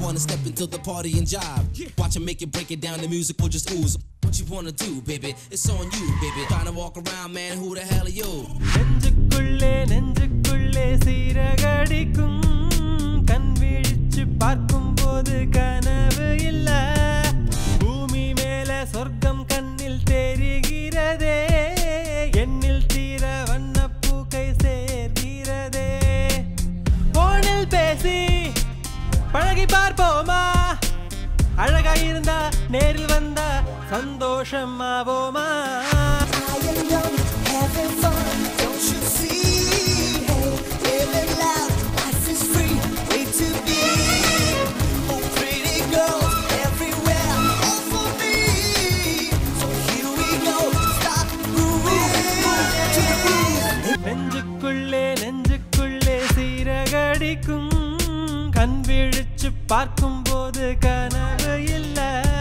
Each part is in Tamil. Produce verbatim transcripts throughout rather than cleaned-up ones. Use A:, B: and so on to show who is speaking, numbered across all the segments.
A: wanna step into the party and jive. Watch him make it, break it down, the music will just ooze. What you wanna do, baby? It's on you, baby. Trying to walk around, man, who the hell are you?
B: நெஞ்சுக்குள்ளே நெஞ்சுக்குள்ளே சீரகடிக்கும் கண் விழிச்சு பார்க்கும்போது கனவு இல்ல பூமி மேல சொர்க்கம் கண்ணில் தெரிகிறதே எண்ணில் தீர வண்ணப்பூக்கை சேர்கிறதே போனில் பேசி பழகி பார்ப்போமா அழகா இருந்தா நேரில் வந்தா சந்தோஷம் ஆவோமா நெஞ்சுக்குள்ளே நெஞ்சுக்குள்ளே சீரகடிக்கும் கண் விழிச்சு பார்க்கும்போது கனவு இல்ல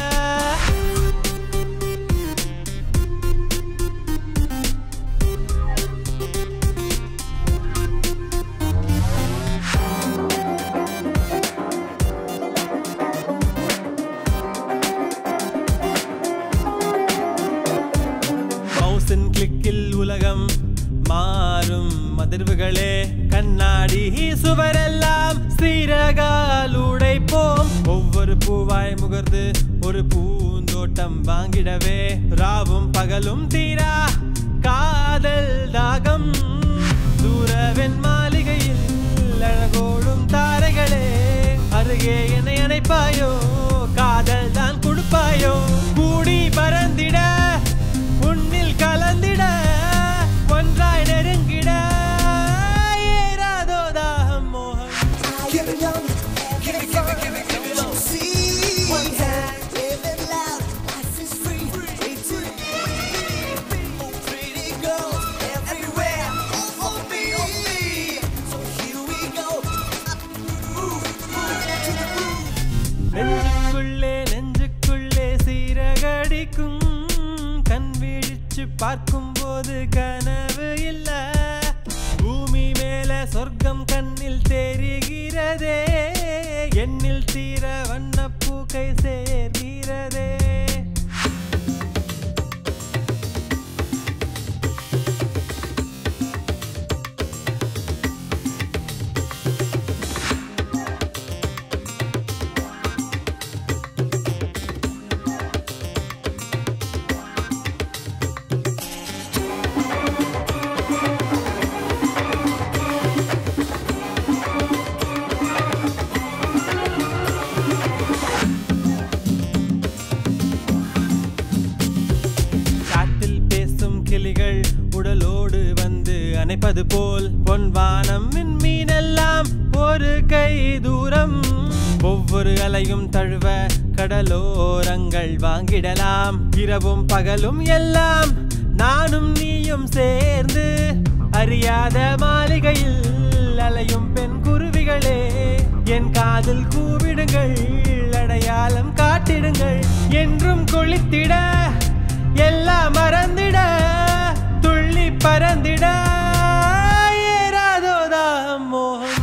B: மவுசின் கிளிக்கில் உலகம் மாறும் அதிர்வுகளே கண்ணாடி சுவரெல்லாம் சீரகால் உடைப்போம் ஒவ்வொரு பூவாய் முகர்ந்து ஒரு பூந்தோட்டம் வாங்கிடவே ராவும் பகலும் தீரா காதல் தாகம் தூரவென் மாளிகையில் அழகோடும் தாரைகளே அருகே என்னை அணைப்பாயோ காதல் தான் கொடுப்பாயோ கூடி பறந்திட உன்னில் கலந்திட ஒன்றாய் நெருங்கிட ஏறாதோ தாகம் மோகம் நெஞ்சுக்குள்ளே நெஞ்சுக்குள்ளே சீரகடிக்கும் கண் விழிச்சு பார்க்கும்போது கனவு இல்ல பூமி மேல சொர்க்கம் கண்ணில் தெரிகிறதே எண்ணில் தீர வண்ணப்பூக்கை சேர்கிறதே உடலோடு வந்து அணைப்பது போல் பொன்வானம் மீனெல்லாம் ஒரு கை தூரம் ஒவ்வொரு அலையும் தழுவ கடலோரங்கள் வாங்கிடலாம் இரவும் பகலும் எல்லாம் நானும் நீயும் சேர்ந்து அறியாத மாளிகையில் அலையும் பெண் குருவிகளே என் காதில் கூவிடுங்கள் அடையாளம் காட்டிடுங்கள் என்றும் கொளித்திட எல்லாம் மறந்திட துள்ளி பறந்திட ஏறாதோ தாகம் மோகம்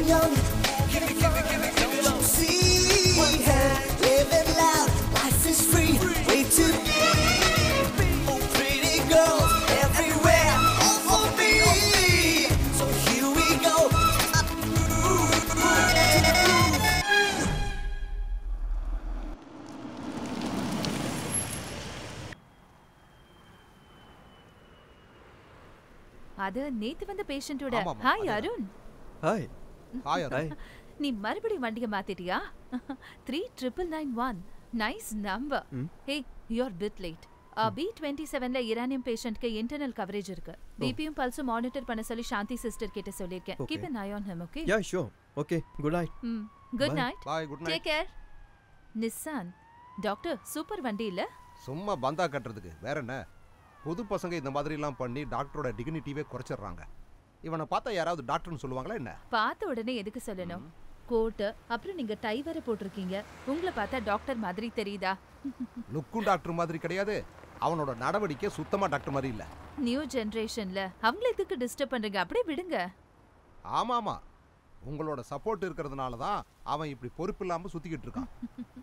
C: அது நேத்து வந்த பேஷண்டோட. Hi Arun.
D: Hi. Hi Arun.
C: நீ மறுபடியும் வண்டியை மாத்திட்டியா? three nine nine one. Nice number. Hey, you are bit late. B twenty seven ல இரானியம் பேஷண்ட்க்கு இன்டர்னல் கவரேஜ் இருக்கு. பிபியும் பல்ஸும் மானிட்டர் பண்ண சொல்லி சாந்தி சிஸ்டர் கிட்ட சொல்லிருக்கேன். Keep an eye on him, okay?
D: Yeah, sure. Okay. Good night.
C: ம். Good night.
E: Bye. Good night.
C: Take care. Nissan. Doctor super வண்டி இல்ல?
E: சும்மா பந்தா கட்டுறதுக்கு வேற என்ன? புது பசங்க இந்த மாதிரி எல்லாம் பண்ணி டாக்டரோட டிக்னிட்டிவே குறைச்சிடுறாங்க. இவனை பார்த்தா யாராவது டாக்டர்னு சொல்லுவாங்களா என்ன?
C: பார்த்த உடனே எதுக்கு சொல்லணும்? கோட் அப்புறம் நீங்க டை வர போட்டுருக்கீங்க. உங்களை பார்த்தா டாக்டர் மாதிரி தெரியுதா?
E: லுக்கும் டாக்டர் மாதிரி கிடையாது. அவனோட நடவடிக்கை சுத்தமா டாக்டர் மாதிரி இல்ல.
C: நியூ ஜெனரேஷன்ல அவங்கள எதுக்கு டிஸ்டர்ப் பண்றீங்க? அப்படியே விடுங்க.
E: ஆமா ஆமா. உங்களோட சப்போர்ட் இருக்கிறதுனால தான் அவன் இப்படி பொறுப்பு இல்லாம சுத்திக்கிட்டு இருக்கான்.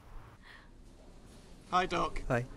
F: Hi doc.
D: ஹாய்.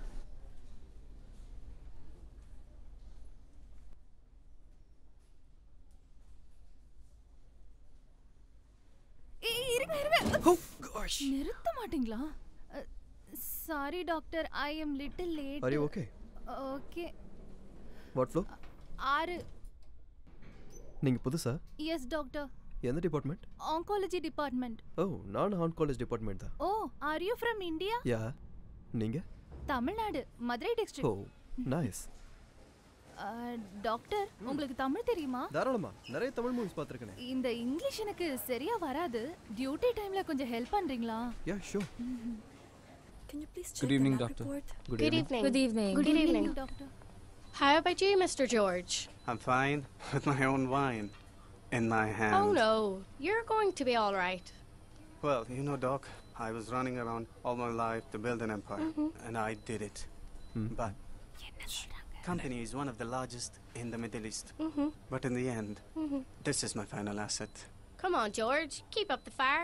G: நிறுத்த மாட்டீங்களா? Sorry doctor, I am little late.
D: Are you okay?
G: Okay.
D: What floor?
G: ஆறு.
D: நீங்க புதுசா?
G: Yes doctor.
D: எந்த டிபார்ட்மெண்ட்?
G: Oncology department.
D: ஓ, நான் ஆன்காலஜி டிபார்ட்மெண்ட் தான்.
G: Oh, are you from India?
D: Yeah. நீங்க?
G: தமிழ்நாடு, மதுரை
D: ஓ,
G: டிஸ்ட்ரிக்ட்.
D: நைஸ்.
G: டாக்டர், உங்களுக்கு தமிழ் தெரியுமா?
D: தாராளமா, நிறைய தமிழ் மூவிஸ் பார்த்திருக்கேன்.
G: இந்த இங்கிலீஷ் எனக்கு சரியா வராது. டியூட்டி டைம்ல கொஞ்சம் ஹெல்ப் பண்றீங்களா?
D: Yeah, sure.
H: Can you please check
F: Good
H: the
F: evening,
H: lab
F: doctor.
H: report?
D: Good
I: Good
D: evening.
I: evening.
H: Good evening.
I: Good evening.
G: Doctor.
I: How about you, Mister George?
F: I'm fine with my own wine in my hand.
I: Oh no, you're going to be all right.
F: Well, you know, Doc, I was running around all my life to build an empire, and I did it. But company is one of the largest in the Middle East. But in the end, this is my final asset.
I: Come on, George, keep up the fire.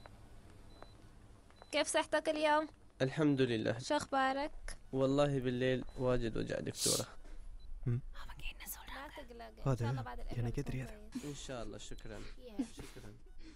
J: كيف صحتك اليوم؟
K: الحمد لله.
J: شو أخبارك؟
K: والله بالليل واجد وجع دكتورة.
D: அது எனக்கே தெரியாது.
K: إن شاء الله. شكرا. شكرا.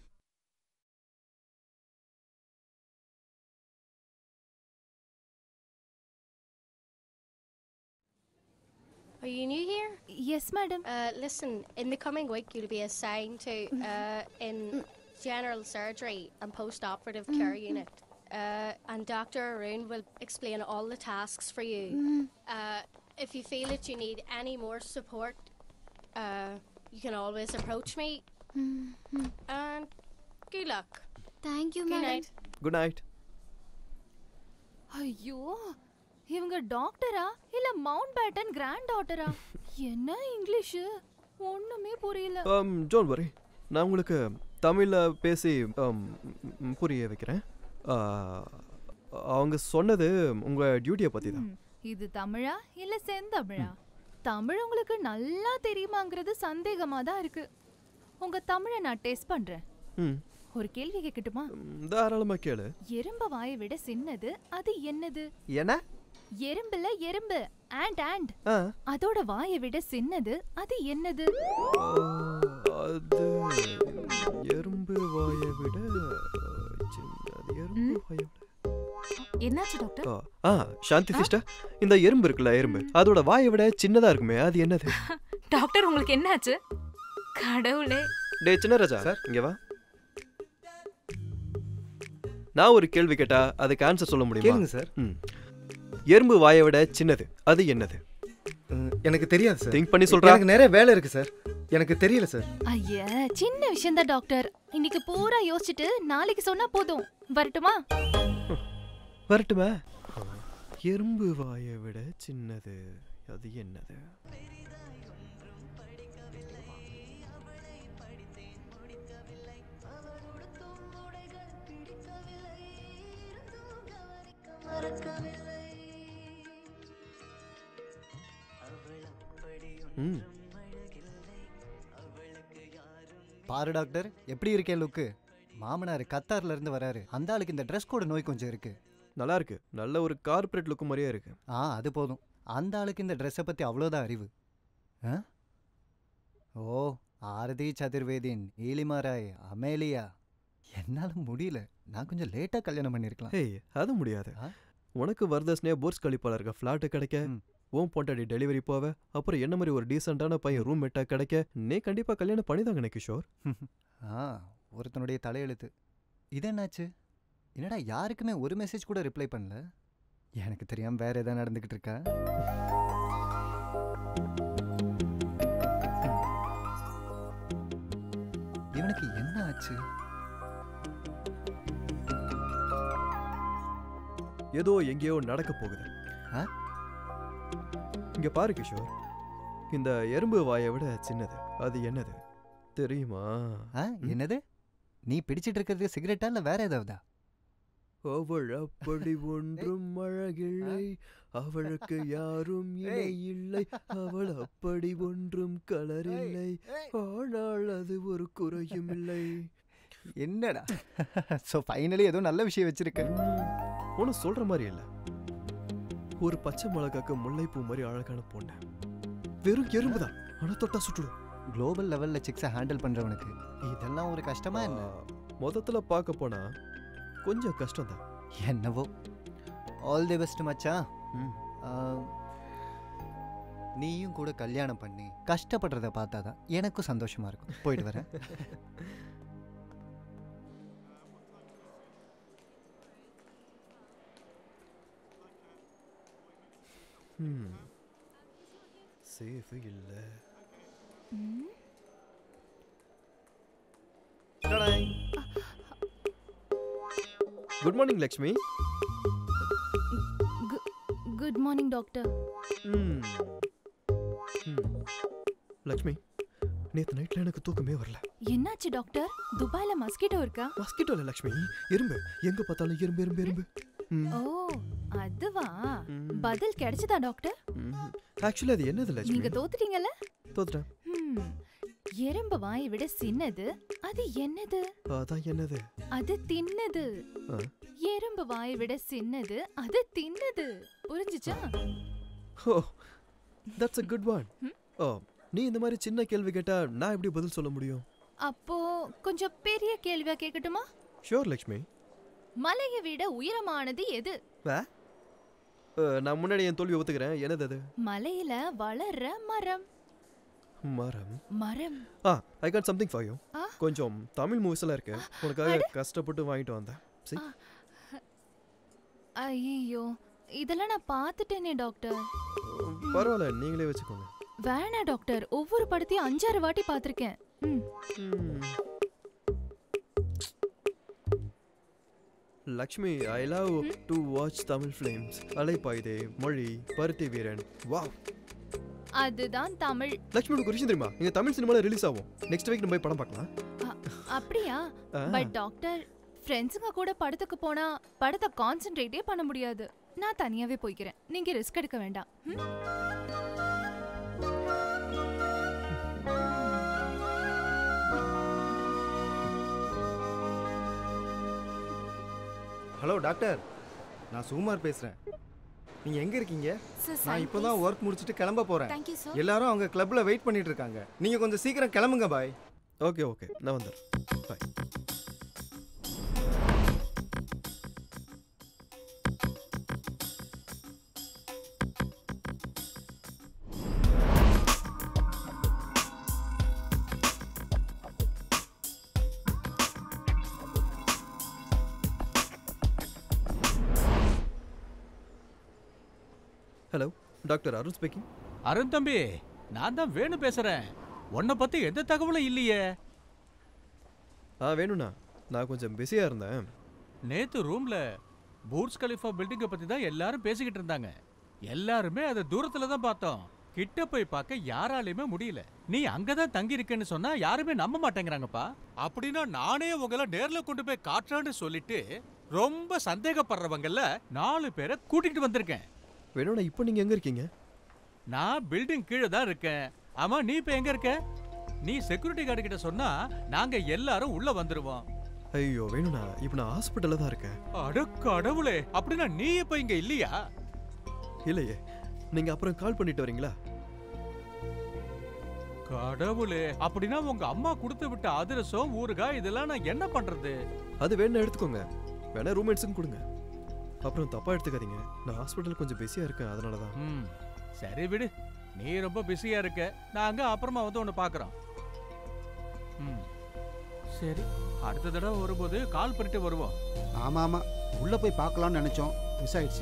I: Are you new here?
G: Yes, madam.
I: Uh, listen, in the coming week you'll be assigned to uh, in general surgery and post-operative care unit. Uh, and Doctor Arun will explain all the tasks for you. Uh, if you feel that you need any more support, uh, you can always approach me. And good luck.
J: Thank you,
I: Good
J: madam.
I: night.
D: Good night.
G: ஐயோ, இவங்க டாக்டரா இல்ல மவுண்ட் பேட்டன் கிராண்ட் டாட்டரா? என்ன இங்கிலீஷ் ஒண்ணுமே புரியல.
D: um don't worry, நான் உங்களுக்கு தமிழ்ல பேசி um, புரிய வைக்கிறேன். அவங்க சொன்னது உங்க டியூட்டியை பத்தி தான்.
G: இது தமிழா இல்ல செந்தமிழா? தமிழ் உங்களுக்கு நல்லா தெரியுமாங்கிறது சந்தேகமா தான் இருக்கு. உங்க தமிழை நான் டெஸ்ட் பண்றேன். ஒரு கேள்வி கேட்கட்டுமா?
D: தாராளமா கேளு.
G: எறும்பு வாயை விட சின்னது, அது என்னது?
D: என்ன?
G: எறும்புல எறும்பு, ஆண்ட் ஆண்ட். அதோட வாயை விட சின்னது, அது என்னது?
D: அது எறும்பு வாயை விட சின்னது. எறும்பு வாயை விட
G: என்னாச்சு டாக்டர்?
D: ஆ, சாந்தி சிஸ்டர், இந்த எறும்பு இருக்குல்ல, எறும்பு அதோட வாயை விட சின்னதா இருக்குமே, அது என்னது?
G: டாக்டர், உங்களுக்கு என்னாச்சு? கடவுளே.
D: டேய் சின்ன ராஜா, இங்க வா. நான் ஒரு கேள்வி கேட்டா அதுக்கு ஆன்சர் சொல்ல முடியுமா?
L: கேளுங்க சார்.
D: எறும்பு வாயை விட சின்னது, அது என்னது?
L: எனக்கு தெரியாது சார்.
D: திங்க் பண்ணி சொல்றேன்.
L: எனக்கு நிறைய வேலை இருக்கு சார். எனக்கு தெரியல சார்.
G: ஐயா, சின்ன விஷயம் தான் டாக்டர். இன்னைக்கு பூரா யோசிச்சுட்டு நாளைக்கு சொன்னா போதும். வரட்டுமா?
D: வரட்டுமா? எறும்பு வாயை விட சின்னது, அது என்னது?
L: பாரு டாக்டர், எப்படி இருக்கேன் லுக்கு? மாமனார் கத்தார்ல இருந்து வராரு. அந்த ஆளுக்கு இந்த ட்ரெஸ் கோட் நோய் கொஞ்சம் இருக்கு.
D: நல்லா இருக்கு. நல்ல ஒரு கார்ப்பரேட் லுக்கு மாதிரியே இருக்கு.
L: ஆ, அது போதும். அந்த ஆளுக்கு இந்த ட்ரெஸ்ஸை பத்தி அவ்வளோதான் அறிவு. ஓ, ஆரதி சதுர்வேதின், ஈலிமாராய், அமேலியா. என்னால முடியல. நான் கொஞ்சம் லேட்டா கல்யாணம் பண்ணிருக்கலாம்.
D: ஏய், அது முடியாது. உனக்கு வரதட்சணையா போர்ஸ் கழிப்பாளர் இருக்க ஃபிளாட்டு கிடைக்க, ஓம் பொண்டாடி டெலிவரி போவ, அப்புறம் என்ன மாதிரி ஒரு டீசெண்டான பையன் ரூம் மேட்டா கிடைக்க, நீ கண்டிப்பா கல்யாணம் பண்ணிதாங்க கிஷோர்.
L: ஆ, ஒருத்தனுடைய தலையெழுத்து. இது என்னாச்சு? என்னடா யாருக்குமே ஒரு மெசேஜ் கூட ரிப்ளை பண்ணல? எனக்கு தெரியாம வேற ஏதாவது நடந்துகிட்டு இருக்கா? இவனுக்கு என்ன ஆச்சு?
D: ஏதோ எங்கேயோ நடக்க போகுது. இங்க பாரு கிஷோர், இந்த எறும்பு வாயை விட சின்னது, அது என்னது தெரியுமா?
L: என்னது? நீ பிடிச்சிட்டு இருக்கிறது சிகரெட்டா இல்ல வேற ஏதாவதா?
D: அவள் அப்படி ஒன்றும் அழகில்லை, அவளுக்கு யாரும் இணை இல்லை, அவள் அப்படி ஒன்றும் கலர் இல்லை, ஆனால் அது ஒரு குறையும் இல்லை.
L: என்னடா ஸோ ஃபைனலி ஏதோ நல்ல விஷயம் வச்சிருக்கேன்.
D: ஒன்றும் சொல்கிற மாதிரி இல்லை. ஒரு பச்சை மிளகாக்கு முல்லைப்பூ மாதிரி அழகான பொண்ணு. வெறும் எறும்பு தான், ஆனால் தொட்டா சுட்டுடும்.
L: குளோபல் லெவலில் சிக்ஸை ஹேண்டில் பண்ணுறவனுக்கு இதெல்லாம் ஒரு கஷ்டமா என்ன?
D: மொத்தத்தில் பார்க்க போனால் கொஞ்சம் கஷ்டம் தான்.
L: என்னவோ ஆல் தி பெஸ்ட் மச்சான். நீயும் கூட கல்யாணம் பண்ணி கஷ்டப்படுறத பார்த்தா தான் எனக்கும் சந்தோஷமா இருக்கும். போயிட்டு வரேன்.
D: சேஃப் இல்ல. Good morning Lakshmi.
G: Good morning doctor.
D: Lakshmi, நேத்து நைட்ல எனக்கு தூக்கமே வரல.
G: என்னாச்சு டாக்டர்? துபாயில மஸ்கிட்டோ இருக்கா?
D: மஸ்கிட்டோ இல்ல லக்ஷ்மி, எறும்பு. எங்க பார்த்தாலும் எறும்பு எறும்பு எறும்பு.
G: ஓ அதுவா? பதில் கிடைச்சதா டாக்டர்?
D: ஆக்சுவலி அது என்னது லட்சுமி?
G: நீங்க தோத்துட்டீங்கல?
D: தோத்துட்டேன்.
G: எறும்பு வாயை விட சின்னது, அது என்னது?
D: அதான் என்னது?
G: அது தின்னது. எறும்பு வாயை விட சின்னது, அது தின்னது. புரிஞ்சுச்சா?
D: Oh that's a good one. ஓ நீ இந்த மாதிரி சின்ன கேள்வி கேட்டா நான் எப்படி பதில் சொல்ல முடியும்?
G: அப்போ கொஞ்சம் பெரிய கேள்வியா கேட்கட்டுமா?
D: ஷூர் லட்சுமி.
G: மலையை விட உயரமானது எது?
D: நான் முன்னாடி என் தோல்வி ஒத்துக்கிறேன். என்னது அது?
G: மலையில வளர்ற மரம்.
D: மரம்?
G: மரம்.
D: Ah I got something for you. கொஞ்சம் தமிழ் மூவிஸ் எல்லாம் இருக்கு, உனக்காக கஷ்டப்பட்டு வாங்கிட்டு வந்தேன். சரி.
G: ஐயோ இதெல்லாம் நான் பார்த்துட்டேனே டாக்டர்.
D: பரவாயில்ல, நீங்களே வச்சுக்கோங்க.
G: வேணா டாக்டர், ஒவ்வொரு படத்தையும் அஞ்சாறு வாட்டி பார்த்துருக்கேன்.
D: Lakshmi, I love to watch Tamil films. Alaipayuthey, Mozhi, Paruthi வீரன். வாவ்,
G: அதுதான் தமிழ்.
D: லக்ஷ்மி, உனக்கு ஒரு விஷயம் தெரியுமா? இங்க தமிழ் சினிமால ரிலீஸ் ஆகும். நெக்ஸ்ட் வீக் நம்ம போய் படம் பார்க்கலாம்.
G: அப்படியா? பட் டாக்டர், ஃப்ரெண்ட்ஸுங்க கூட படத்துக்கு போனா படத்தை கான்சென்ட்ரேட்டே பண்ண முடியாது. நான் தனியாவே போய்க்கிறேன். நீங்க ரிஸ்க் எடுக்க வேண்டாம்.
M: ஹலோ டாக்டர், நான் சுகுமார் பேசுகிறேன். நீங்கள் எங்கே இருக்கீங்க? நான் இப்போ தான் ஒர்க் முடிச்சுட்டு கிளம்ப போகிறேன். எல்லாரும் அவங்க கிளப்பில் வெயிட் பண்ணிட்டு இருக்காங்க. நீங்கள் கொஞ்சம் சீக்கிரம் கிளம்புங்க. பாய்.
D: ஓகே ஓகே, நான் வந்துடுறேன். Bye. Hello, doctor Arun speaking.
N: Arun தம்பி, நான் தான் வேணு பேசுறேன். உன்னை பத்தி எந்த தகவலும் இல்லையே.
D: ஆ வேணுண்ணா, நான் கொஞ்சம் பிஸியா இருந்தேன்.
N: நேத்து ரூம்ல பூர்ஜ் கலிஃபா பில்டிங்கை பத்தி தான் எல்லாரும் பேசிக்கிட்டு இருந்தாங்க. எல்லாருமே அதை தூரத்துல தான் பார்த்தோம். கிட்ட போய் பார்க்க யாராலையுமே முடியல. நீ அங்கதான் தங்கி இருக்கேன்னு சொன்னா யாருமே நம்ப மாட்டேங்கிறாங்கப்பா. அப்படின்னா நானே உங்களை நேர்ல கொண்டு போய் காட்டுறான்னு சொல்லிட்டு ரொம்ப சந்தேகப்படுறவங்கல்ல நாலு பேரை கூட்டிட்டு வந்திருக்கேன்.
D: வேணும்னா இப்போ நீங்க எங்க இருக்கீங்க?
N: நான் பில்டிங் கீழே தான் இருக்கேன். ஆமா, நீ இப்ப எங்க இருக்க? நீ செக்யூரிட்டி கார்டு கிட்ட சொன்னா நாங்க எல்லாரும் உள்ள வந்துருவோம்.
D: ஐயோ வேணும்னா, இப்போ நான் ஹாஸ்பிட்டல்ல தான் இருக்கேன்.
N: அட கடவுளே, அப்படின்னா நீ இப்ப இங்க இல்லையா?
D: இல்லையே, நீங்க அப்புறம் கால் பண்ணிட்டு வரீங்களா?
N: கடவுளே, அப்படின்னா உங்க அம்மா கொடுத்து விட்ட அதிரசம், ஊறுகாய் இதெல்லாம் நான் என்ன பண்றது?
D: அது வேணா எடுத்துக்கோங்க, வேணா ரூம்மேட்ஸுக்கு கொடுங்க. அப்புறம் தப்பா எடுத்துக்காதீங்க, நான் ஹாஸ்பிட்டல் கொஞ்சம் பிஸியா இருக்கேன், அதனால தான்.
N: ம் சரி விடு, நீ ரொம்ப பிஸியா இருக்க. நாங்க அப்புறமா வந்து உன்னை பார்க்கறோம். ம் சரி, அடுத்த தடவை வரும்போது கால் பண்ணிட்டு வருவோம்.
O: ஆமா ஆமா, உள்ள போய் பார்க்கலாம்னு நினைச்சோம், மிஸ் ஆயிடுச்சு.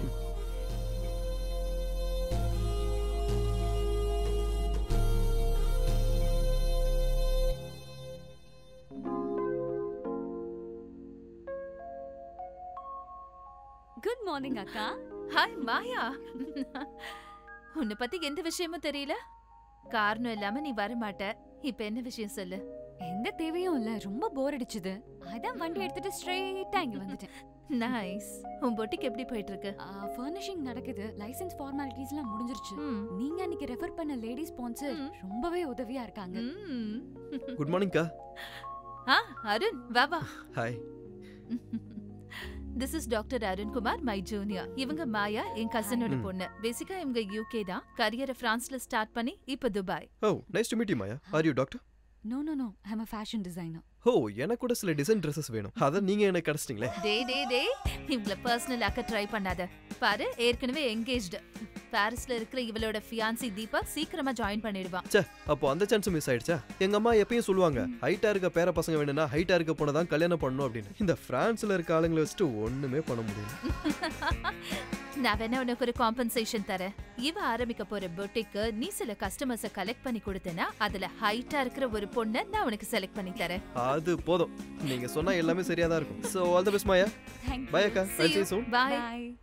C: குட் மார்னிங் அக்கா. ஹாய் மாயா. உன்னை பத்தி எந்த விஷயமும் தெரியல. காரணம் இல்லாம நீ வர மாட்ட. இப்ப என்ன விஷயம் சொல்லு.
P: எந்த தேவையும் இல்ல, ரொம்ப போர் அடிச்சுது. அதான் வண்டி எடுத்துட்டு ஸ்ட்ரெயிட்டா இங்க வந்துட்டேன்.
C: நைஸ். உன் பொட்டிக்கு எப்படி போயிட்டு இருக்கு?
P: ஃபர்னிஷிங் நடக்குது, லைசென்ஸ் ஃபார்மாலிட்டிஸ்லாம் முடிஞ்சிருச்சு. நீங்க அன்னைக்கு ரெஃபர் பண்ண லேடி ஸ்பான்சர் ரொம்பவே உதவியா இருக்காங்க.
D: குட் மார்னிங் கா.
C: ஆ அருண் வா வா.
D: Hi.
C: This is Doctor Arun Kumar, my junior. இவங்க மாயா, என் கசினோட பொண்ணு. பேசிக்கா இவங்க யூகே தான். கரியரை பிரான்ஸ்ல ஸ்டார்ட் பண்ணி இப்ப Dubai.
D: Oh, nice to meet you, Maya. Are you doctor?
P: No, no, no. I'm a fashion designer.
D: ஓ, எனக்கு கூட சில டிசைன் ட்ரெஸ்ஸஸ் வேணும். அத நீங்க எனக்கு கடச்சிட்டீங்களே.
C: டே டே டே இவங்கள பர்சனல் ஆக்க ட்ரை பண்ணாத. பாரு ஏற்கனவே எங்கேஜ்டு. பாரிஸ்ல இருக்கிற இவளோட ஃபியான்சி தீபக் சீக்கிரமா ஜாயின் பண்ணிடுவான்.
D: ச்சே, அப்போ அந்த சான்ஸ் மிஸ் ஆயிடுச்சா? எங்க அம்மா எப்பயும் சொல்லுவாங்க, ஹைட்டா இருக்க பேர பசங்க வேணும்னா ஹைட்டா இருக்க பொண்ணை தான் கல்யாணம் பண்ணணும் அப்படின்னு. இந்த பிரான்ஸ்ல இருக்க ஆளுங்களை வச்சுட்டு ஒண்ணுமே பண்ண முடியல.
C: நான் வேணா உனக்கு ஒரு காம்பன்சேஷன் தரேன். இவ ஆரம்பிக்க போற பொட்டிக்கு நீ சில கஸ்டமர்ஸை கலெக்ட் பண்ணி கொடுத்தனா அதுல ஹைட்டா இருக்கிற ஒரு பொண்ணை நான் உனக்கு செலக்ட் பண்ணி தரேன்.
D: அது போதும். நீங்க சொன்னா எல்லாமே சரியா தான் இருக்கும். So all the best, Maya. Bye அக்கா. I'll see you soon.
C: Bye.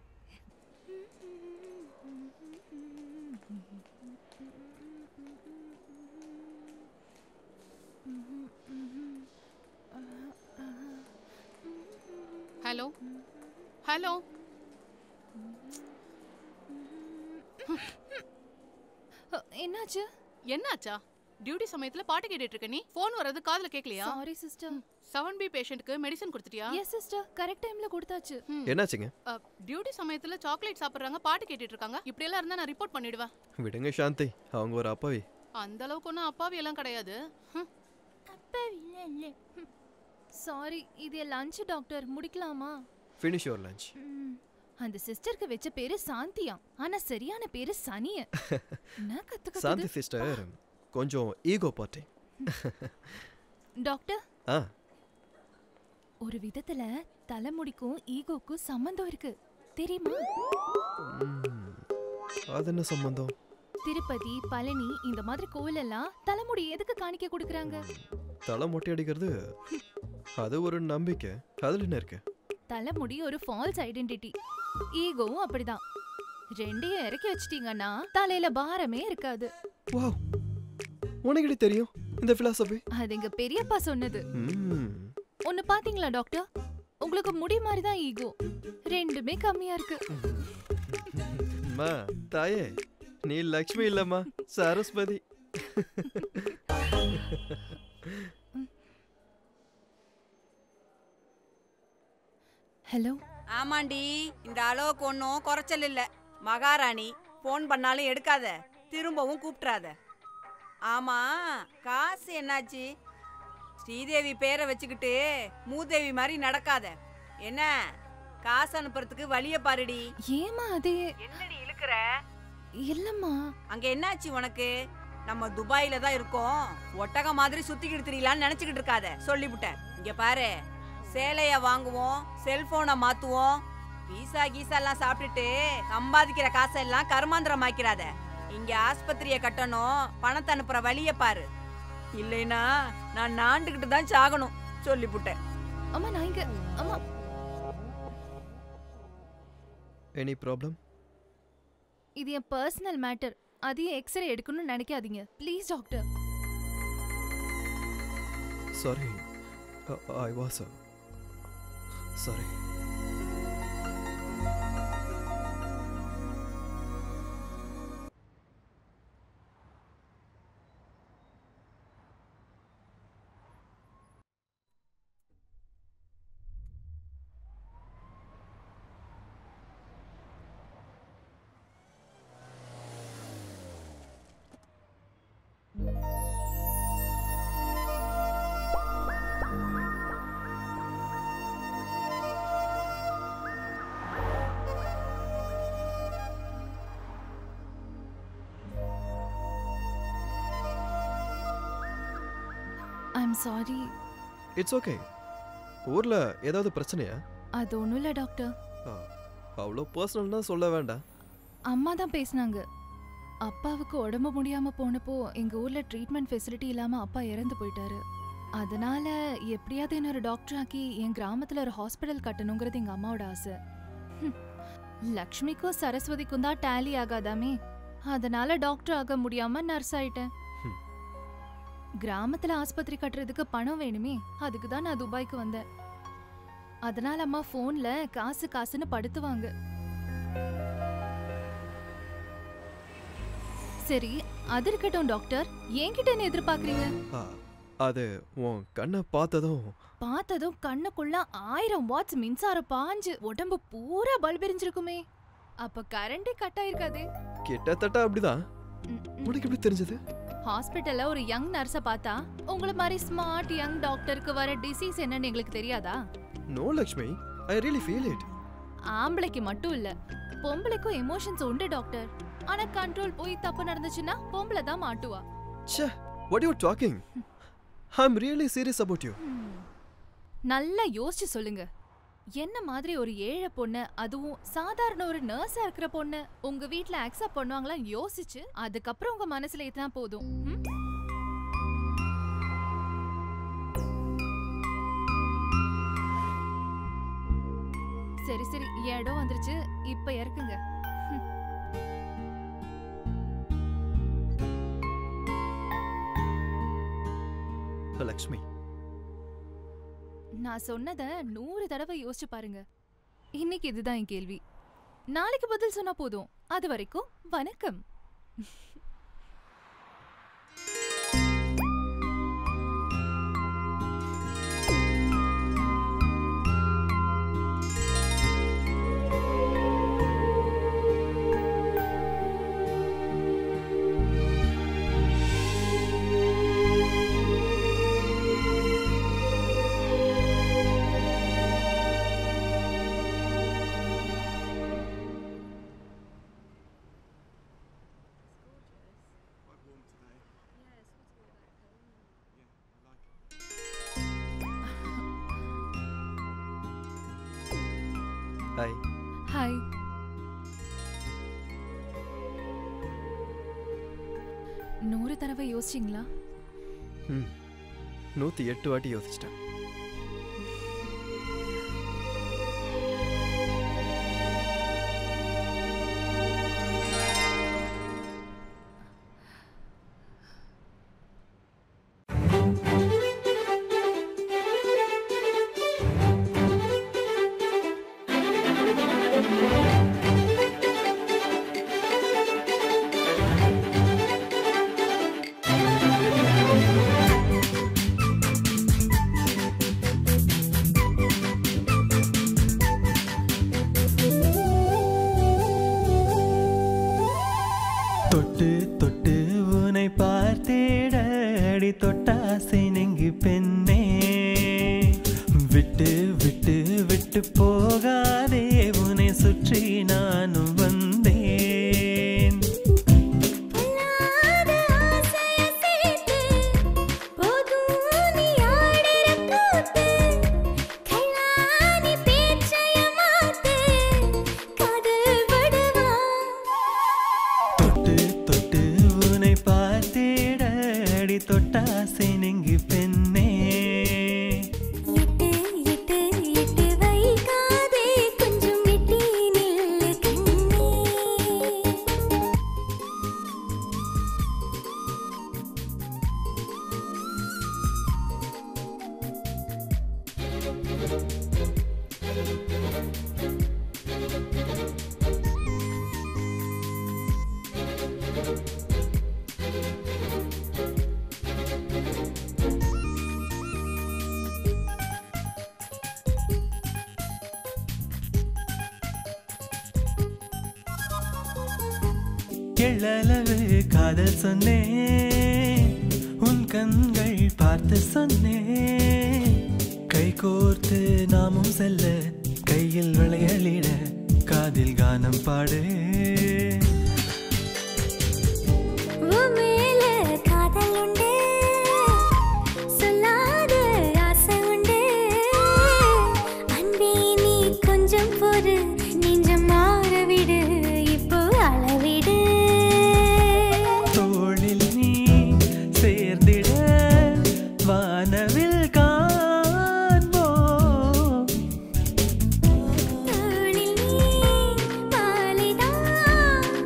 Q: Hello hello
G: என்னாச்சு?
Q: என்னாச்சா? டியூட்டி சமயத்துல பாட்டு கேட்டுட்டு இருக்க நீ. ஃபோன் வரது காதுல கேக்கலையா?
G: Sorry sister.
Q: செவன் பி பேஷண்ட்க்கு மெடிசன் கொடுத்துட்டியா?
G: எஸ் சிஸ்டர், கரெக்ட் டைம்ல கொடுத்தாச்சு.
D: என்னாச்சுங்க?
Q: டியூட்டி சமயத்துல சாக்லேட் சாப்பிடுறாங்க, பாட்டு கேட்டுட்டு இருக்காங்க. இப்படி எல்லாம் இருந்தா நான் ரிப்போர்ட் பண்ணிடுவேன்.
D: விடுங்க சாந்தி, அவங்க ஒரு அப்பாவி.
Q: அந்த அளவுக்கு ஒன்றும் அப்பாவி எல்லாம் கிடையாது.
G: அப்பாவி இல்ல. சாரி, இது லஞ்ச் டாக்டர், முடிக்கலாமா?
D: Finish your lunch.
G: அந்த சிஸ்டருக்கு வெச்ச பேரு சாந்தியா, ஆனா சரியான பேரு சனிய. நான் கத்துக்கிட்டது.
D: சாந்தி சிஸ்டர் கொஞ்சம் ஈகோ பார்ட்டி.
G: டாக்டர்,
D: ஆ
G: ஒரு விதத்துல தலைமுடிக்கும் ஈகோக்கும் சம்பந்தம் இருக்கு தெரியுமா?
D: அது என்ன சம்பந்தம்?
G: திருப்பதி, பழனி இந்த மாதிரி கோவில் எல்லாம் தலைமுடி எதுக்கு காணிக்க கொடுக்கறாங்க?
D: தலை மொட்டை அடிக்கிறது அது ஒரு நம்பிக்கை. அதுல என்ன இருக்கு?
G: தலைமுடி ஒரு ஃபால்ஸ் ஐடென்டிட்டி. ஈகோவும் அப்படிதான். ரெண்டையும் இறக்கி வச்சிட்டீங்கன்னா தலையில பாரமே இருக்காது.
D: வாவ், உனக்கு தெரியும் இந்த philosophy?
G: அது எங்க பெரியப்பா சொன்னது. ஒன்னு பாத்தீங்களா டாக்டர்? உங்களுக்கு முடி மாதிரி தான் ஈகோ, ரெண்டுமே கம்மியா இருக்கு.
D: அம்மா தாயே, நீ லக்ஷ்மி இல்லம்மா, சரஸ்வதி.
G: ஹலோ.
R: ஆமாண்டி, இந்த அளவுக்கு ஒன்றும் குறைச்சல் இல்லை. மகாராணி ஃபோன் பண்ணாலும் எடுக்காத, திரும்பவும் கூப்பிட்றாத. ஆமா, காசு என்னாச்சு? ஸ்ரீதேவி பேரை வச்சுக்கிட்டு மூதேவி மாதிரி நடக்காத. என்ன காசு அனுப்புறதுக்கு வழிய பாருடி.
G: ஏமா அதே
R: என்னடி இழுக்கிற?
G: இல்லம்மா.
R: அங்க என்னாச்சு உனக்கு? நம்ம துபாயில தான் இருக்கோம், ஒட்டக மாதிரி சுத்திக்கிட்டு திரியலான்னு நினைச்சுக்கிட்டு இருக்காத, சொல்லிவிட்டேன். இங்க பாரு, சேலைய வாங்குவோம், செல்போனை மாத்துவோம், பீசா கீசா எல்லாம் சாப்பிட்டுட்டு சம்பாதிக்கிற காசெல்லாம் கருமாந்திரம் ஆக்கிறாத. இங்க ஆஸ்பத்திரிய கட்டணும், பணத்தை அனுப்புற வழிய பாரு. இல்லைனா நான் நாண்டுகிட்டு தான் சாகணும், சொல்லிவிட்டேன்.
G: அம்மா நான் இங்க. அம்மா,
D: எனி ப்ராப்ளம்?
G: இது என் பர்சனல் மேட்டர், அதையும் எக்ஸ்ரே எடுக்கணும்னு நினைக்காதீங்க please doctor.
D: Sorry, I was sorry.
G: I'm sorry.
D: It's okay. ஊர்ல ஏதாவது பிரச்சனையா?
G: அது ஒன்றும் இல்லை டாக்டர்.
D: அவ்வளோ பர்சனல்னா சொல்ல வேண்டாம்.
G: அம்மா தான் பேசினாங்க. அப்பாவுக்கு உடம்பு முடியாம போனப்போ எங்க ஊர்ல ட்ரீட்மெண்ட் ஃபெசிலிட்டி இல்லாம அப்பா இறந்து போயிட்டாரு. அதனால எப்படியாவது இன்னொரு டாக்டர் ஆக்கி என் கிராமத்துல ஒரு ஹாஸ்பிட்டல் கட்டணுங்கிறது எங்க அம்மாவோட ஆசை. லக்ஷ்மிக்கும் சரஸ்வதிக்கும் தான் டேலி ஆகாதாமே, அதனால டாக்டர் ஆக முடியாம நர்ஸ் ஆயிட்டேன். கிராமத்துல ஆஸ்பத்திரி கட்டுறதுக்கு பணம் வேணுமே, அதுக்கு தான் நான் துபாய்க்கு வந்தேன். அதனால அம்மா போன்ல காசு காசுன்னு படுத்துவாங்க. சரி அது இருக்கட்டும் டாக்டர், என்கிட்ட என்ன எதிர்பார்க்கறீங்க?
D: அது உன் கண்ணை பார்த்ததும்
G: பார்த்ததும் கண்ணுக்குள்ள ஆயிரம் வாட்ஸ் மின்சாரம் பாஞ்சு உடம்பு பூரா பல்ப் எரிஞ்சிருக்குமே. அப்ப கரண்டே கட் ஆயிருக்காதே.
D: கிட்டத்தட்ட அப்படிதான். உனக்கு எப்படி தெரிஞ்சது?
G: ஹாஸ்பிட்டல்ல ஒரு யங் நர்ஸ பார்த்தா உங்கள மாதிரி ஸ்மார்ட் யங் டாக்டருக்கு வர டிசீஸ் என்னன்னு எங்களுக்கு தெரியாதா?
D: No Lakshmi, I really feel it.
G: ஆம்பளைக்கு மட்டும் இல்ல, பொம்பளைக்கும் எமோஷன்ஸ் உண்டு டாக்டர். ஆனா கண்ட்ரோல் போய் தப்பு நடந்துச்சுன்னா பொம்பளை தான் மாட்டுவா.
D: ச்சே, what are you talking? I'm really serious about you.
G: நல்லா யோசிச்சு சொல்லுங்க. என்ன மாதிரி ஒரு ஏழை பொண்ணு, அதுவும் சாதாரண ஒரு நர்ஸா இருக்கிற பொண்ணு உங்க வீட்ல அக்செப்ட் பண்ணுவாங்களா யோசிச்சு அதுக்கப்புறம் உங்க மனசுல ஏத்தா போதும். சரி சரி, இடம் வந்துருச்சு, இப்ப இறக்குங்க.
D: லக்ஷ்மி,
G: நான் சொன்னத நூறு தடவை யோசிச்சு பாருங்க. இன்னைக்கு இதுதான் என் கேள்வி. நாளைக்கு பதில் சொன்னா போதும். அது வரைக்கும் வணக்கம்.
D: ஹாய்.
G: ஹாய். நூறு தடவை யோசிச்சிங்களா?
D: ம், நூற்றி எட்டு வாட்டி யோசிச்சிட்டேன்.
B: தொட்டு தொட்டு உனை பார்த்தேட அடி தொட்டாசை நெங்கி பெண்ணே, விட்டு விட்டு விட்டு போகாதே உனை சுற்றி நானும் வந்தேன். தொட்டாசை நெங்கி பெண்ணே,
S: எட்டு எட்டு எட்டு வைகாதே கொஞ்சம் எட்டி நில்லு கண்ணே.
B: எள்ளளவு காதல் சொன்னேன், உன் கண்கள் பார்த்து சொன்னேன். கை கோர்த்து நாமும் செல்ல, கையில் விளையாடிட, காதில் கானம் பாடு.
S: உன் மேல காதல் உண்டு, சொல்லாத ஆசை உண்டு. அன்பே நீ கொஞ்சம் பொறு, நெஞ்சம் மாற விடு, இப்போ அளவிடு.
B: தோளில் நீ சேர்ந்திட வானவில் காண்போம்.
S: தோளில் நீ மாலைதான்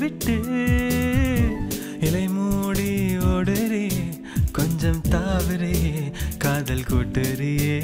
B: விட்டு இலை மூடி ஓடுறியே கொஞ்சம் தாவறியே காதல் கூட்டுறியே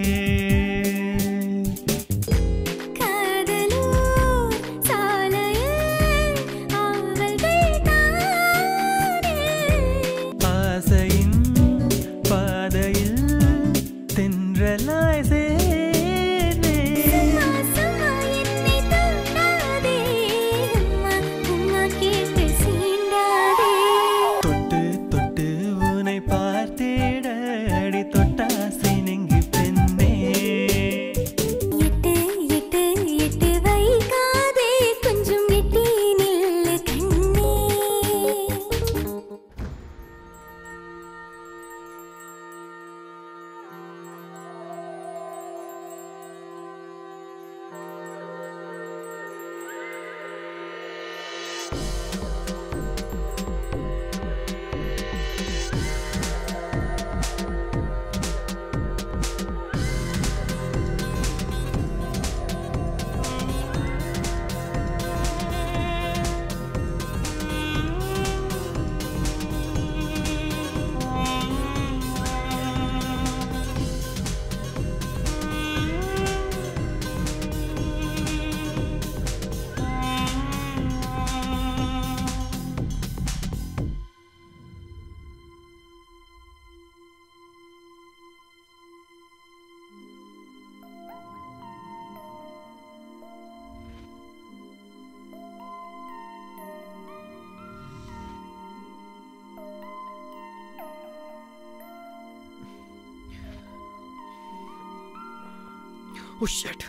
D: Oh shit.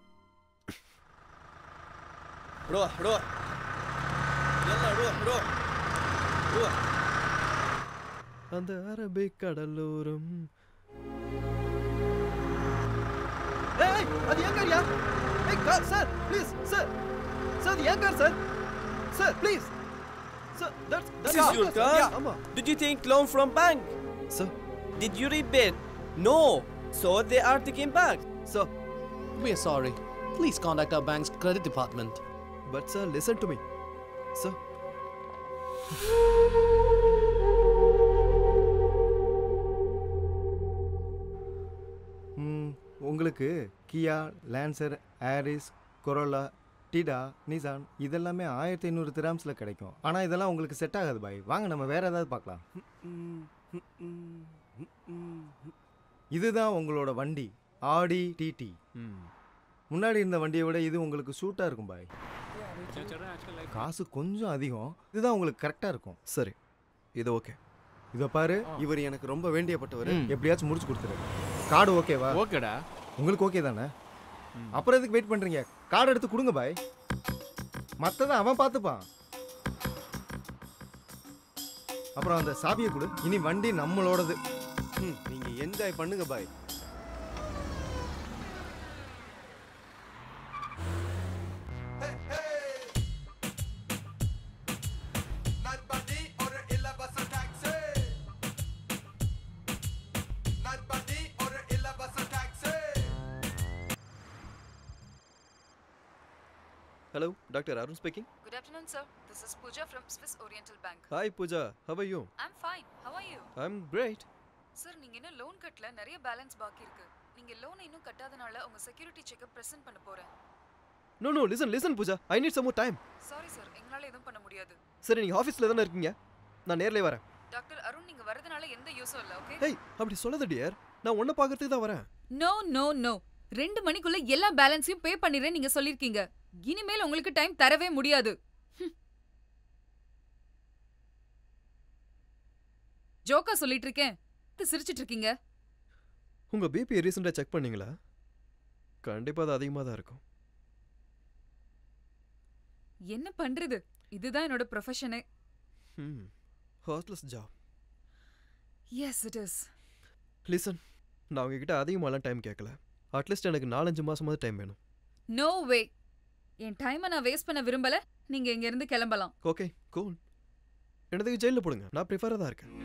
K: روح روح يلا روح روح روح
D: அந்த அரபிக் கடலோரம். ஏய் அது ஏன் காரியா? ஏய் car sir please sir sir ஏன் car sir sir please sir that's
K: This is your car?
D: ஆமா.
K: Did you take loan from bank?
D: Sir.
K: Did you repay? No. So they are taking back.
D: Sir.
T: We are sorry. Please contact our bank's credit department.
D: But sir, listen to me. Sir.
M: உங்களுக்கு Kia, Lancer, Auris, Corolla, Tiida, Nissan இதெல்லாமே ஆயிரத்தி ஐநூறு திராம்ஸில் கிடைக்கும். ஆனால் இதெல்லாம் உங்களுக்கு செட் ஆகாது பாய். வாங்க நம்ம வேற ஏதாவது பார்க்கலாம். இதுதான் உங்களோட வண்டி, ஆடி டிடி. முன்னாடி இருந்த வண்டியை விட இது உங்களுக்கு சூட்டாக இருக்கும் பாய். காசு கொஞ்சம் அதிகம். இதுதான் உங்களுக்கு கரெக்டாக இருக்கும்.
D: சரி, இது ஓகே.
M: இதை பாரு, இவர் எனக்கு ரொம்ப வேண்டியப்பட்டவர். எப்படியாச்சும் முடிச்சு கொடுத்துரு. கார்டு ஓகேவா?
N: ஓகேடா.
M: உங்களுக்கு ஓகே தானே? அப்புறம் எதுக்கு வெயிட் பண்ணுறீங்க? கார்டு எடுத்து கொடுங்க பாய். மற்றதை அவன் பார்த்துப்பான். அப்புறம் அந்த சாவியை கொடு. இனி வண்டி நம்மளோடது. ம் நீங்கள் என்ஜாய் பண்ணுங்க பாய்.
D: Hello, Doctor Arun speaking.
G: Good afternoon, sir. This is Pooja from Swiss Oriental Bank.
D: Hi Pooja, how are you?
G: I'm fine. How are you?
D: I'm great.
G: Sir, நீங்க இன்னும் லோன் கட்டல, நிறைய பேலன்ஸ் பாக்கி இருக்கு. நீங்க லோன் இன்னும் கட்டாதனால உங்க செக்யூரிட்டி செக்கப் பிரசன்ட் பண்ண போறேன்.
D: No no, listen listen Pooja, I need some more time.
G: Sorry sir, எங்களால எதுவும் பண்ண முடியாது.
D: சரி, நீங்க ஆபீஸ்ல தான இருக்கீங்க? நான் நேர்லயே வரேன்.
G: டாக்டர் அருண், நீங்க வரதுனால எந்த யூஸும் இல்ல, ஓகே?
D: ஹேய், அப்படி சொல்லாத டியர். நான் உன்னை பார்க்கிறதுக்கு தான் வரேன்.
G: No no no. ரெண்டு மணிக்குள்ள எல்லா பேலன்ஸையும் பே பண்ணிடுறேன் நீங்க சொல்லிருக்கீங்க. இனிமேல் உங்களுக்கு டைம் தரவே முடியாது. ஜோக்கா சொல்லிட்டு இருக்கேன். சிரிச்சிட்டு இருக்கீங்க.
D: உங்க பிபி ரீசெண்டா செக் பண்ணீங்களா? கண்டிப்பா அது அதிகமா தான் இருக்கும்.
G: என்ன பண்றது? இதுதான் என்னோட ப்ரொஃபஷனே.
D: ம். Heartless job.
G: Yes it is.
D: Listen, நான் உங்ககிட்ட அதிகமாலாம் டைம் கேட்கல. அட்லீஸ்ட் எனக்கு நாலஞ்சு மாசமாவது டைம் வேணும்.
G: நோ வே. என் டைமை நான் வேஸ்ட் பண்ண விரும்பல. நீங்க இங்க இருந்து கிளம்பலாம்.
D: Okay, cool. என்னதுக்கு ஜெயில போடுங்க. நான் ப்ரிஃபரா தான் இருக்கேன்.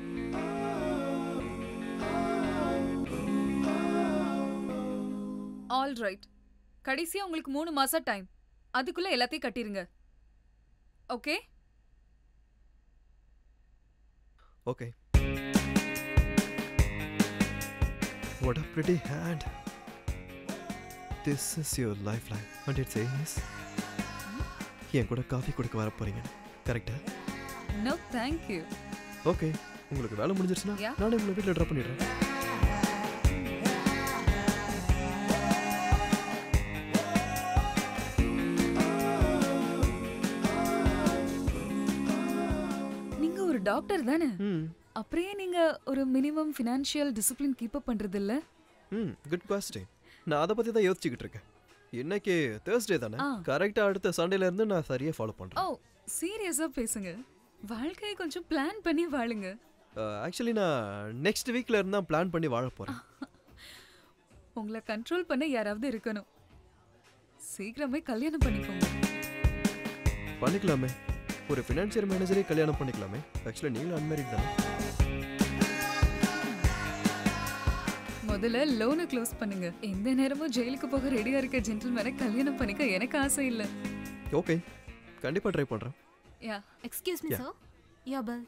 G: All right. கடைசியா உங்களுக்கு மூணு மாசம் டைம். அதுக்குள்ள எல்லாத்தையும் கட்டிருங்க. Okay?
D: Okay. What a pretty hand. This is your lifeline. And it says என் கூட காஃபி குடிக்க வர போறீங்க. கரெக்ட்டா?
U: No, thank you.
D: ஓகே. உங்களுக்கு வேலை முடிஞ்சிருச்சுனா
U: Yeah.
D: நானே உங்களை வீட்ல டிராப் பண்ணிடுறேன்.
U: நீங்க ஒரு டாக்டர் தானே? அப்புறம் நீங்க ஒரு minimum financial discipline keep up பண்றது இல்ல?
D: ம், குட் क्वेश्चन. நான் அத பத்தி தான் யோசிச்சிட்டு இருக்கேன். இன்னைக்கு Thursday தானே?
U: ஆ.
D: கரெக்ட்டா அடுத்த சண்டேல இருந்து நான் சரியா ஃபாலோ பண்றேன்.
U: ஓ, சீரியஸா பேசுங்க. வாழ்க்கையை கொஞ்சம் பிளான் பண்ணி வாழுங்க.
D: ஆக்சுவலி நான் நெக்ஸ்ட் வீக்ல இருந்து தான் பிளான் பண்ணி வாழ போறேன்.
U: உங்களை கண்ட்ரோல் பண்ண யாராவது இருக்கணும். சீக்கிரமே கல்யாணம் பண்ணிக்கோங்க.
D: பண்ணிக்கலாமே. ஒரு ஃபினான்ஷியல் மேனேஜரே கல்யாணம் பண்ணிக்கலாமே. ஆக்சுவலி நீங்களும் அன்மேரிட் தானே?
U: முதல்ல லோனை க்ளோஸ் பண்ணுங்க. எந்த நேரமும் ஜெயிலுக்கு போக ரெடியா இருக்க ஜென்டில்மேனை கல்யாணம் பண்ணிக்க எனக்கு ஆசை இல்ல.
D: ஓகே, கண்டிப்பா ட்ரை பண்றேன்.
U: Yeah,
J: excuse me
D: Yeah.
J: Sir. Yeah bill.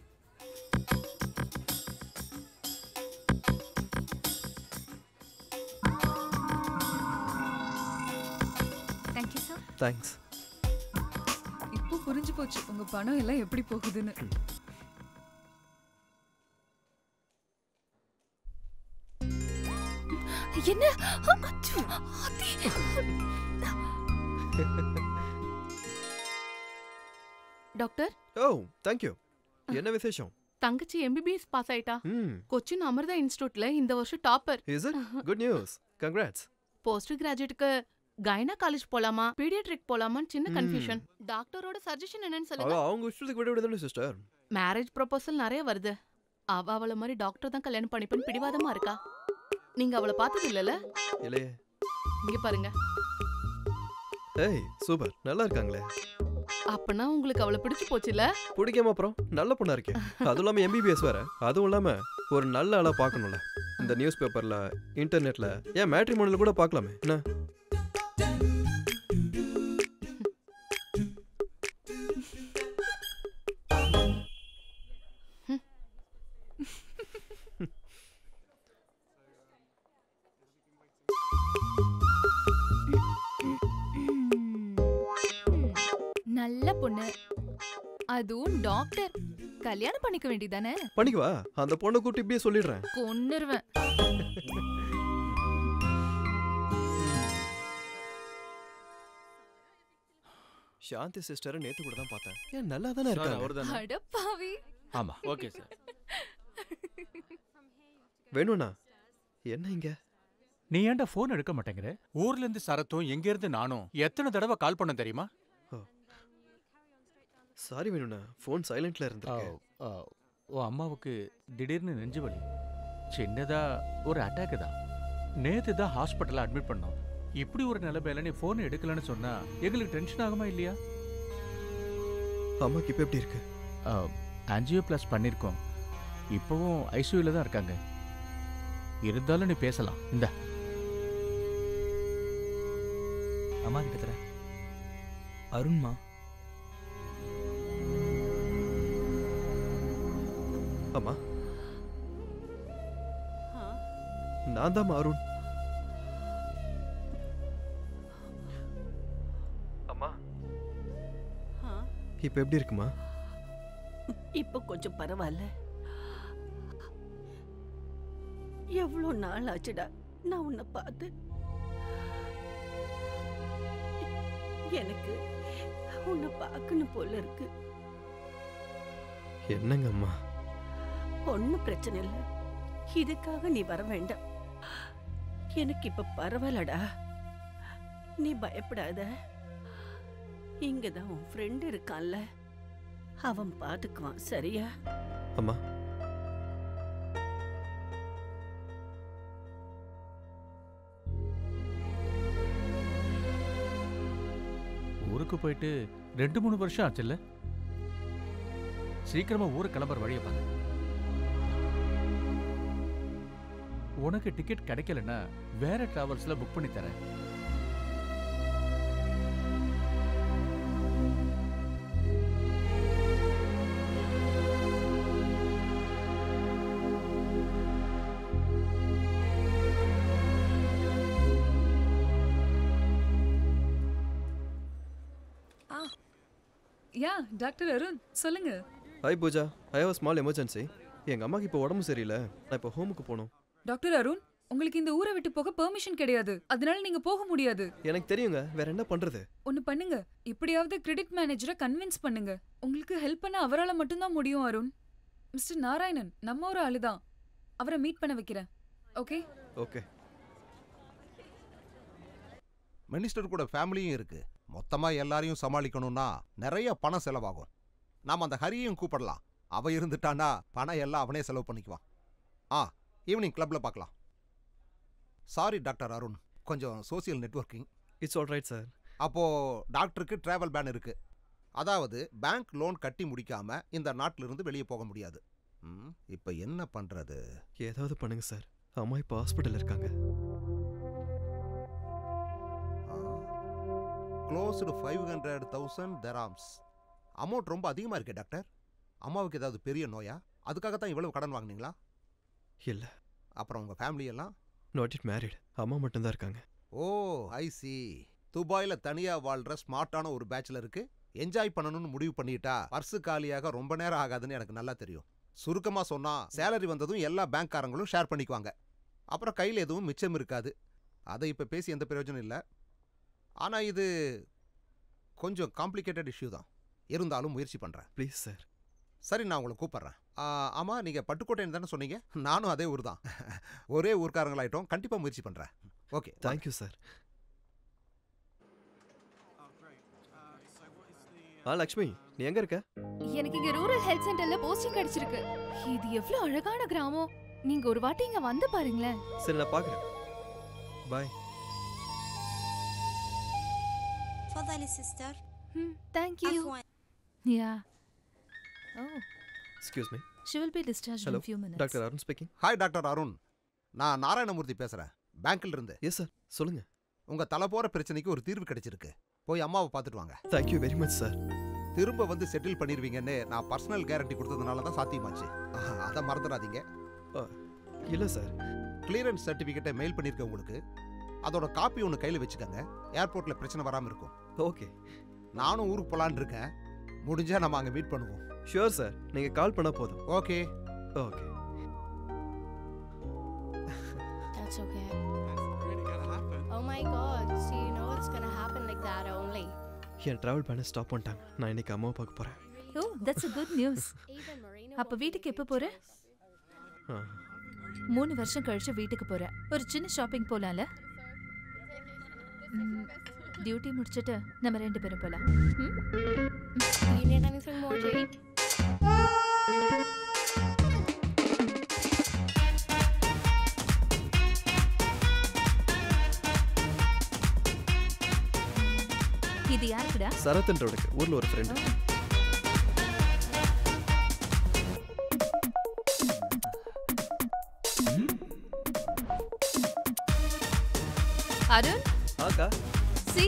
J: Thank you sir.
D: Thanks.
U: இப்போ புரிஞ்சு போச்சு உங்க பணம் எல்லாம் எப்படி போகுதுன்னு.
G: என்ன? அச்சோ, ஆத்தி.
Q: Doctor,
D: oh, thank you. என்ன விசேஷம்?
Q: தங்கச்சி எம்பிபிஎஸ் பாஸ் ஆயிட்டா.
D: ம்.
Q: கொச்சின் அமிர்தா இன்ஸ்டிடியூட்ல இந்த வருஷம் topper.
D: Is it? Good news. Congrats.
Q: Post கிராஜுவேட்டுக்கு கைனா காலேஜ் போலாமா பீடியாட்ரிக் போலாமான்னு சின்ன
D: ம்.
Q: கன்ஃபியூஷன். டாக்டரோட சஜஷன் என்னன்னு
D: அவ
Q: சொல்லுங்க.
D: அவங்க இஷ்டத்துக்கு விட விடுதானே சிஸ்டர்.
Q: மேரேஜ் ப்ரொபோசல் நிறைய வருது. அவ அவள மாதிரி டாக்டர் தான் கல்யாணம் பண்ணிப்பேன்னு பிடிவாதமா இருக்கா. நீங்க அவளை பார்த்தது இல்லல?
D: இல்லையே.
Q: இங்க பாருங்க.
D: ஏய், சூப்பர். நல்லா இருக்காங்களே.
Q: அப்பனா உங்களுக்கு அவளை பிடிச்சு போச்சுல?
D: பிடிக்காம அப்புறம் நல்ல பொண்ணா இருக்கே. அதுவும் இல்லாம எம்பிபிஎஸ் வேற. அதுவும் இல்லாம ஒரு நல்ல ஆளா பார்க்கணும்ல. இந்த நியூஸ் பேப்பர்ல, இன்டர்நெட்ல, ஏன் மேட்ரிமோனில கூட பார்க்கலாமே. என்ன?
G: நல்ல பொண்ணு, அதுவும் டாக்டர். கல்யாணம் பண்ணிக்க வேண்டியதானே?
D: பண்ணிக்குவா. அந்த பொண்ணை கூப்பிட்டு இப்படியே சொல்லிடுறேன்.
G: கொன்னுருவேன்.
D: சாந்தி சிஸ்டரை நேத்து கூட தான் பார்த்தேன். ஏன் நல்லா தானே இருக்காங்க.
G: அட பாவி.
N: ஆமா, ஓகே சார்.
D: வேணும்னா என்ன இங்க?
N: நீ ஏன்டா ஃபோன் எடுக்க மாட்டேங்கிற? ஊர்ல இருந்து சரத்தும் எங்க இருந்து நானும் எத்தனை தடவை கால் பண்ண தெரியுமா?
D: சாரி வேணும்னா, ஃபோன் சைலண்ட்ல இருந்திருக்கு.
N: ஓ, அம்மாவுக்கு திடீர்னு நெஞ்சு வலி. சின்னதா ஒரு அட்டாக் தான். நேத்து தான் ஹாஸ்பிட்டல்ல அட்மிட் பண்ணோம். இப்படி ஒரு நிலைமையில நீ ஃபோன் எடுக்கலன்னு சொன்னா எங்களுக்கு டென்ஷன் ஆகுமா இல்லையா?
D: அம்மாக்கு இப்ப எப்படி இருக்கு?
N: ஆன்ஜியோ பிளஸ் பண்ணிருக்கோம். இப்பவும் ஐசியூல தான் இருக்காங்க. இருந்தாலும் நீ பேசலாம். இந்த
V: அம்மா கிட்ட தர. அருண்மா.
D: அம்மா, நான் தான் அருண். அம்மா, இப்ப எப்படி இருக்குமா?
W: இப்போ கொஞ்சம் பரவாயில்ல. எவ்வளோ நாள் ஆச்சுடா நான் உன்னை பார்த்து. எனக்கு உன்னை பார்க்கணும் போல இருக்கு.
D: என்னங்க அம்மா?
W: ஒன்னும் பிரச்சனை இல்லை. இதுக்காக நீ வர வேண்டாம். எனக்கு இப்ப பரவாயில்லடா. நீ பயப்படாத. இங்கதான் உன் ஃப்ரெண்ட் இருக்கான்ல, அவன் பாத்துக்குவான். சரியா?
D: அம்மா,
N: ஊருக்கு போயிட்டு ரெண்டு மூணு வருஷம் ஆச்சுல்ல? சீக்கிரமா ஊருக்கு கிளம்புற வழியை பாரு. உனக்கு டிக்கெட் கிடைக்கலன்னா வேற டிராவல்ஸ்ல புக் பண்ணி தரேன்.
U: யா டாக்டர் அருண் சொல்லுங்க.
D: Hi Pooja, I have a small emergency. எங்க அம்மாக்கு இப்போ உடம்பு சரியில்லை. நான் இப்போ ஹோமுக்கு போகணும்.
U: டாக்டர் அருண், உங்களுக்கு இந்த ஊரை விட்டு போக பெர்மிஷன் கிடையாது. அதனால நீங்க போக முடியாது.
D: எனக்கு தெரியுங்க, வேற என்ன பண்றது?
U: ஒன்னு பண்ணுங்க, இப்படியாவது கிரெடிட் மேனேஜரை கன்வின்ஸ் பண்ணுங்க. உங்களுக்கு ஹெல்ப் பண்ண அவரால மட்டும்தான் முடியும் அருண். மிஸ்டர் நாராயணன் நம்ம ஒரு ஆளுதான். அவரை மீட் பண்ண வைக்கிறேன். Okay
D: okay.
A: மினிஸ்டர் கூட ஃபேமிலியும் இருக்கு. மொத்தமா எல்லாரையும் சமாளிக்கணும்னா நிறைய பணம் செலவாகும். நாம அந்த ஹரியையும் கூப்பிடலாம். அவ இருந்துட்டானா பணம் எல்லாம் அவனே செலவு பண்ணிக்குவான். ஆ, ஈவினிங் கிளப்ல பார்க்கலாம். சாரி டாக்டர் அருண், கொஞ்சம் social networking.
D: It's all right sir.
A: அப்போ டாக்டருக்கு டிராவல் பேன் இருக்கு. அதாவது பேங்க் லோன் கட்டி முடிக்காம இந்த நாட்டில இருந்து வெளியே போக முடியாது. இப்போ என்ன பண்றது?
D: ஏதாவது பண்ணுங்க சார். அம்மா இப்போ ஹாஸ்பிட்டல் இருக்காங்க.
A: Closed five hundred thousand dirhams. Amount ரொம்ப அதிகமாக இருக்கே டாக்டர். அம்மாவுக்கு ஏதாவது பெரிய நோயா? அதுக்காக தான் இவ்வளவு கடன் வாங்கினீங்களா?
D: இல்லை.
A: அப்புறம் உங்கள் ஃபேமிலி எல்லாம்?
D: Not it married. அம்மா மட்டும்தான் இருக்காங்க.
A: Oh I see. துபாயில் தனியாக வாழ்கிற ஸ்மார்ட்டான ஒரு பேச்சுலருக்கு என்ஜாய் பண்ணணும்னு முடிவு பண்ணிட்டா பர்ஸு காலியாக ரொம்ப நேரம் ஆகாதுன்னு எனக்கு நல்லா தெரியும். சுருக்கமாக சொன்னால் சேலரி வந்ததும் எல்லா பேங்க்காரங்களும் ஷேர் பண்ணிக்குவாங்க. அப்புறம் கையில் எதுவும் மிச்சம் இருக்காது. அதை இப்போ பேசி எந்த பிரயோஜனம் இல்லை. ஆனால் இது கொஞ்சம் காம்ப்ளிகேட்டட் இஷ்யூ தான். இருந்தாலும் முயற்சி பண்ணுறேன்.
D: Please sir.
A: சரி, நான் உங்களை கூப்பிட்றேன். ஆமாம், நீங்கள் பட்டுக்கோட்டைன்னு தானே சொன்னீங்க? நானும் அதே ஊர் தான். ஒரே ஊர்க்காரங்களாயிட்டோம். கண்டிப்பாக முயற்சி பண்ணுறேன். Okay,
D: thank you sir. ஆ லக்ஷ்மி, நீ எங்க இருக்க?
G: எனக்கு இங்க ரூரல் ஹெல்த் சென்டர்ல போஸ்டிங் கிடைச்சிருக்கு. இது எவ்வளவு அழகான கிராமம். நீங்க ஒரு வாட்டி இங்க வந்து பாருங்களேன்.
D: சரி, நான் பார்க்கறேன். Bye.
E: تفضلي sister.
G: Hmm, thank you.
C: Yeah. Oh.
D: Excuse me.
C: She will be discharged
D: Hello.
C: in few minutes.
D: Doctor Arun speaking.
A: Hi doctor Arun, நான் நாராயணமூர்த்தி பேசுகிறேன், பேங்க்ல இருந்து.
D: எஸ் சார், சொல்லுங்க.
A: உங்கள் தலை போகிற பிரச்சனைக்கு ஒரு தீர்வு கிடைச்சிருக்கு. போய் அம்மாவை பார்த்துட்டு வாங்க.
D: Thank you very much sir.
A: திரும்ப வந்து செட்டில் பண்ணிடுவீங்கன்னு நான் பர்சனல் கேரண்டி கொடுத்ததுனால தான் சாத்தியமாச்சு. அதை மறந்துடாதீங்க.
D: இல்லை சார்.
A: கிளியரன்ஸ் சர்டிஃபிகேட்டை மெயில் பண்ணியிருக்கேன் உங்களுக்கு. அதோட காப்பி ஒன்று கையில் வச்சுக்கோங்க. ஏர்போர்ட்டில் பிரச்சனை வராமல் இருக்கும்.
D: ஓகே.
A: நானும் ஊருக்கு போகலான்னு இருக்கேன். முடிஞ்சால் நம்ம அங்கே மீட் பண்ணுவோம்.
D: ஷுவர் சார், நீங்கள் கால் பண்ணால் போதும்.
A: Okay
D: okay.
I: That's okay. Oh my god, so you know it's gonna happen like that only.
D: என் ட்ராவல் பண்ண ஸ்டாப் பண்ணிட்டாங்க. நான் இன்னைக்கு அம்மாவை பார்க்க போகிறேன்.
C: Oh, that's a good news. அப்ப வீட்டுக்கு எப்போ போற? மூணு வருஷம் கழிச்சு வீட்டுக்கு போற. ஒரு சின்ன ஷாப்பிங் போலாம்ல? டியூட்டி முடிச்சிட்டு நம்ம ரெண்டு பேரும் போலாம்.
I: You need anything more to eat?
C: இது யாருக்குடா?
D: சரத்ன்றோடக்கு, ஊர்ல ஒரு ஃப்ரெண்ட்.
C: அருண்?
D: ஆக்கா.
C: See?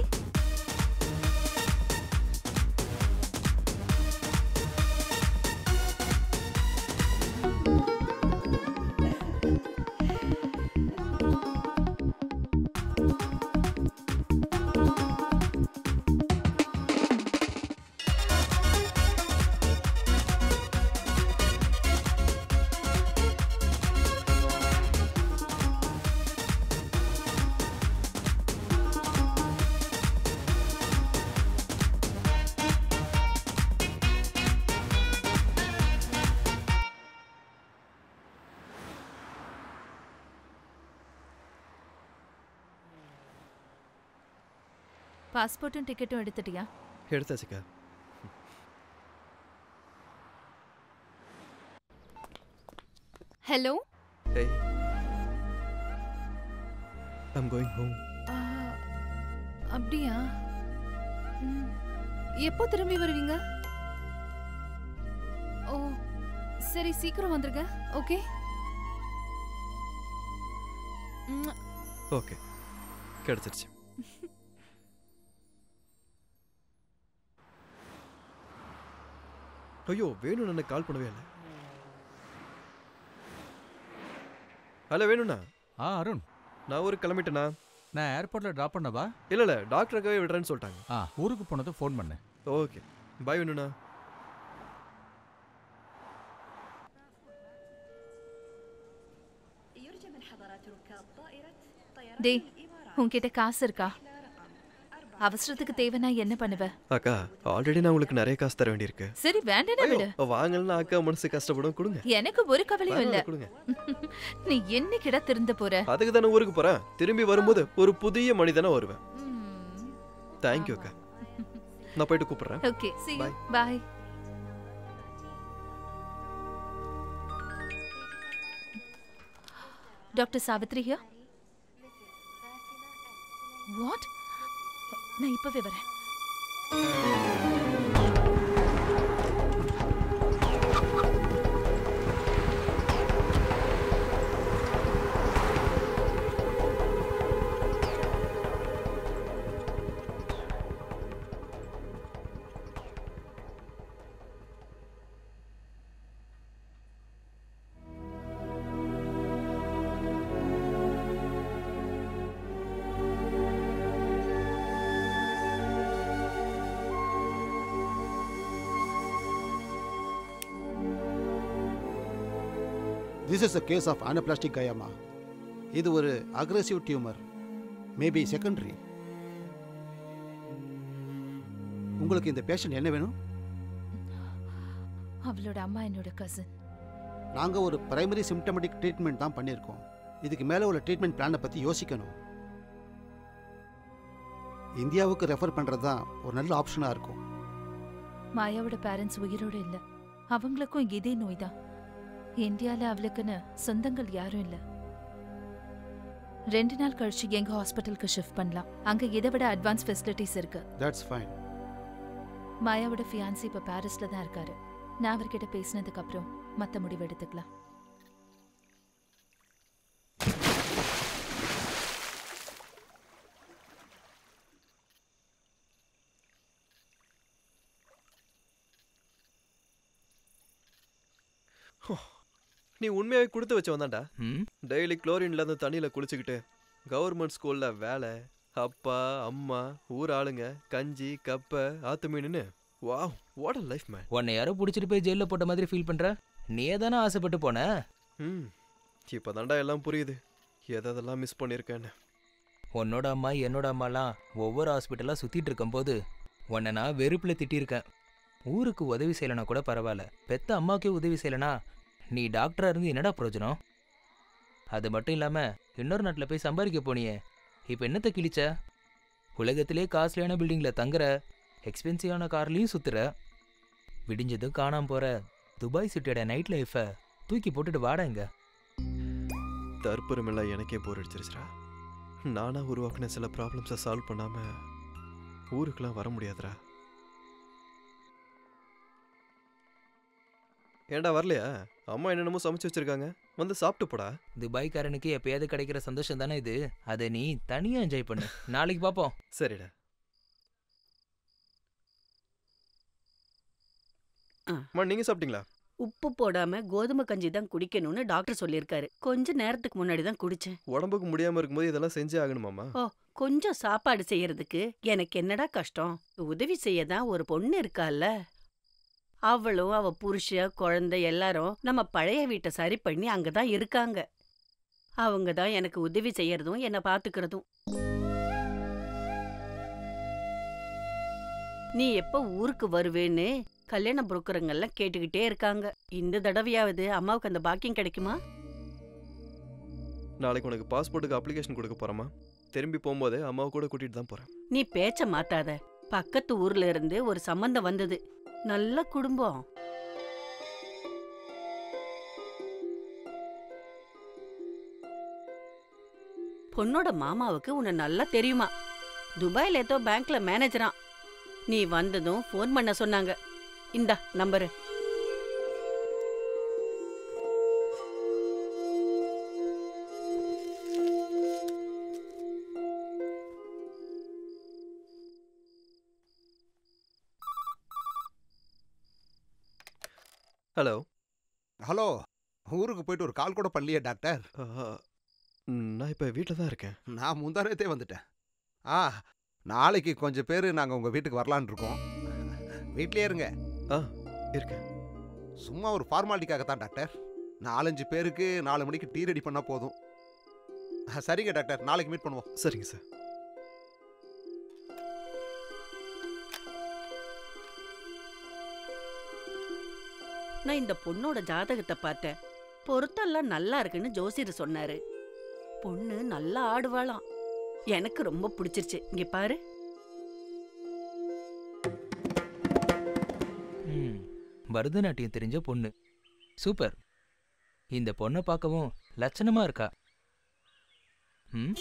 C: பாஸ்போர்ட்டும் டிக்கெட்டும் எடுத்துட்டியா?
D: எடுத்தாச்சுக்கா.
G: Hello.
D: Hey. I'm going home.
G: அப்படியா? எப்போ திரும்பி வருவீங்க? ஓ சரி, சீக்கிரம் வந்துருங்க. ஓகே
D: ஓகே, கிடைச்சிருச்சு. ஐயோ, வேணும் எனக்கு கால் பண்ணவே இல்லை. ஹலோ வேணுண்ணா.
N: ஆ அருண்,
D: நான் ஊருக்கு கிளம்பிட்டேண்ணா.
N: நான் ஏர்போர்ட்டில் ட்ராப் பண்ணவா?
D: இல்லை இல்லை, டாக்டருக்காகவே விடுறேன்னு சொல்லிட்டாங்க.
N: ஆ, ஊருக்கு போனது ஃபோன் பண்ணேன்.
D: ஓகே. பாய் வேணுண்ணா.
C: டேய் உன்கிட்ட காசு இருக்கா? அவசரத்துக்கு தேவைன்னா என்ன பண்ணுவ?
D: அக்கா ஆல்ரெடி நான் உங்களுக்கு நிறைய காசு தர வேண்டியிருக்கு.
C: சரி வேண்டாம் விடு.
D: வாங்கலன்னா அக்கா மனசு கஷ்டப்படும். கொடுங்க.
C: எனக்கு ஒரு கவலையும் இல்ல.
D: கொடுங்க.
C: நீ என்னைக்கிட திருந்த போற?
D: அதுக்கு தானே ஊருக்கு போறேன். திரும்பி வரும்போது ஒரு புதிய மனிதனா வருவேன். தேங்க்யூ அக்கா. நான் போயிட்டு கூப்பிடுறேன்.
C: Okay see you bye. Doctor Savitri here. What? நான் இப்பவே வரேன்.
O: This is a case of anaplastic glioma. இது ஒரு aggressive tumor. Maybe secondary. உங்களுக்கு இந்த பேஷண்ட் என்ன வேணும்?
C: அவளோட அம்மா என்னோட கசின்.
O: நாங்க ஒரு பிரைமரி சிம்டமேட்டிக் ட்ரீட்மெண்ட் தான் பண்ணியிருக்கோம். இதுக்கு மேலே உள்ள ட்ரீட்மெண்ட் பிளானை பற்றி யோசிக்கணும். இந்தியாவுக்கு ரெஃபர் பண்ணுறது தான் ஒரு நல்ல ஆப்ஷனாக இருக்கும்.
C: மாயாவோட பேரண்ட்ஸ் உயிரோடு இல்லை. அவங்களுக்கும் இதே நோய் தான். இந்தியாவில் அவளுக்குன்னு சொந்தங்கள் யாரும் இல்லை. ரெண்டு நாள் கழிச்சு எங்க ஹாஸ்பிட்டலுக்கு ஷிஃப்ட் பண்ணலாம். அங்க இதை விட அட்வான்ஸ் ஃபெசிலிட்டிஸ் இருக்கு.
O: That's fine.
C: மாயாவோட ஃபியான்சி இப்ப பாரிஸ்ல தான் இருக்காரு. நான் அவர்கிட்ட பேசினதுக்கு அப்புறம் மத்த முடிவு எடுத்துக்கலாம்.
D: நீ உண்மையாவே கொடுத்து வச்ச வந்தாண்டா. டெய்லி குளோரின்ல அந்த தண்ணியில குளிச்சுக்கிட்டு கவர்மெண்ட் ஸ்கூல்ல வேலை, அப்பா அம்மா ஊர் ஆளுங்க, கஞ்சி கப்ப ஆத்து மீனுன்னு. Wow what a life man.
V: உன்னை யாரோ பிடிச்சிட்டு போய் ஜெயிலில் போட்ட மாதிரி ஃபீல் பண்ற? நீயே தானே ஆசைப்பட்டு போன.
D: ம் இப்போதாண்டா எல்லாம் புரியுது எதெல்லாம் மிஸ் பண்ணியிருக்கேன்னு.
V: உன்னோட அம்மா என்னோட அம்மாலாம் ஒவ்வொரு ஹாஸ்பிட்டலாக சுற்றிட்டு இருக்கும்போது உன்னை நான் வெறுப்பில் திட்டிருக்கேன். ஊருக்கு உதவி செய்யலைனா கூட பரவாயில்ல, பெத்த அம்மாவுக்கே உதவி செய்யலைனா நீ டாக்டராக இருந்து என்னடா பிரயோஜனம்? அது மட்டும் இல்லாமல் இன்னொரு நாட்டில் போய் சம்பாதிக்க போனியே, இப்போ என்னத்தை கிழிச்ச? உலகத்திலே காஸ்ட்லியான பில்டிங்கில் தங்குற, எக்ஸ்பென்சிவான கார்லேயும் சுற்றுற, விடிஞ்சதும் காணாமல் போகிற துபாய் சிட்டியோட நைட் லைஃப்பை தூக்கி போட்டுட்டு வாடா இங்க.
D: தற்பெருமெல்லாம் எனக்கே போர் அடிச்சிருச்சுரா. நானாக உருவாக்குன சில ப்ராப்ளம்ஸை சால்வ் பண்ணாமல் ஊருக்கெல்லாம் வர முடியாதுரா. ஏண்டா வரலையா? அம்மா என்னென்னமோ சமைச்சு வச்சிருக்காங்க, வந்து சாப்பிட்டு போடா.
V: துபாய்க்காரனுக்கு எப்பயாவது கிடைக்கிற சந்தோஷம் தானே இது. அதை நீ தனியாக என்ஜாய் பண்ணு. நாளைக்கு பார்ப்போம்.
D: சரிடா. அம்மா நீங்கள் சாப்பிட்டீங்களா?
W: உப்பு போடாம கோதுமை கஞ்சி தான் குடிக்கணும்னு டாக்டர் சொல்லியிருக்காரு. கொஞ்ச நேரத்துக்கு முன்னாடி தான் குடிச்சேன்.
D: உடம்புக்கு முடியாம இருக்கும்போது இதெல்லாம் செஞ்சே ஆகணுமாமா?
W: ஓ, கொஞ்சம் சாப்பாடு செய்யறதுக்கு எனக்கு என்னடா கஷ்டம்? உதவி செய்ய தான் ஒரு பொண்ணு இருக்கால. அவளும் அவ புருஷ குழந்தை எல்லாரும் நம்ம பழைய வீட்டை சரி பண்ணி அங்கதான் இருக்காங்க. அவங்க தான் எனக்கு உதவி செய்யறதும் என்ன பாத்துக்கிறதும். நீ எப்ப ஊருக்கு வருவேன்னு கல்யாண புரோக்கருங்கெல்லாம் கேட்டுக்கிட்டே இருக்காங்க. இந்த தடவையாவது அம்மாவுக்கு அந்த பாக்கியம் கிடைக்குமா?
D: நாளைக்கு உனக்கு பாஸ்போர்ட்டுக்கு அப்ளிகேஷன் கொடுக்க போறேம்மா. திரும்பி போகும்போது அம்மாவை கூட கூட்டிட்டு தான் போறேன்.
W: நீ பேச்ச மாத்தாத. பக்கத்து ஊர்ல இருந்து ஒரு சம்பந்தம் வந்தது. நல்ல குடும்பம். பொண்ணோட மாமாவுக்கு உன்னை நல்லா தெரியுமா? துபாயில ஏதோ பேங்க்ல மேனேஜரா. நீ வந்ததும் ஃபோன் பண்ண சொன்னாங்க. இந்தா நம்பரு.
D: ஹலோ
A: ஹலோ, ஊருக்கு போயிட்டு ஒரு கால் கூட பண்ணலையே டாக்டர்?
D: நான் இப்போ வீட்டில் தான் இருக்கேன்.
A: நான் முந்தானத்தே வந்துட்டேன். ஆ, நாளைக்கு கொஞ்சம் பேர் நாங்கள் உங்கள் வீட்டுக்கு வரலான் இருக்கோம். வீட்லயே இருங்க.
D: ஆ இருக்கு.
A: சும்மா ஒரு ஃபார்மாலிட்டிக்காக தான் டாக்டர். நாலஞ்சு பேருக்கு நாலு மணிக்கு டீ ரெடி பண்ணா போதும். சரிங்க டாக்டர், நாளைக்கு மீட் பண்ணுவோம்.
D: சரிங்க சார்.
W: நான் இந்த பொண்ணோட ஜாதகத்தை பார்த்தேன். பொருத்தெல்லாம் நல்லா இருக்குன்னு ஜோசியர் சொன்னாரு. பொண்ணு நல்லா ஆடுவாளாம். எனக்கு ரொம்ப பிடிச்சிருச்சு. இங்க பாரு.
V: ம், பரதநாட்டியம் தெரிஞ்ச பொண்ணு. சூப்பர். இந்த பொண்ணை பார்க்கவும் லட்சணமா இருக்கா. ம்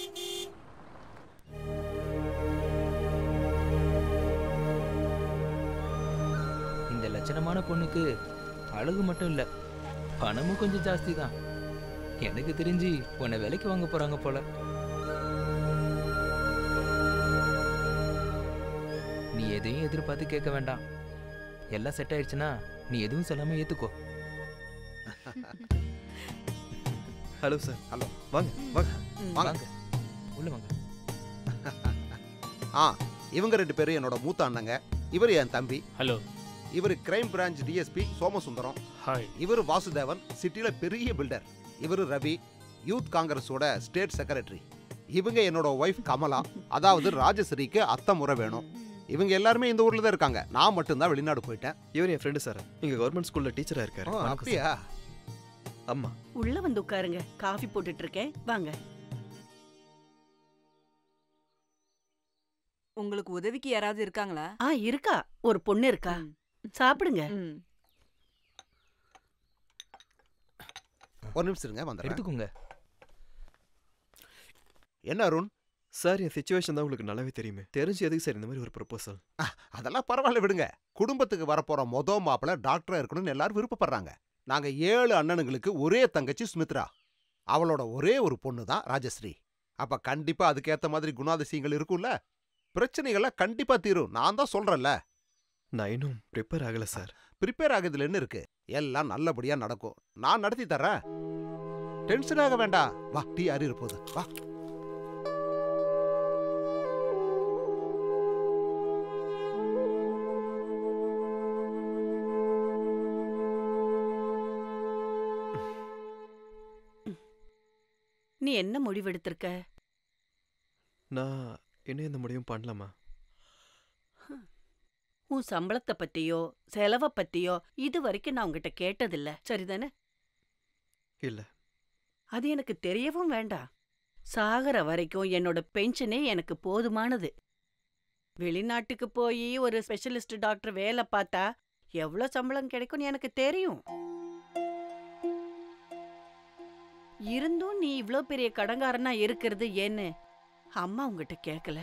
V: இந்த லட்சணமான பொண்ணுக்கு அழகு மட்டும் இல்ல, பணமும் கொஞ்சம் ஜாஸ்தி தான். எனக்கு தெரிஞ்சு உன்னை விலைக்கு வாங்க போறாங்க போல. நீ எதையும் எதிர்பார்த்து கேட்க வேண்டாம். எல்லாம் செட் ஆயிடுச்சுன்னா நீ எதுவும் சொல்லாம ஏத்துக்கோ.
D: Hello sir.
A: ஹலோ.
D: வாங்க வாங்க
A: வாங்க.
V: உள்ள வாங்க.
A: ஆ, இவங்க ரெண்டு பேரும் என்னோட மூத்த அண்ணங்க. இவர் என் தம்பி.
F: ஹலோ.
A: இவர் crime branch DSP Somasundaram.
F: Hi.
A: இவர் வாசுதேவன், சிட்டில பெரிய பில்டர். இவர் ரவி, யூத் காங்கிரஸோட ஸ்டேட் செக்ரட்டரி. இவங்க என்னோட ஒய்ஃப் கமலா, அதாவது ராஜஸ்ரீக்கு அத்தை முறை வேணும். இவங்க எல்லாருமே இந்த ஊர்ல தான் இருக்காங்க. நான் மட்டும்தான் வெளிநாடு போயிட்டேன்.
D: இவர் என் ஃப்ரெண்டு சார். இங்க கவர்மெண்ட் ஸ்கூல்ல டீச்சரா இருக்காரு.
A: அப்படியா?
D: அம்மா
W: உள்ள வந்து உட்காருங்க. காஃபி போட்டுட்டு இருக்கேன். வாங்க.
R: உங்களுக்கு உதவிக்கு யாராவது இருக்காங்களா?
W: ஆ இருக்கா, ஒரு பொண்ணு இருக்கா. சாப்பிடுங்க.
A: ஒரு நிமிஷம் இருங்க, வந்துடுறேன்.
V: எடுத்துக்கோங்க.
A: என்ன அருண்?
D: சார், என் சிச்சுவேஷன் தான் உங்களுக்கு நல்லாவே தெரியுமே. தெரிஞ்சு எதுக்கு சார் இந்த மாதிரி ஒரு ப்ரொபோசல்?
A: அதெல்லாம் பரவாயில்ல விடுங்க. குடும்பத்துக்கு வரப்போற மொத மாப்பிள்ள டாக்டரா இருக்கணும்னு எல்லாரும் விருப்பப்படுறாங்க. நாங்க ஏழு அண்ணனுங்களுக்கு ஒரே தங்கச்சி சுமித்ரா. அவளோட ஒரே ஒரு பொண்ணு தான் ராஜஸ்ரீ. அப்ப கண்டிப்பா அதுக்கேத்த மாதிரி குணாதிசயங்கள் இருக்கும்ல. பிரச்சனைகள்லாம் கண்டிப்பா தீரும். நான் தான் சொல்றேன்ல.
D: நான் இன்னும் ப்ரிப்பேர் ஆகல சார்.
A: ப்ரிப்பேர் ஆகுதுல என்ன இருக்கு? எல்லாம் நல்லபடியா நடக்கும். நான் நடத்தி தர்றேன். டென்ஷன் ஆக வேண்டாம். வா, டீ ஆறி இருப்போது. வா.
W: நீ என்ன முடிவெடுத்திருக்க?
D: நான் இன்னும் இந்த முடிவும் பண்ணலாமா?
W: உன் சம்பளத்தை பத்தியோ செலவை பத்தியோ இது வரைக்கும் நான் உங்ககிட்ட கேட்டதில்ல, சரிதானே?
D: இல்ல.
W: அது எனக்கு தெரியவும் வேண்டாம். சாகர வரைக்கும் என்னோட பென்ஷனே எனக்கு போதுமானது. வெளிநாட்டுக்கு போய் ஒரு ஸ்பெஷலிஸ்ட் டாக்டர் வேலை பார்த்தா எவ்வளோ சம்பளம் கிடைக்கும்னு எனக்கு தெரியும். இருந்தும் நீ இவ்ளோ பெரிய கடங்காரனா இருக்கிறது ஏன்னு அம்மா உங்ககிட்ட கேட்கல.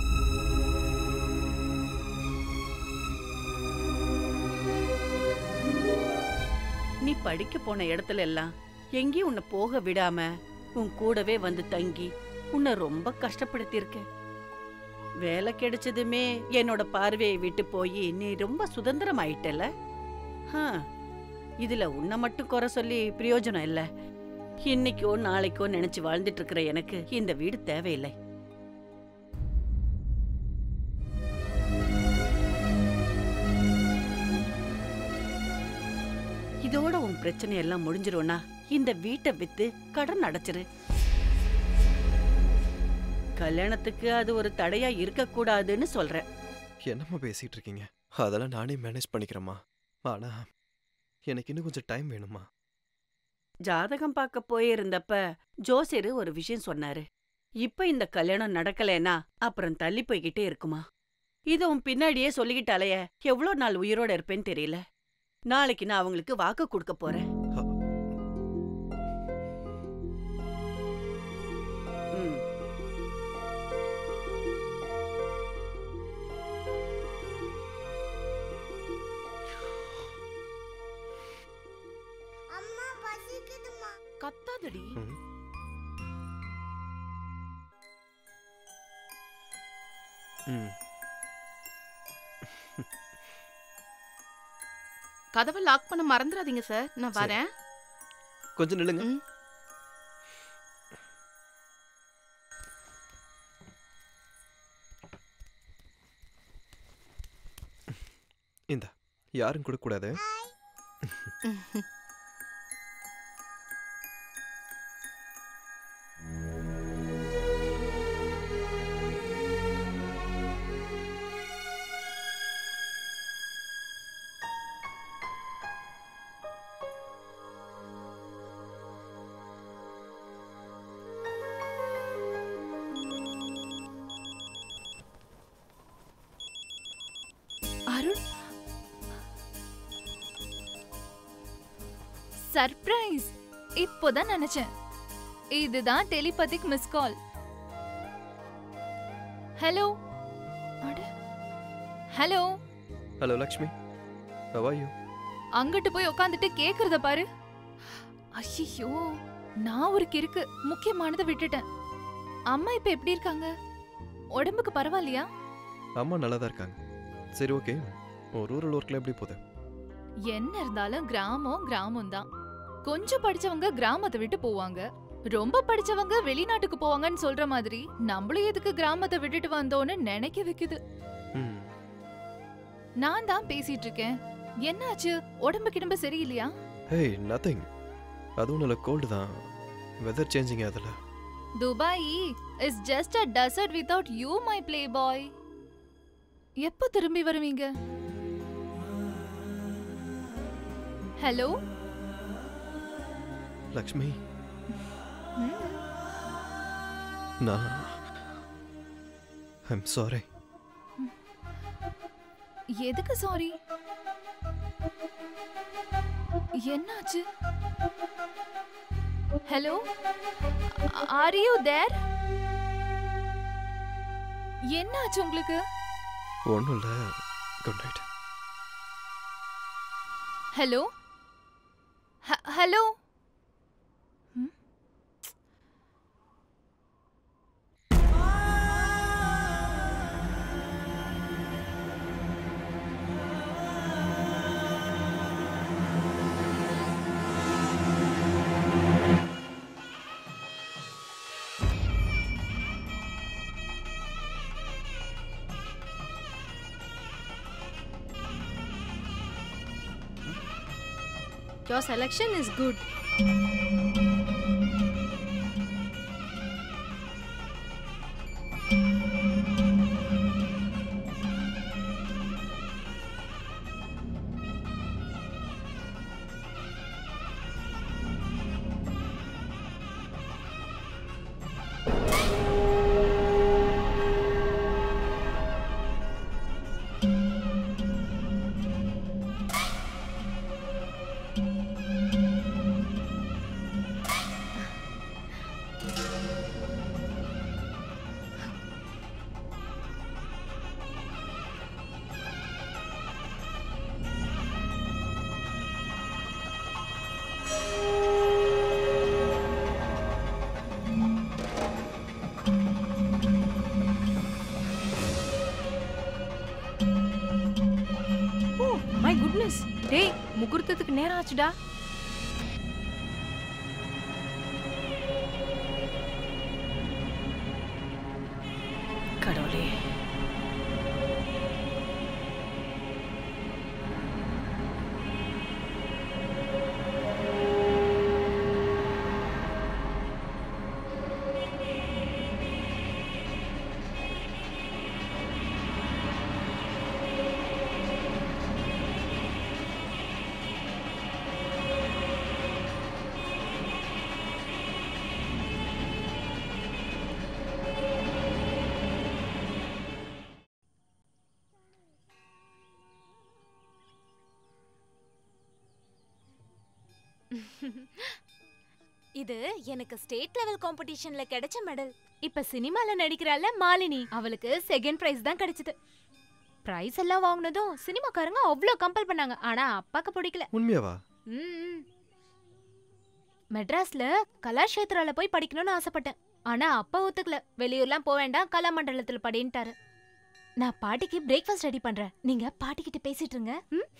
W: நீ படிக்க போன இடத்துல எல்லாம் எங்கேயும் உன்னை போக விடாம உன் கூடவே வந்து தங்கி உன்னை ரொம்ப கஷ்டப்படுத்தியிருக்க. வேலை கிடைச்சதுமே என்னோட பார்வையை விட்டு போய் நீ ரொம்ப சுதந்திரம் ஆயிட்டல. இதுல உன்னை மட்டும் குறை சொல்லி பிரயோஜனம் இல்ல. இன்னைக்கோ நாளைக்கோ நினைச்சு வாழ்ந்துட்டு இருக்கிற எனக்கு இந்த வீடு தேவையில்லை. இதோட உன் பிரச்சனை எல்லாம் முடிஞ்சிரும்னா இந்த வீட்டை வித்து கடன் அடைச்சிரு. கல்யாணத்துக்கு அது ஒரு தடையா இருக்க கூடாதுன்னு சொல்றேன்.
D: என்னம்மா பேசிட்டு இருக்கீங்க? அதெல்லாம் நானே மேனேஜ் பண்ணிக்கிறேம்மா. ஆனா எனக்கு இன்னும் கொஞ்சம் டைம் வேணுமா?
W: ஜாதகம் பார்க்க போயிருந்தப்ப ஜோசியர் ஒரு விஷயம் சொன்னாரு. இப்ப இந்த கல்யாணம் நடக்கலைன்னா அப்புறம் தள்ளி போய்கிட்டே இருக்குமா. இத உன் பின்னாடியே சொல்லிக்கிட்டாலேய எவ்வளோ நாள் உயிரோட இருப்பேன்னு தெரியல. நாளைக்கு நான் அவங்களுக்கு வாக்கு கொடுக்க போறேன். கத்தாதடி.
Q: கதவை லாக் பண்ண மறந்துடாதீங்க சார். நான் வரேன்.
D: கொஞ்சம் நில்லுங்க. இந்த யாரும் கொடுக்கக்கூடாது.
G: அருண், சர்ப்ரைஸ். இப்போதான் நினைச்சேன். இதுதான் டெலிபதிக் மிஸ் கால். ஹலோ. அட hello.
D: Hello Lakshmi, how are you?
G: அங்கிட்டு போய் உட்காந்துட்டு கேக்குறத பாரு. ஐயோ, நான் ஒரு கிறுக்கு முக்கியமானதை விட்டுட்டேன். அம்மா இப்ப எப்படி இருக்காங்க? உடம்புக்கு பரவாயில்லையா?
D: அம்மா நல்லா தான் இருக்காங்க. சரி ஓகே, ஒரு ரூரல் ஒர்க்ல எப்படி போகுது?
G: என்ன இருந்தாலும் கிராமம் கிராமம் தான். கொஞ்சம் படிச்சவங்க கிராமத்தை விட்டு போவாங்க, ரொம்ப படிச்சவங்க வெளிநாட்டுக்கு போவாங்கன்னு சொல்ற மாதிரி நம்மளும் எதுக்கு கிராமத்தை விட்டுட்டு வந்தோன்னு நினைக்க வைக்குது. நான் தான் பேசிட்டு இருக்கேன். என்னாச்சு? உடம்பு கிடம்பு சரியில்லையா?
D: ஹேய் நதிங், அதுவும் நல்ல கோல்டு தான். வெதர் சேஞ்சிங் அதுல.
G: Dubai is just a desert without you my playboy. எப்போ திரும்பி வருவீங்க? ஹலோ
D: லக்ஷ்மி, நான் ஐம் சாரி.
G: எதுக்கு சாரி? என்னாச்சு? Hello, are you there? என்னாச்சு உங்களுக்கு?
D: ஒன்றும் இல்லை, good night.
G: Hello hello.
I: Your selection is good.
P: My goodness. டேய், முகூர்த்தத்துக்கு நேரம் ஆச்சுடா.
W: கடவுளே,
J: இது எனக்கு ஸ்டேட் லெவல் காம்படிஷன்ல கிடைச்ச மெடல். இப்ப சினிமால நடிக்கிறாள்ல மாலினி, அவளுக்கு செகண்ட் பிரைஸ் தான் கிடைச்சது. பிரைஸ் எல்லாம் வாங்குனதும் சினிமாக்காரங்க அவ்வளோ கம்பல் பண்ணாங்க. ஆனா அப்பாக்கு பிடிக்கல.
D: உண்மையாவா?
J: ம். மெட்ராஸ்ல கலாஷேத்ரால போய் படிக்கணும்னு ஆசைப்பட்டேன். ஆனா அப்பா ஒத்துக்கல. வெளியூர்லாம் போக வேண்டாம், கலாமண்டலத்துல படின்ட்டாரு. நான் பாட்டிக்கு பிரேக்ஃபாஸ்ட் ரெடி பண்றேன். நீங்க பாட்டி கிட்ட பேசிட்டு இருங்க.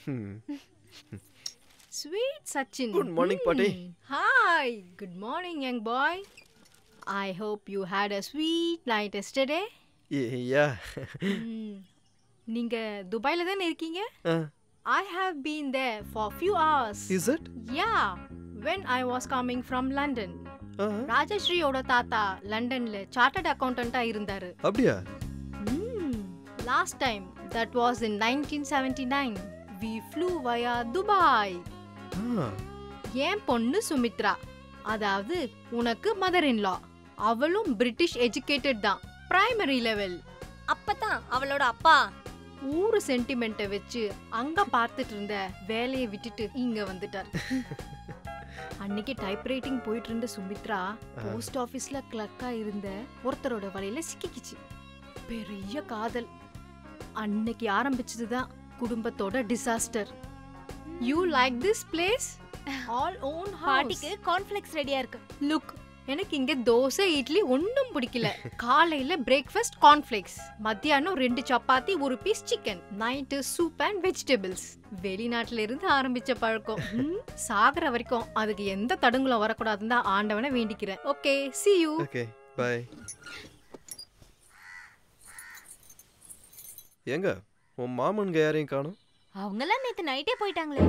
F: Sweet Sachin.
D: Good morning, Patti.
F: Hmm. Hi. Good morning, young boy. I hope you had a sweet night yesterday.
D: Yeah.
F: Hmm. நீங்க துபாயில தானே இருக்கீங்க? I have been there for few hours.
D: Is it?
F: Yeah, when I was coming from London.
D: Uh-huh.
F: ராஜஸ்ரீயோட தாத்தா லண்டன்ல சார்ட்டர்ட் அக்கவுண்டண்டா இருந்தாரு.
D: அப்படியா?
F: Last time, that was in nineteen seventy-nine. We flew via Dubai. என் பொண்ணு சுமித்ரா, அதாவது உனக்கு மதர் இன் லா, அவளும் பிரிட்டிஷ் எஜுகேட்டட் தான், பிரைமரி லெவல்.
J: அப்பதான் அவளோட அப்பா
F: ஊரு சென்டிமெண்ட்டை வச்சு அங்க பார்த்துட்டு இருந்த வேலையை விட்டுட்டு இங்க வந்துட்டார். அன்னைக்கு டைப்ரைட்டிங் போயிட்டு இருந்த சுமித்ரா போஸ்ட் ஆபீஸ்ல கிளர்க்கா இருந்த ஒருத்தரோட வலையில சிக்கிக்கிச்சு. பெரிய காதல் அன்னைக்கு ஆரம்பிச்சதுதான் குடும்பத்தோட disaster. You like this place? All own
J: பார்ட்டிக்கு கார்ன்ஃப்ளெக்ஸ் ரெடியா இருக்கு.
F: லுக், எனக்கு இங்க தோசை இட்லி ஒன்றும் பிடிக்கல. காலையில பிரேக்ஃபாஸ்ட் கார்ன்ஃப்ளெக்ஸ், மத்தியானம் ரெண்டு சப்பாத்தி ஒரு piece chicken, night soup and vegetables. வெளிநாட்டுல இருந்து ஆரம்பிச்ச பழக்கம் சாகர வரைக்கும் அதுக்கு எந்த தடங்களும் வரக்கூடாதுன்னு தான் ஆண்டவனை வேண்டிக்கிறேன். Okay, see you.
D: Okay, bye. எங்க உன் மாமன்க யாரையும் காணோம்?
J: அவங்கெல்லாம் நேத்து நைட்டே போயிட்டாங்களே.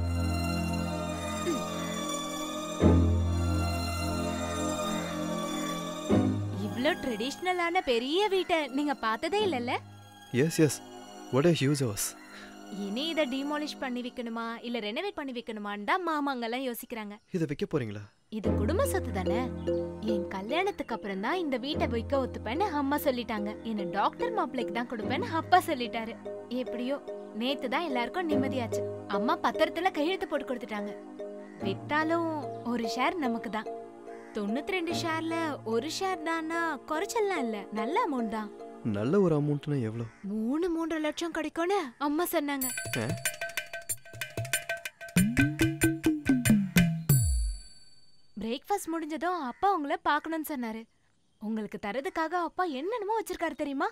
J: இவ்ளோ ட்ரெடிஷனலான பெரிய வீட்டை நீங்க பார்த்ததே இல்லல்ல?
D: Yes yes, what a huge house.
J: இனி இத டிமாலிஷ் பண்ணி வைக்கணுமா இல்ல ரெனோவேட் பண்ணி வைக்கணுமான்னு தான் மாமாங்கெல்லாம் யோசிக்கிறாங்க.
D: இத விக்க போறீங்களா?
J: இது குடும்ப சொத்து தானே. என் கல்யாணத்துக்கு அப்புறம் தான் இந்த வீட்டை விற்க ஒத்துப்பேன்னு அம்மா சொல்லிட்டாங்க. என்ன டாக்டர் மாப்பிளைக்கு தான் கொடுப்பேன்னு அப்பா சொல்லிட்டாரு. எப்படியோ நேத்து தான் எல்லாருக்கும் நிம்மதியாச்சு. அம்மா பத்திரத்துல கையெழுத்து போட்டு கொடுத்துட்டாங்க. வித்தாலும் ஒரு ஷேர் நமக்கு தான். தொண்ணூத்தி ரெண்டு ஷேர்ல ஒரு ஷேர் தானா குறைச்சல்லாம் இல்ல, நல்ல அமௌண்ட் தான்.
D: நல்ல ஒரு அமௌண்ட்னா எவ்வளவு?
J: மூணு மூன்றரை லட்சம் கிடைக்கும்னு அம்மா சொன்னாங்க. பிரேக்ஃபாஸ்ட் முடிஞ்சதும் அப்பா உங்களை பார்க்கணும்னு சொன்னாரு. உங்களுக்கு தரதுக்காக அப்பா என்னென்னமோ வச்சிருக்காரு தெரியுமா?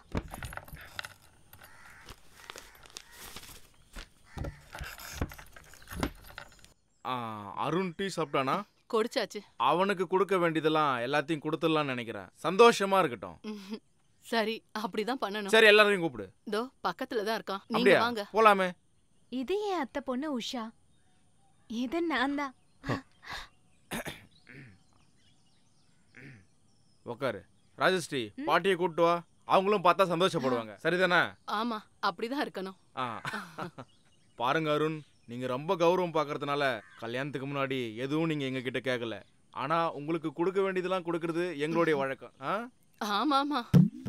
H: அருண் டீ சாப்பிட்டானா?
Q: குடிச்சாச்சு.
H: அவனுக்கு கொடுக்க வேண்டியதெல்லாம் எல்லாத்தையும் கொடுத்துடலாம்னு நினைக்கிறேன். சந்தோஷமா இருக்கட்டும்.
Q: சரி, அப்படிதான் பண்ணணும்.
H: சரி, எல்லாரையும் கூப்பிடு.
Q: தோ பக்கத்துல தான் இருக்கான். நீங்க
H: அப்படியா?
Q: வாங்க.
H: போலாமே.
J: இது என் அத்தை பொண்ணு உஷா. இது நான் தான்.
H: உக்காரு. ராஜஸ்ரீ, பாட்டியை கூப்பிட்டு வா. அவங்களும் பார்த்தா சந்தோஷப்படுவாங்க. சரிதானே?
Q: ஆமா, அப்படிதான் இருக்கணும்.
H: பாருங்க அருண், நீங்க ரொம்ப கௌரவம் பார்க்கறதுனால கல்யாணத்துக்கு முன்னாடி எதுவும் நீங்க எங்க கிட்ட கேட்கல. ஆனா உங்களுக்கு கொடுக்க வேண்டியதெல்லாம் கொடுக்கறது எங்களுடைய வழக்கம்.
Q: ஆமா ஆமா.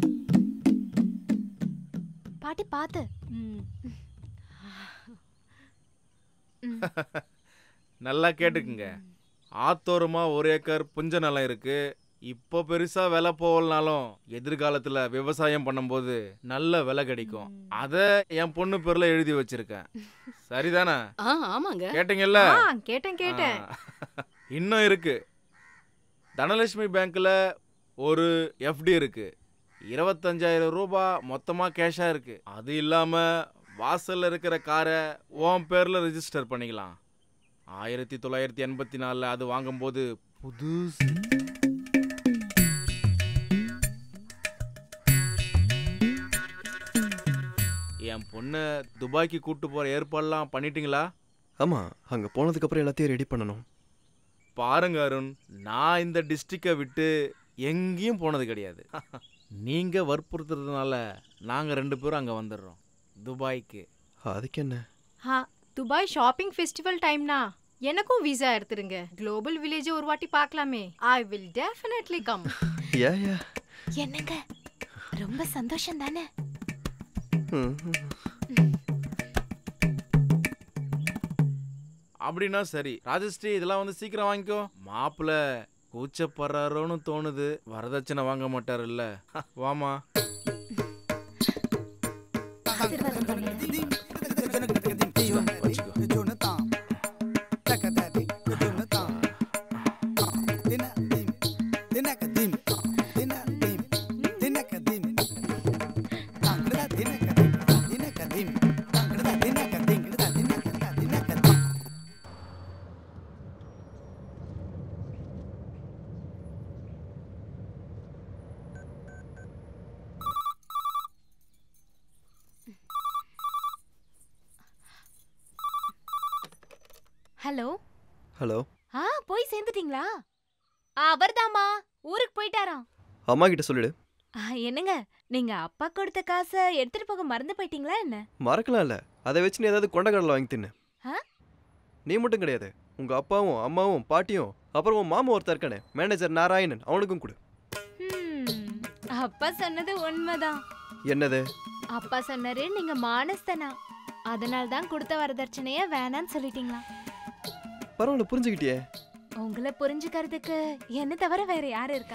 J: பாட்டி பாத்து.
H: நல்லா கேட்டுக்குங்க. ஆத்தோரமா ஒரு ஏக்கர் புஞ்ச நிலம் இருக்கு. இப்போ பெருசா விலை போகலனாலும் எதிர்காலத்துல விவசாயம் பண்ணும்போது நல்ல விலை கிடைக்கும். அத என் பொண்ணு பேர்ல எழுதி வச்சிருக்கேன். சரிதானே?
Q: ஆமாங்க.
H: கேட்டீங்கல்ல?
F: கேட்டேன் கேட்டேன்.
H: இன்னும் இருக்கு. தனலட்சுமி பேங்க்ல ஒரு எஃப்டி இருக்கு. இருபத்தஞ்சாயிரம் ரூபாய் மொத்தமா கேஷா இருக்கு. அது இல்லாம வாசல்ல இருக்கிற காரை உன் பேர்ல ரெஜிஸ்டர் பண்ணிக்கலாம். ஆயிரத்தி தொள்ளாயிரத்தி எண்பத்தி நாலுல அது வாங்கும்போது புதுசு. என் பொண்ணை துபாய்க்கு கூட்டு போற ஏற்பாடுலாம் பண்ணிட்டீங்களா?
D: ஆமா, அங்க போனதுக்கு அப்புறம் எல்லாத்தையும் ரெடி பண்ணணும்.
H: பாருங்க அருண், நான் இந்த டிஸ்ட்ரிக்டை விட்டு எங்கேயும் போனது கிடையாது. நீங்க வற்புறுத்துறதுனால நாங்க ரெண்டு பேரும் அங்க வந்துடுறோம், துபாய்க்கு.
D: அதுக்கு என்ன?
F: ஹா, துபாய் ஷாப்பிங் ஃபெஸ்டிவல் டைம்னா எனக்கும் விசா எடுத்துருங்க. குளோபல் வில்லேஜ் ஒரு வாட்டி பார்க்கலாமே. I will definitely come.
D: Yeah yeah.
J: என்னங்க, ரொம்ப சந்தோஷம் தானே?
H: அப்படின்னா சரி ராஜஸ்ரீ, இதெல்லாம் வந்து சீக்கிரம் வாங்கிக்கோ. மாப்பிள்ள கூச்சப்படுறாரோன்னு தோணுது. வரதட்சணை வாங்க மாட்டாரு இல்ல? வாமா.
J: ஹலோ
D: ஹலோ
J: ஆ போய் சேர்ந்துட்டீங்களா? அவர்தாம்மா ஊருக்கு போயிட்டாராம்.
D: அம்மா கிட்ட சொல்லிடு.
J: ஆ, என்னங்க நீங்க அப்பா கொடுத்த காசை எடுத்துட்டு போக மறந்து போயிட்டீங்களா என்ன?
D: மறக்கலாம் இல்லை, அதை வச்சு நீ ஏதாவது கொண்டக்கடலை வாங்கி தின்னு.
J: ஆ?
D: நீ மட்டும் கிடையாது, உங்க அப்பாவும் அம்மாவும் பாட்டியும் அப்புறம் உன் மாமா ஒருத்தர் இருக்கானே மேனேஜர் நாராயணன், அவனுக்கும் கொடு.
J: ம், அப்பா சொன்னது உண்மைதான்.
D: என்னது?
J: அப்பா சொன்னாரு நீங்க மானஸ்தனா, அதனால தான் கொடுத்த வரதட்சணைய வேணான்னு சொல்லிட்டீங்களா?
D: பரவாயில்ல, புரிஞ்சுக்கிட்டியே.
J: உங்களை புரிஞ்சுக்கிறதுக்கு என்ன தவிர வேற யாரு இருக்கா?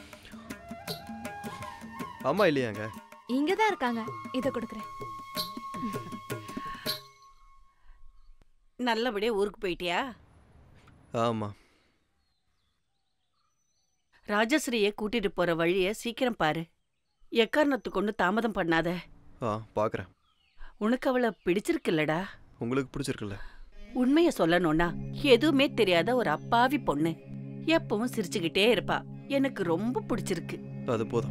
D: அம்மா இல்லையாங்க?
J: இங்கதான் இருக்காங்க, இத கொடுக்குறேன்.
W: நல்லபடியா ஊருக்கு போயிட்டியா?
D: ஆமா.
W: ராஜஸ்ரீயை கூட்டிட்டு போற வழிய சீக்கிரம் பாரு. எக்காரணத்து கொண்டு தாமதம் பண்ணாத.
D: ஆ, பாக்குறேன்.
W: உனக்கு அவளை பிடிச்சிருக்குல்லடா?
D: உங்களுக்கு பிடிச்சிருக்குல்ல?
W: உண்மைய சொல்லணும்னா எதுவுமே தெரியாத ஒரு அப்பாவி பொண்ணு, எப்பவும் சிரிச்சுக்கிட்டே இருப்பா. எனக்கு ரொம்ப பிடிச்சிருக்கு.
D: அது போதும்.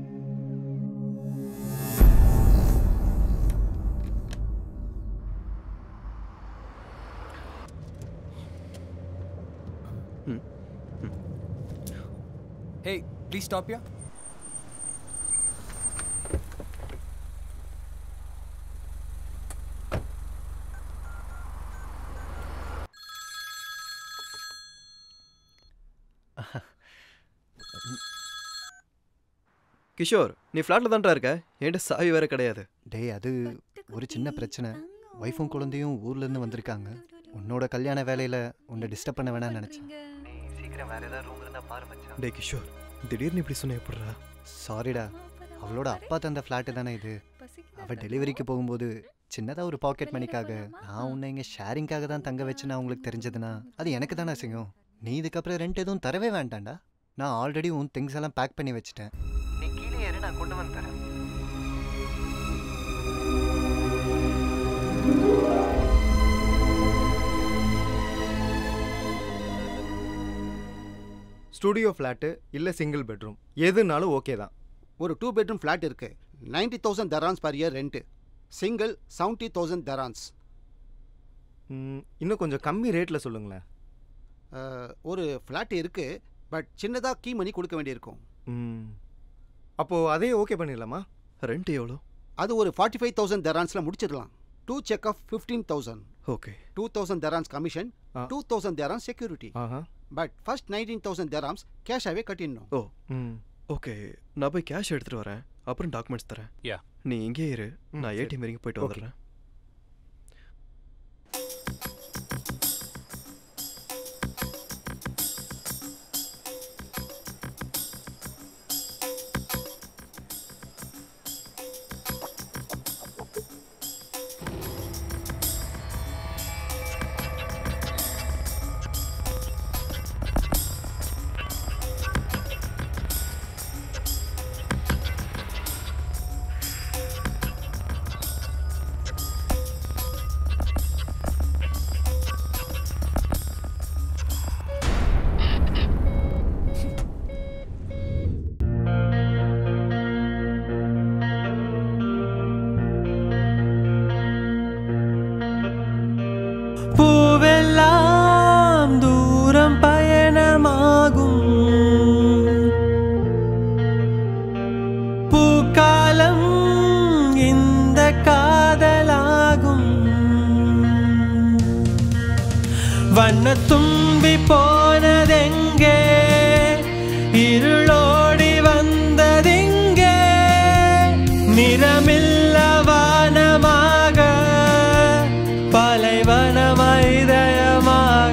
B: Hey, please stop here.
D: Kishore, நீ ஃப்ளாட்ல தான்டா இருக்க? என்கிட்ட சாவி வேற கிடையாது.
M: டேய், அது ஒரு சின்ன பிரச்சனை. ஒய்ஃபும் குழந்தையும் ஊர்ல இருந்து வந்திருக்காங்க. உன்னோட கல்யாண வேலையில உன்னை டிஸ்டர்ப் பண்ண வேணாம்னு நினைச்சேன். சீக்கிரம் வேற ஏதாவது ரூம் இருந்தா பாரு மச்சான்.
D: டேய் கிஷோர், திடீர்னு இப்படி சொன்ன எப்படிடா?
M: சாரிடா, அவளோட அப்பா தந்த ஃப்ளாட்டு தானே இது. அவள் டெலிவரிக்கு போகும்போது சின்னதாக ஒரு பாக்கெட் மணிக்காக நான் உன்னை இங்கே ஷேரிங்காக தான் தங்க வச்சுன்னு அவங்களுக்கு தெரிஞ்சதுன்னா அது எனக்கு தானே அசிங்கம். நீ இதுக்கப்புறம் ரெண்ட் எதுவும் தரவே வேண்டாம்டா. நான் ஆல்ரெடி உன் திங்ஸ் எல்லாம் பேக் பண்ணி வச்சுட்டேன். நீ கீழே ஏறு, நான் கொண்டு வந்து தரேன். ஸ்டுடியோ ஃப்ளாட்டு இல்லை சிங்கிள் பெட்ரூம் எதுனாலும் ஓகே தான்.
O: ஒரு டூ பெட்ரூம் ஃப்ளாட் இருக்கு. Ninety thousand dirhams per year rent. Single seventy thousand dirhams.
M: இன்னும் கொஞ்சம் கம்மி ரேட்டில் சொல்லுங்களேன்.
O: ஒரு ஃப்ளாட் இருக்கு, பட் சின்னதாக கீ மணி கொடுக்க வேண்டியிருக்கும்.
M: அப்போது அதே ஓகே பண்ணிடலாமா?
D: ரெண்ட் எவ்வளோ?
O: அது ஒரு ஃபார்ட்டி ஃபைவ் தௌசண்ட் தரான்ஸில் முடிச்சிடலாம். Two cheque of fifteen thousand.
D: Okay.
O: Two thousand dirhams commission, two thousand dirhams security. But first nineteen thousand dirhams கேஷாகவே கட்டிடணும்.
D: Oh, okay. நான் போய் கேஷ் எடுத்துகிட்டு வரேன், அப்புறம் டாக்குமெண்ட்ஸ் தரேன்.
B: யா,
D: நீ இங்கே இரு, நான் ஏடிஎம் வரைக்கும் போயிட்டு வந்துடுறேன்.
L: பூவெல்லாம் தூரம் பயணமாகும், பூக்காலம் இந்த காதலாகும். வண்ணத்தும்பி போனதெங்கே, இருளோடி வந்ததெங்கே, நிறமில்ல வானமாக பாலைவனமாய் இதயமாக.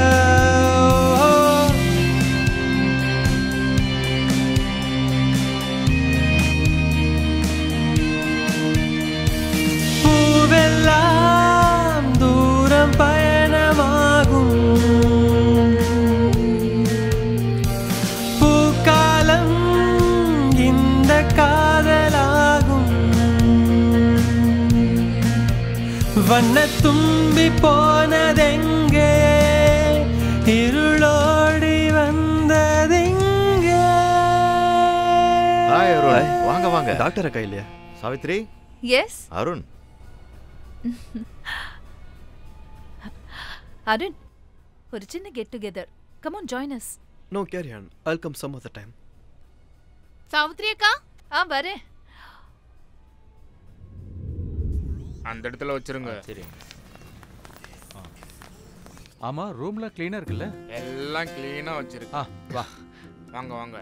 L: பூவெல்லாம் தூரம் பயணமாகும், பூக்காலம் இந்த காதலாகும். வண்ணத்தும்பி போனதெங்கே, இருளோடி வந்ததெங்கே.
S: ஹாய் அருண், வாங்க வாங்க.
D: டாக்டர் அக்கா இல்லையா?
S: சாவித்ரி.
C: எஸ்
S: அருண்.
C: அருண், ஒரு சின்ன get together. Come on join us.
D: No carry on. I'll come some other time.
Q: Savitri அக்கா,
C: ஆ வரேன்.
K: அந்த இடத்துல வச்சிருங்க.
V: சரி.
N: ஆமா, ரூம்ல க்ளீனா இருக்குல்ல?
K: எல்லாம் க்ளீனா வச்சிருக்கு.
N: ஆ வா.
K: வாங்க வாங்க.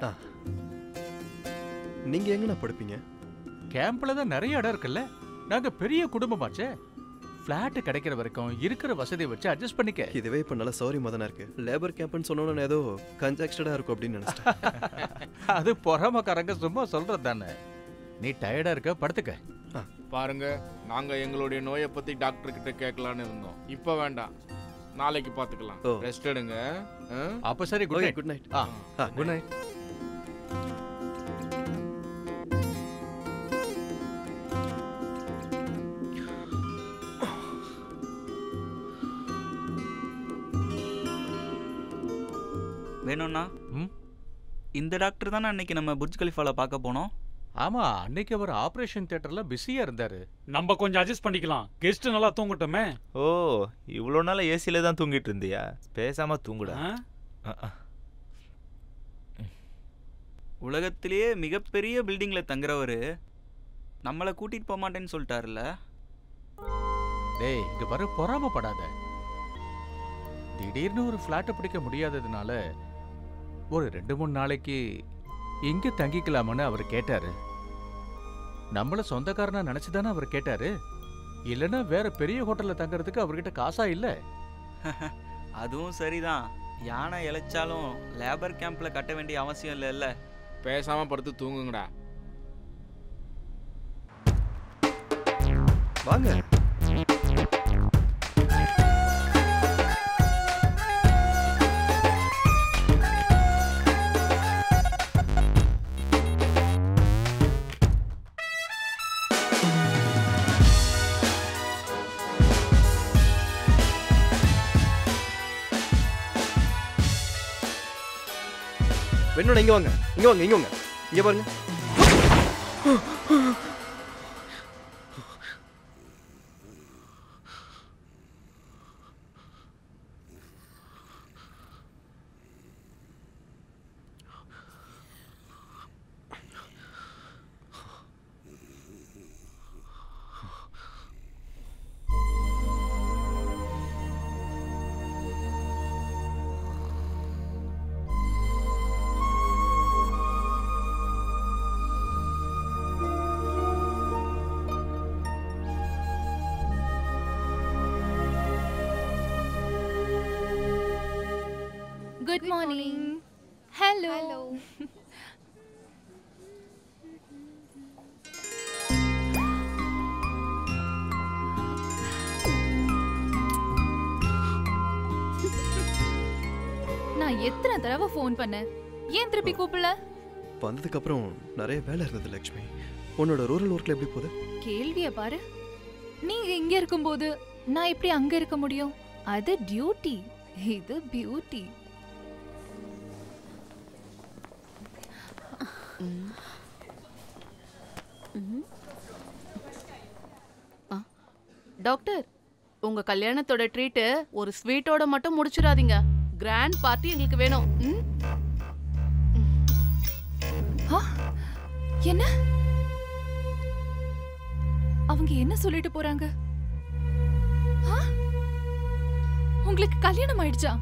D: நீங்க எங்கண்ணா படுப்பீங்க?
N: கேம்ப்ல தான் நிறைய இடம் இருக்குல்ல. நாங்க பெரிய குடும்பமாச்சே. ஃபிளாட் கிடைக்கிற வரைக்கும் இருக்கிற வசதியை வச்சு அட்ஜஸ்ட் பண்ணிக்க.
D: இதுவே இப்ப நல்ல சௌரியமா தானே இருக்கு. லேபர் கேம்ப்னு சொன்னோன்னு ஏதோ கன்ஜெக்ஸ்டடா இருக்கும் அப்படின்னு நினைச்சிட்டேன்.
N: அது பொறாமக்காரங்க சும்மா சொல்றது தானே. நீ டயர்டா இருக்க, படுத்துக்க.
K: பாருங்க, நாங்க எங்களுடைய நோயை பத்தி டாக்டர் கிட்ட கேட்கலான்னு இருந்தோம். இப்ப வேண்டாம், நாளைக்கு பாத்துக்கலாம். ரெஸ்ட் எடுங்க.
N: அப்ப சரி, குட் நைட்.
D: Good night.
N: ஆ குட் நைட்.
S: வேணும்னா இந்த டாக்டர் தானே அன்னைக்கு நம்ம புர்ஜ் கலிஃபால பார்க்க போனோம்.
N: ஆமா, அன்னைக்கு அவர் ஆபரேஷன் தியேட்டர்ல பிஸியா இருந்தாரு.
T: நம்ம கொஞ்சம் அட்ஜஸ்ட் பண்ணிக்கலாம். கெஸ்ட் நல்லா தூங்கட்டுமே.
V: ஓ, இவ்வளோ நாள் ஏசியில தான் தூங்கிட்டு இருந்தியா? பேசாம தூங்குடா.
S: உலகத்திலேயே மிகப்பெரிய பில்டிங்ல தங்குறவரு நம்மளை கூட்டிட்டு போக மாட்டேன்னு சொல்லிட்டாருல்ல.
N: டேய், இங்க பாரு, பொறாமப்படாத. திடீர்னு ஒரு ஃபிளாட்டை பிடிக்க முடியாததுனால ஒரு ரெண்டு மூணு நாளைக்கு இங்க தங்கிக்கலாமன்னு அவர் கேட்டாரு. நம்மள சொந்தக்காரனா நினைச்சுதானே அவர் கேட்டாரு. இல்லைன்னா வேற பெரிய ஹோட்டல்ல தங்கறதுக்கு அவர்கிட்ட காசா இல்ல.
S: அதுவும் சரிதான். யானை இழைச்சாலும் லேபர் கேம்ப்ல கட்ட வேண்டிய அவசியம் இல்லைல்ல.
K: பேசாம படுத்து தூங்குங்கடா.
D: வாங்க. வெண்ணோட இங்க வாங்க, இங்க வாங்க, இங்க வாங்க, இங்க பாருங்க.
G: Good morning. Hello.
J: Hello.
G: நான் எத்தனை தடவை ஃபோன் பண்ணேன், ஏன் திருப்பி கூப்பிடல?
D: வந்ததுக்கு அப்புறம் நிறைய வேலை இருந்தது லட்சுமி. உன்னோட ரூரல் ஒர்க்ல எப்படி போகுது?
G: கேள்விய பாரு. நீங்க இங்க இருக்கும்போது நான் எப்படி அங்க இருக்க முடியும்? அது டியூட்டி, இது பியூட்டி.
Q: டாக்டர், உங்க கல்யாணத்தோட ட்ரீட் ஒரு ஸ்வீட்டோட மட்டும் முடிச்சிடாதீங்க. கிராண்ட் பார்ட்டி எங்களுக்கு வேணும்.
G: என்ன? அவங்க என்ன சொல்லிட்டு போறாங்க? உங்களுக்கு கல்யாணம் ஆயிடுச்சா?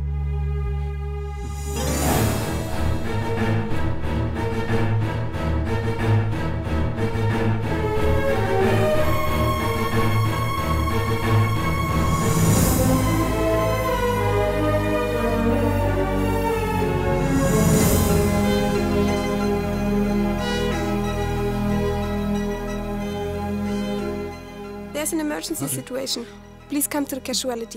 X: There's an emergency situation. Please come to the casualty.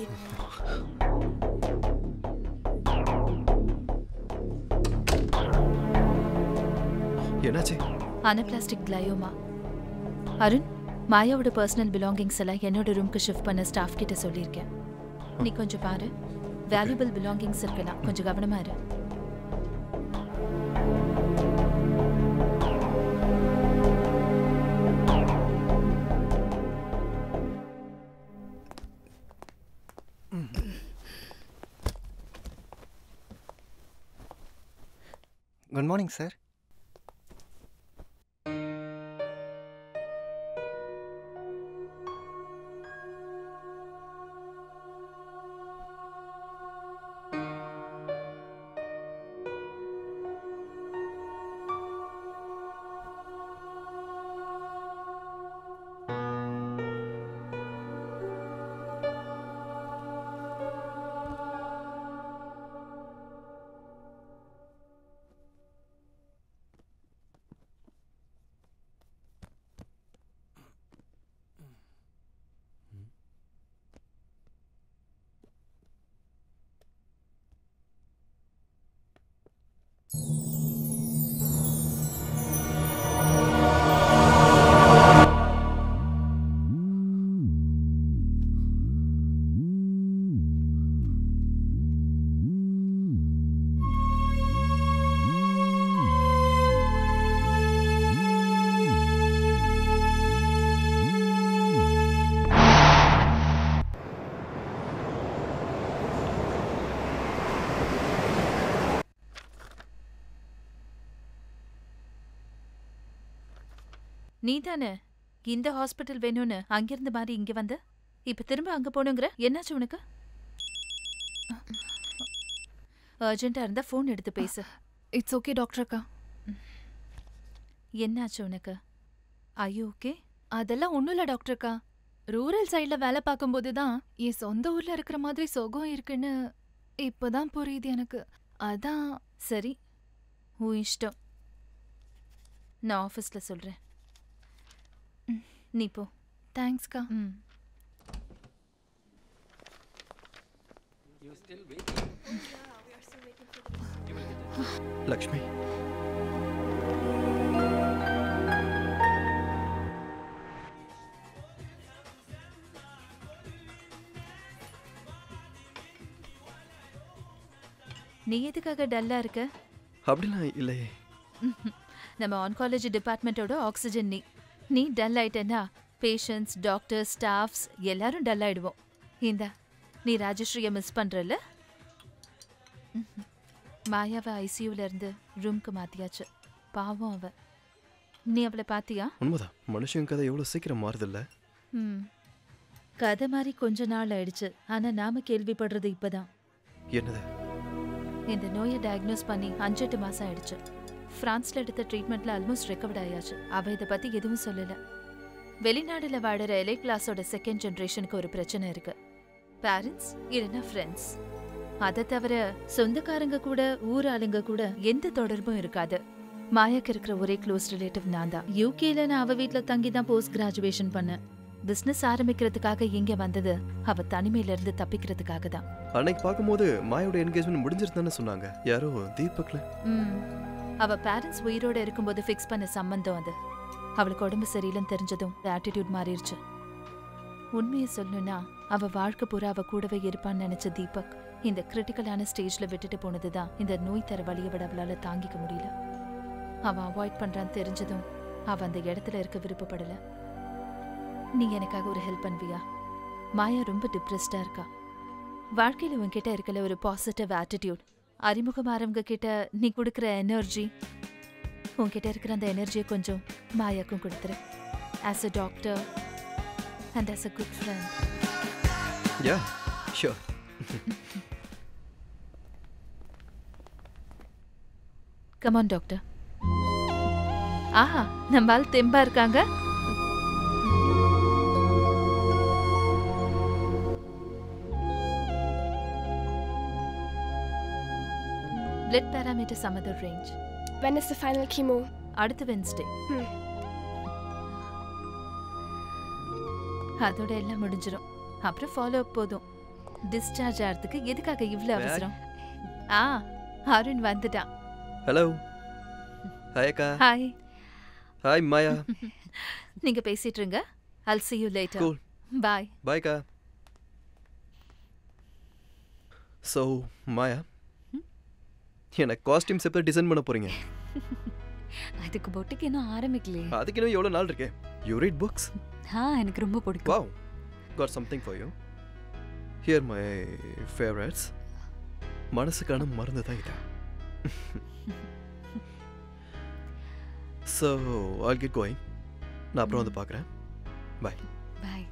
D: என்னாச்சு?
C: Anaplastic glioma. அருண், மாயாவோட பர்சனல் பிலாங்கிங்ஸ் எல்லாம் என்னோட ரூம்க்கு ஷிஃப்ட் பண்ண ஸ்டாஃப் கிட்ட சொல்லியிருக்கேன். நீ கொஞ்சம் பாரு. வேல்யூபிள் பிலாங்கிங்ஸ் இருக்கலாம், கொஞ்சம் கவனமா இரு.
M: Good morning sir.
C: நீ தானே இந்த ஹாஸ்பிட்டல் வேணும்னு அங்கிருந்து மாதிரி இங்க வந்து இப்ப திரும்ப அங்க போனுங்கிற? என்னாச்சு உனக்கு? அர்ஜென்ட்டா இருந்தா ஃபோன் எடுத்து பேசு.
G: இட்ஸ் ஓகே டாக்டர் அக்கா.
C: என்னாச்சு உனக்கு? Are you okay?
G: அதெல்லாம் ஒன்றும் இல்லை டாக்டர் அக்கா. ரூரல் சைடில் வேலை பார்க்கும்போது தான் என் சொந்த ஊரில் இருக்கிற மாதிரி சுகம் இருக்குன்னு இப்போதான் புரியுது எனக்கு. அதான்.
C: சரி, உன் இஷ்டம். நான் ஆஃபீஸில் சொல்கிறேன். நீ போ.
G: தேங்க்ஸ்க்கா.
C: ம்.
D: லக்ஷ்மி,
C: நீ எதுக்காக டல்லா இருக்க?
D: அப்படிலாம் இல்லையே.
C: நம்ம ஆன்காலஜி டிபார்ட்மெண்ட்டோட ஆக்சிஜன் நீ. நீ டல் ஆயிட்டேன்னா பேஷண்ட்ஸ், டாக்டர்ஸ், ஸ்டாஃப்ஸ் எல்லாரும் டல் ஆயிடுவோம். இந்தா, நீ ராஜஸ்ரீயை மிஸ் பண்றல? மாயாவை ஐசியூல இருந்து ரூம்க்கு மாத்தியாச்சு. பாவம் அவ. நீ அவளை பாத்தியா?
D: உண்மைதான், மனுஷன் கதை எவ்வளவு சீக்கிரம் மாறுதில்ல.
C: ம், கதை மாதிரி கொஞ்ச நாள் ஆயிடுச்சு. ஆனா நாம கேள்விப்படுறது இப்பதான்.
D: என்னது?
C: இந்த நோயை டயக்னோஸ் பண்ணி அஞ்செட்டு மாசம் ஆயிடுச்சு. பிரான்ஸ்ல எடுத்த ட்ரீட்மெண்ட்ல ஆல்மோஸ்ட் ரெக்கவர்ட் ஆயாச்சு. அவ இதை பத்தி எதுவும் சொல்லல. வெளிநாடுல வாடுற எலை கிளாஸோட செகண்ட் ஜெனரேஷனுக்கு ஒரு பிரச்சனை இருக்கு. பேரண்ட்ஸ் இல்லைன்னா ஃப்ரெண்ட்ஸ். அதை தவிர சொந்தக்காரங்க கூட ஊர் ஆளுங்க கூட எந்த தொடர்பும் இருக்காது. மாயாக்கு இருக்கிற ஒரே க்ளோஸ் ரிலேட்டிவ் நான் தான். யூகேல நான் அவ வீட்டுல தங்கி தான் போஸ்ட் கிராஜுவேஷன் பண்ணேன். பிசினஸ் ஆரம்பிக்கிறதுக்காக இங்க வந்தது அவ தனிமையில இருந்து தப்பிக்கிறதுக்காக தான்.
D: அன்னைக்கு பார்க்கும்போது மாயோட என்கேஜ்மெண்ட் முடிஞ்சிருந்தானே சொன்னாங்க. யாரோ தீபக்ல.
C: ம், அவ பேரண்ட்ஸ் உயிரோட இருக்கும்போது ஃபிக்ஸ் பண்ண சம்பந்தம் அது. அவளுக்கு உடம்பு சரியில்லைன்னு தெரிஞ்சதும் ஆட்டிடியூட் மாறிடுச்சு. உண்மையை சொல்லணும்னா அவ வாழ்க்கை பூரா அவ கூடவே இருப்பான்னு நினைச்ச தீபக் இந்த கிரிட்டிக்கலான ஸ்டேஜ்ல விட்டுட்டு போனதுதான் இந்த நோய் தர வழியை விட அவளால தாங்கிக்க முடியல. அவன் அவாய்ட் பண்றான்னு தெரிஞ்சதும் அவ அந்த இடத்துல இருக்க விருப்பப்படல. நீ எனக்காக ஒரு ஹெல்ப் பண்ணுவியா? மாயா ரொம்ப டிப்ரெஸ்டா இருக்கா. வாழ்க்கையில உன்கிட்ட இருக்கல ஒரு பாசிட்டிவ் ஆட்டிடியூட், அறிமுகமாறவங்க கிட்ட நீ கொடுக்குற எனர்ஜி, உன்கிட்ட இருக்கிற அந்த எனர்ஜியை கொஞ்சம் மாயாக்கும் கொடுத்துரு. As a doctor and as a good friend.
D: Yeah sure.
C: Come on doctor. ஆஹா, நம்ம ஆள் தெம்பா இருக்காங்க. Blood parameters are the range.
X: When is the final chemo?
C: அடுத்த வென்ஸ்டே.
X: Hmm.
C: அதோட எல்லாம் முடிஞ்சிரும். அப்புறம் ஃபாலோ அப் போதும். டிஸ்சார்ஜ் ஆகிறதுக்கு எதுக்காக இவ்வளவு அவசரம்? ஆ, அருண் வந்துட்டான்.
D: ஹலோ. ஹாய் அக்கா.
C: ஹாய்.
D: ஹாய் மாயா.
C: நீங்க பேசிட்டு இருங்க. I'll see you later.
D: Cool.
C: Bye.
D: Bye அக்கா. So மாயா, எனக்கு காஸ்டியூம்ஸ் எப்போ டிசைன் பண்ண போறீங்க?
P: அதுக்கு பொட்டுக்கு இன்னும் ஆரம்பிக்கலையே.
D: அதுக்கு இன்னும் எவ்வளோ நாள் இருக்கு? You read books?
P: ஆ, எனக்கு ரொம்ப பிடிக்கும்.
D: Wow. Got something for you. Here my favorites. மனசுக்கான மருந்து தான் இது. So I'll get going. நான் அப்புறம் வந்து பார்க்குறேன். பாய்.
G: பாய்.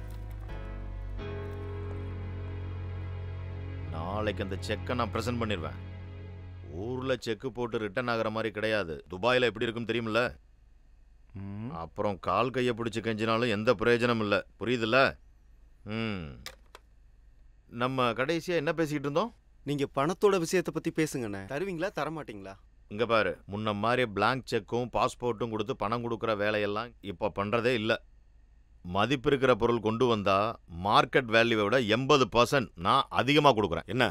A: நாளைக்கு அந்த செக்கை நான் ப்ரெசென்ட் பண்ணிடுவேன். ஊரில் செக்கு போட்டு ரிட்டர்ன் ஆகிற மாதிரி கிடையாது. துபாயில் எப்படி இருக்குன்னு தெரியுமில்ல? அப்புறம் கால் கையை பிடிச்சி கெஞ்சினாலும் எந்த பிரயோஜனமும் இல்லை. புரியுதுல்ல? ம் நம்ம கடைசியாக என்ன பேசிக்கிட்டு இருந்தோம்?
E: நீங்கள் பணத்தோட விஷயத்தை பற்றி பேசுங்கண்ணே. தருவீங்களா தர மாட்டீங்களா?
A: இங்கே பாரு, முன்ன மாதிரி பிளாங்க் செக்கும் பாஸ்போர்ட்டும் கொடுத்து பணம் கொடுக்குற வேலையெல்லாம் இப்போ பண்ணுறதே இல்லை. மதிப்பு இருக்கிற பொருள் கொண்டு வந்தால் மார்க்கெட் வேல்யூவை விட எண்பது பர்சன்ட் நான் அதிகமாக கொடுக்குறேன். என்ன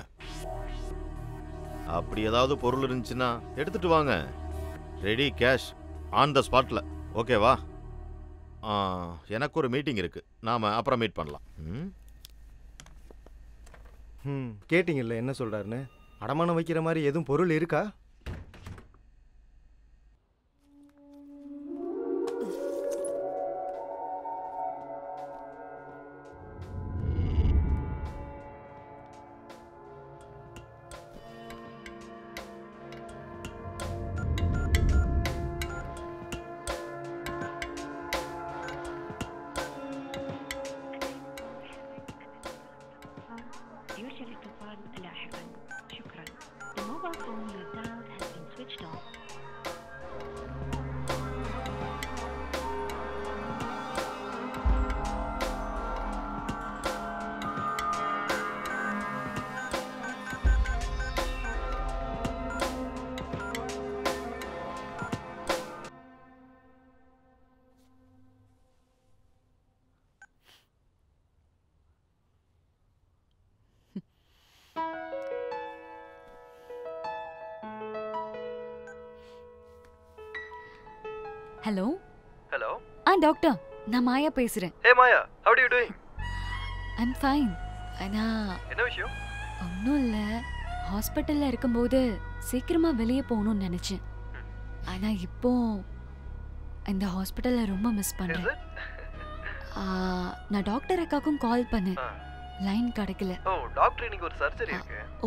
A: அப்படி ஏதாவது பொருள் இருந்துச்சுன்னா எடுத்துட்டு வாங்க. ரெடி கேஷ் ஆன் த ஸ்பாட்டில். ஓகேவா? எனக்கு ஒரு மீட்டிங் இருக்குது, நாம் அப்புறம் மீட் பண்ணலாம். ம்
R: ம் கேட்டிங்கல்ல என்ன சொல்கிறாருன்னு? அடமானம் வைக்கிற மாதிரி எதுவும் பொருள் இருக்கா?
P: ஹலோ
D: ஹலோ
P: ஆ டாக்டர், நான் மாயா பேசுறேன்.
D: Hey Maya, how are you doing?
P: I'm fine. ஆனா
D: என்ன விஷயம்?
P: ஒன்றும் இல்லை, ஹாஸ்பிட்டலில் இருக்கும்போது சீக்கிரமாக வெளியே போகணும்னு நினச்சேன். ஆனால் இப்போ இந்த ஹாஸ்பிட்டலில் ரொம்ப மிஸ் பண்ணுறேன். நான் டாக்டர் அக்காக்கும் கால் பண்ணேன், லைன் கிடைக்கல.
D: ஓ டாக்டர், இன்னைக்கு ஒரு சர்ஜரி இருக்கு.
P: ஓ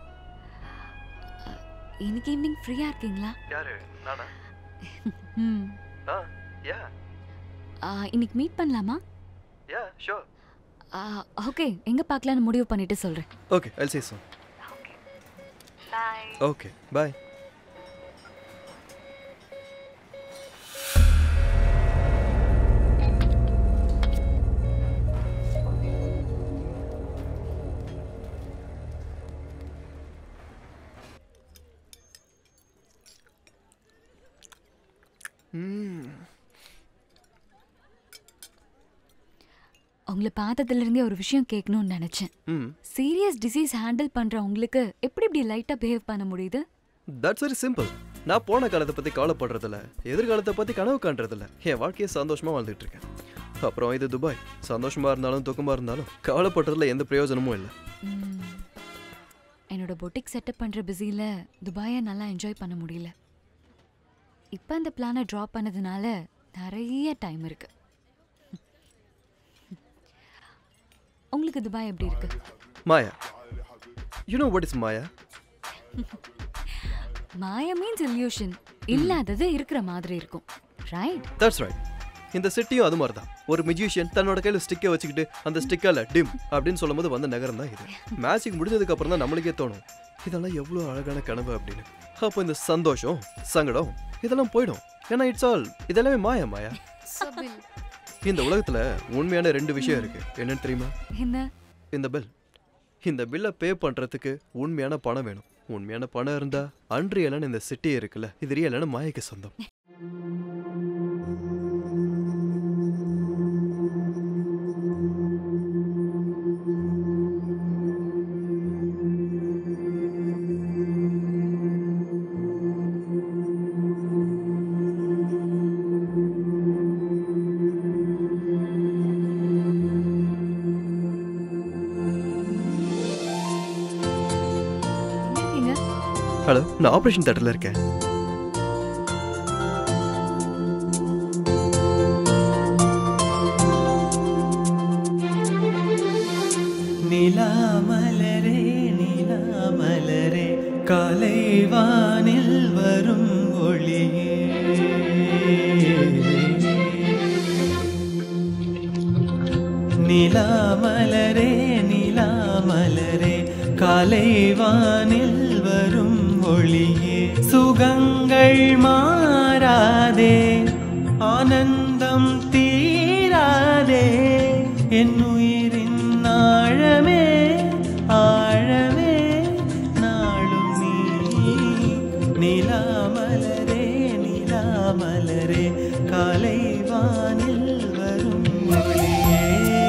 P: இன்னைக்கு ஈவினிங் ஃப்ரீயாக இருக்கீங்களா?
D: யாரு? நானா?
P: ம்
D: ஆ யா.
P: இன்னைக்கு மீட் பண்ணலாமா?
D: Yeah sure.
P: ஓகே, எங்கே பார்க்கலான்னு முடிவு பண்ணிட்டு சொல்கிறேன்.
D: Okay, I'll say so.
P: Bye.
D: Okay, bye.
P: உங்களை பார்த்ததுலேருந்தே ஒரு விஷயம் கேட்கணும்னு நினச்சேன். சீரியஸ் டிசீஸ் ஹேண்டில் பண்ணுற உங்களுக்கு எப்படி இப்படி லைட்டாக பிஹேவ் பண்ண முடியுது?
D: That's very simple. நான் போன காலத்தை பற்றி கவலைப்படுறதில்ல, எதிர்காலத்தை பற்றி கனவு காண்றதில்ல. என் வாழ்க்கையை சந்தோஷமாக வாழ்ந்துட்டு இருக்கேன். அப்புறம் இது துபாய். சந்தோஷமாக இருந்தாலும் துக்கமாக இருந்தாலும் கவலைப்படுறதுல எந்த பிரயோஜனமும் இல்லை.
P: என்னோட பொட்டிக் செட்டப் பண்ணுற பிஸியில் துபாயை நல்லா என்ஜாய் பண்ண முடியல. இப்போ அந்த பிளானை ட்ராப் பண்ணதுனால நிறைய டைம் இருக்கு. உங்களுக்கு துபாய் எப்படி இருக்கு?
D: Maya, you know what is Maya?
P: Maya means illusion. இல்லாதது இருக்கிற மாதிரி இருக்கும், ரைட்?
D: That's right. இந்த சிட்டியும் அது மாதிரி தான். ஒரு மியூசிஷியன் தன்னோட கையில் ஸ்டிக்கை வச்சுக்கிட்டு அந்த ஸ்டிக்கால டிம் அப்படின்னு சொல்லும் போது வந்த நகரம் தான் இது. மேட்சிங் முடிஞ்சதுக்கு அப்புறம் தான் நம்மளுக்கே தோணும் இதெல்லாம் எவ்வளோ அழகான கனவு அப்படின்னு. அப்போ இந்த சந்தோஷம், சங்கடம் இதெல்லாம் போயிடும். ஏன்னா இட்ஸ் ஆல் இதெல்லாமே மாயா. மாயா, இந்த உலகத்துல உண்மையான ரெண்டு விஷயம் இருக்கு. என்னன்னு தெரியுமா?
P: என்ன?
D: இந்த பில். இந்த பில்லை பே பண்றதுக்கு உண்மையான பணம் வேணும். உண்மையான பணம் இருந்தா அன்ரியலான இந்த சிட்டி இருக்குல்ல, இது ரியலான மாயைக்கு சொந்தம். ஹலோ, நான் ஆப்ரேஷன் தியேட்டர்ல இருக்கேன்.
L: நிலாமலரே நிலாமலரே காலை வானில் வரும் ஒளியே நிலாமலரே நிலாமலரே காலை வானில் வரும் ஒளியே சுகங்கள் மாறாதே ஆனந்தம் தீராதே என் உயிரின் ஆழமே ஆழமே நாளும் நீ நிலாமலரே நிலாமலரே காலை வானில் வரும் ஒளியே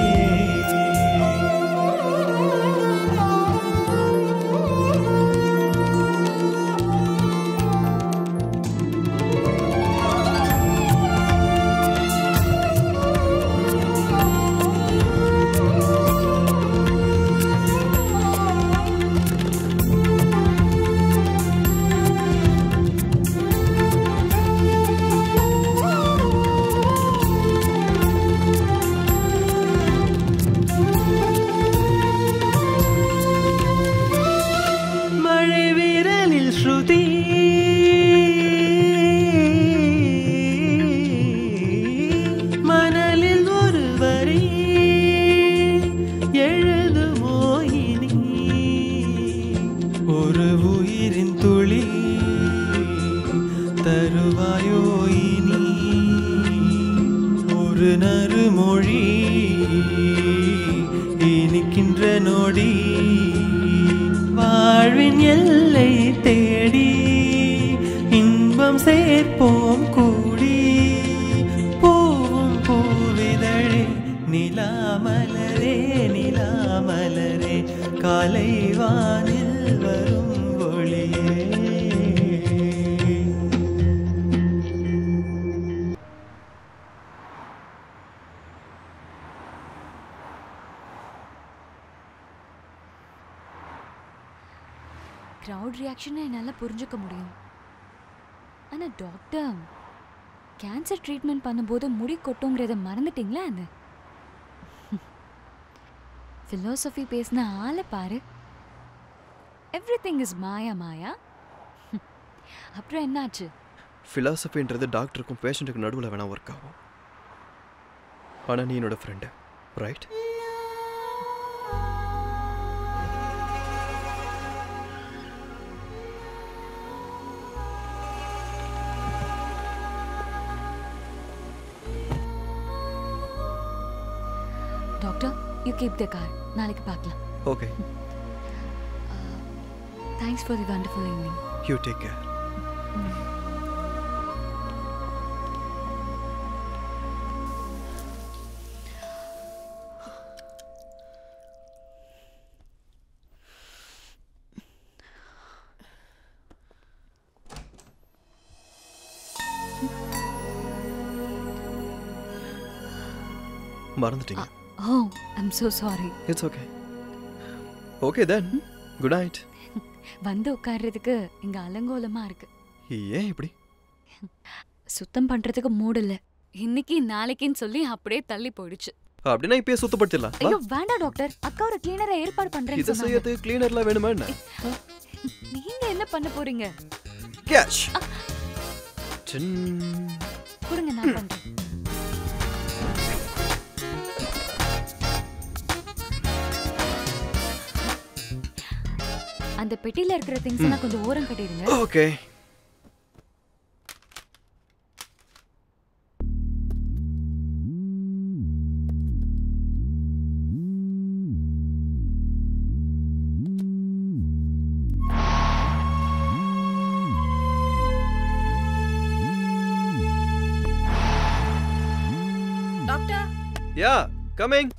L: மழை விரலில் ஸ்ருதி மணலில் ஒரு வரி எழுதுமோ இனி ஒரு உயிரின் துளி தருவாயோ இனி ஒரு நறுமொழி இனிக்கின்ற நொடி வாழ்வின் எல்லை தேடி இன்பம் சேர்ப்போம் கூடி பூவும் பூவிதழே நிலாமலரே நிலாமலரே காலை வானில் வரும் ஒளியே
P: க்ரௌட் ரியாக்ஷனை என்னால் புரிஞ்சுக்க முடியும். ஆனால் டாக்டர் கேன்சர் ட்ரீட்மெண்ட் பண்ணும்போது முடி கொட்டுங்கிறத மறந்துட்டீங்களா? அந்த ஃபிலோசஃபி பேசின ஆளை பாரு. Everything is Maya Maya. அப்புறம் என்னாச்சு?
D: ஃபிலாசபின்றது டாக்டருக்கும் பேஷண்ட்டுக்கும் நடுவில் வேணா ஒர்க் ஆகும். ஆனால் நீ என்னோட friend, right?
P: Doctor, you keep the car. நாளைக்கு பார்க்கலாம்.
D: Okay.
P: Thanks for the wonderful evening.
D: You take care. மறந்துட்டீங்க.
P: Oh, I am so sorry.
D: It's okay. Okay then. Good night.
P: வந்து உட்கார்றதுக்கு இங்க அலங்கோலமா இருக்கு.
D: ஏன் இப்படி?
P: சுத்தம் பண்றதுக்கு மூடு இல்ல. இன்னைக்கு நாளைக்குன்னு சொல்லி அப்படியே தள்ளி போயிடுச்சு.
D: அப்படினா இப்பயே சுத்தப்படுத்திடலாம்.
P: ஐயோ வேண்டாம் டாக்டர். அக்கா ஒரு கிளீனரை ஏற்பாடு பண்றேன்னு
D: இத
P: சொன்னாங்க.
D: செய்யறது கிளீனர்லாம் வேணுமா என்ன?
P: நீங்க என்ன பண்ண போறீங்க?
D: கேட்ச். சின்.
P: கொடுங்க, நான் பண்றேன். அந்த பெட்டில இருக்கிற திங்ஸ் எல்லாம் கொஞ்சம் ஓரம் கட்டிடுங்க.
D: Okay.
X: Doctor.
D: Yeah, coming.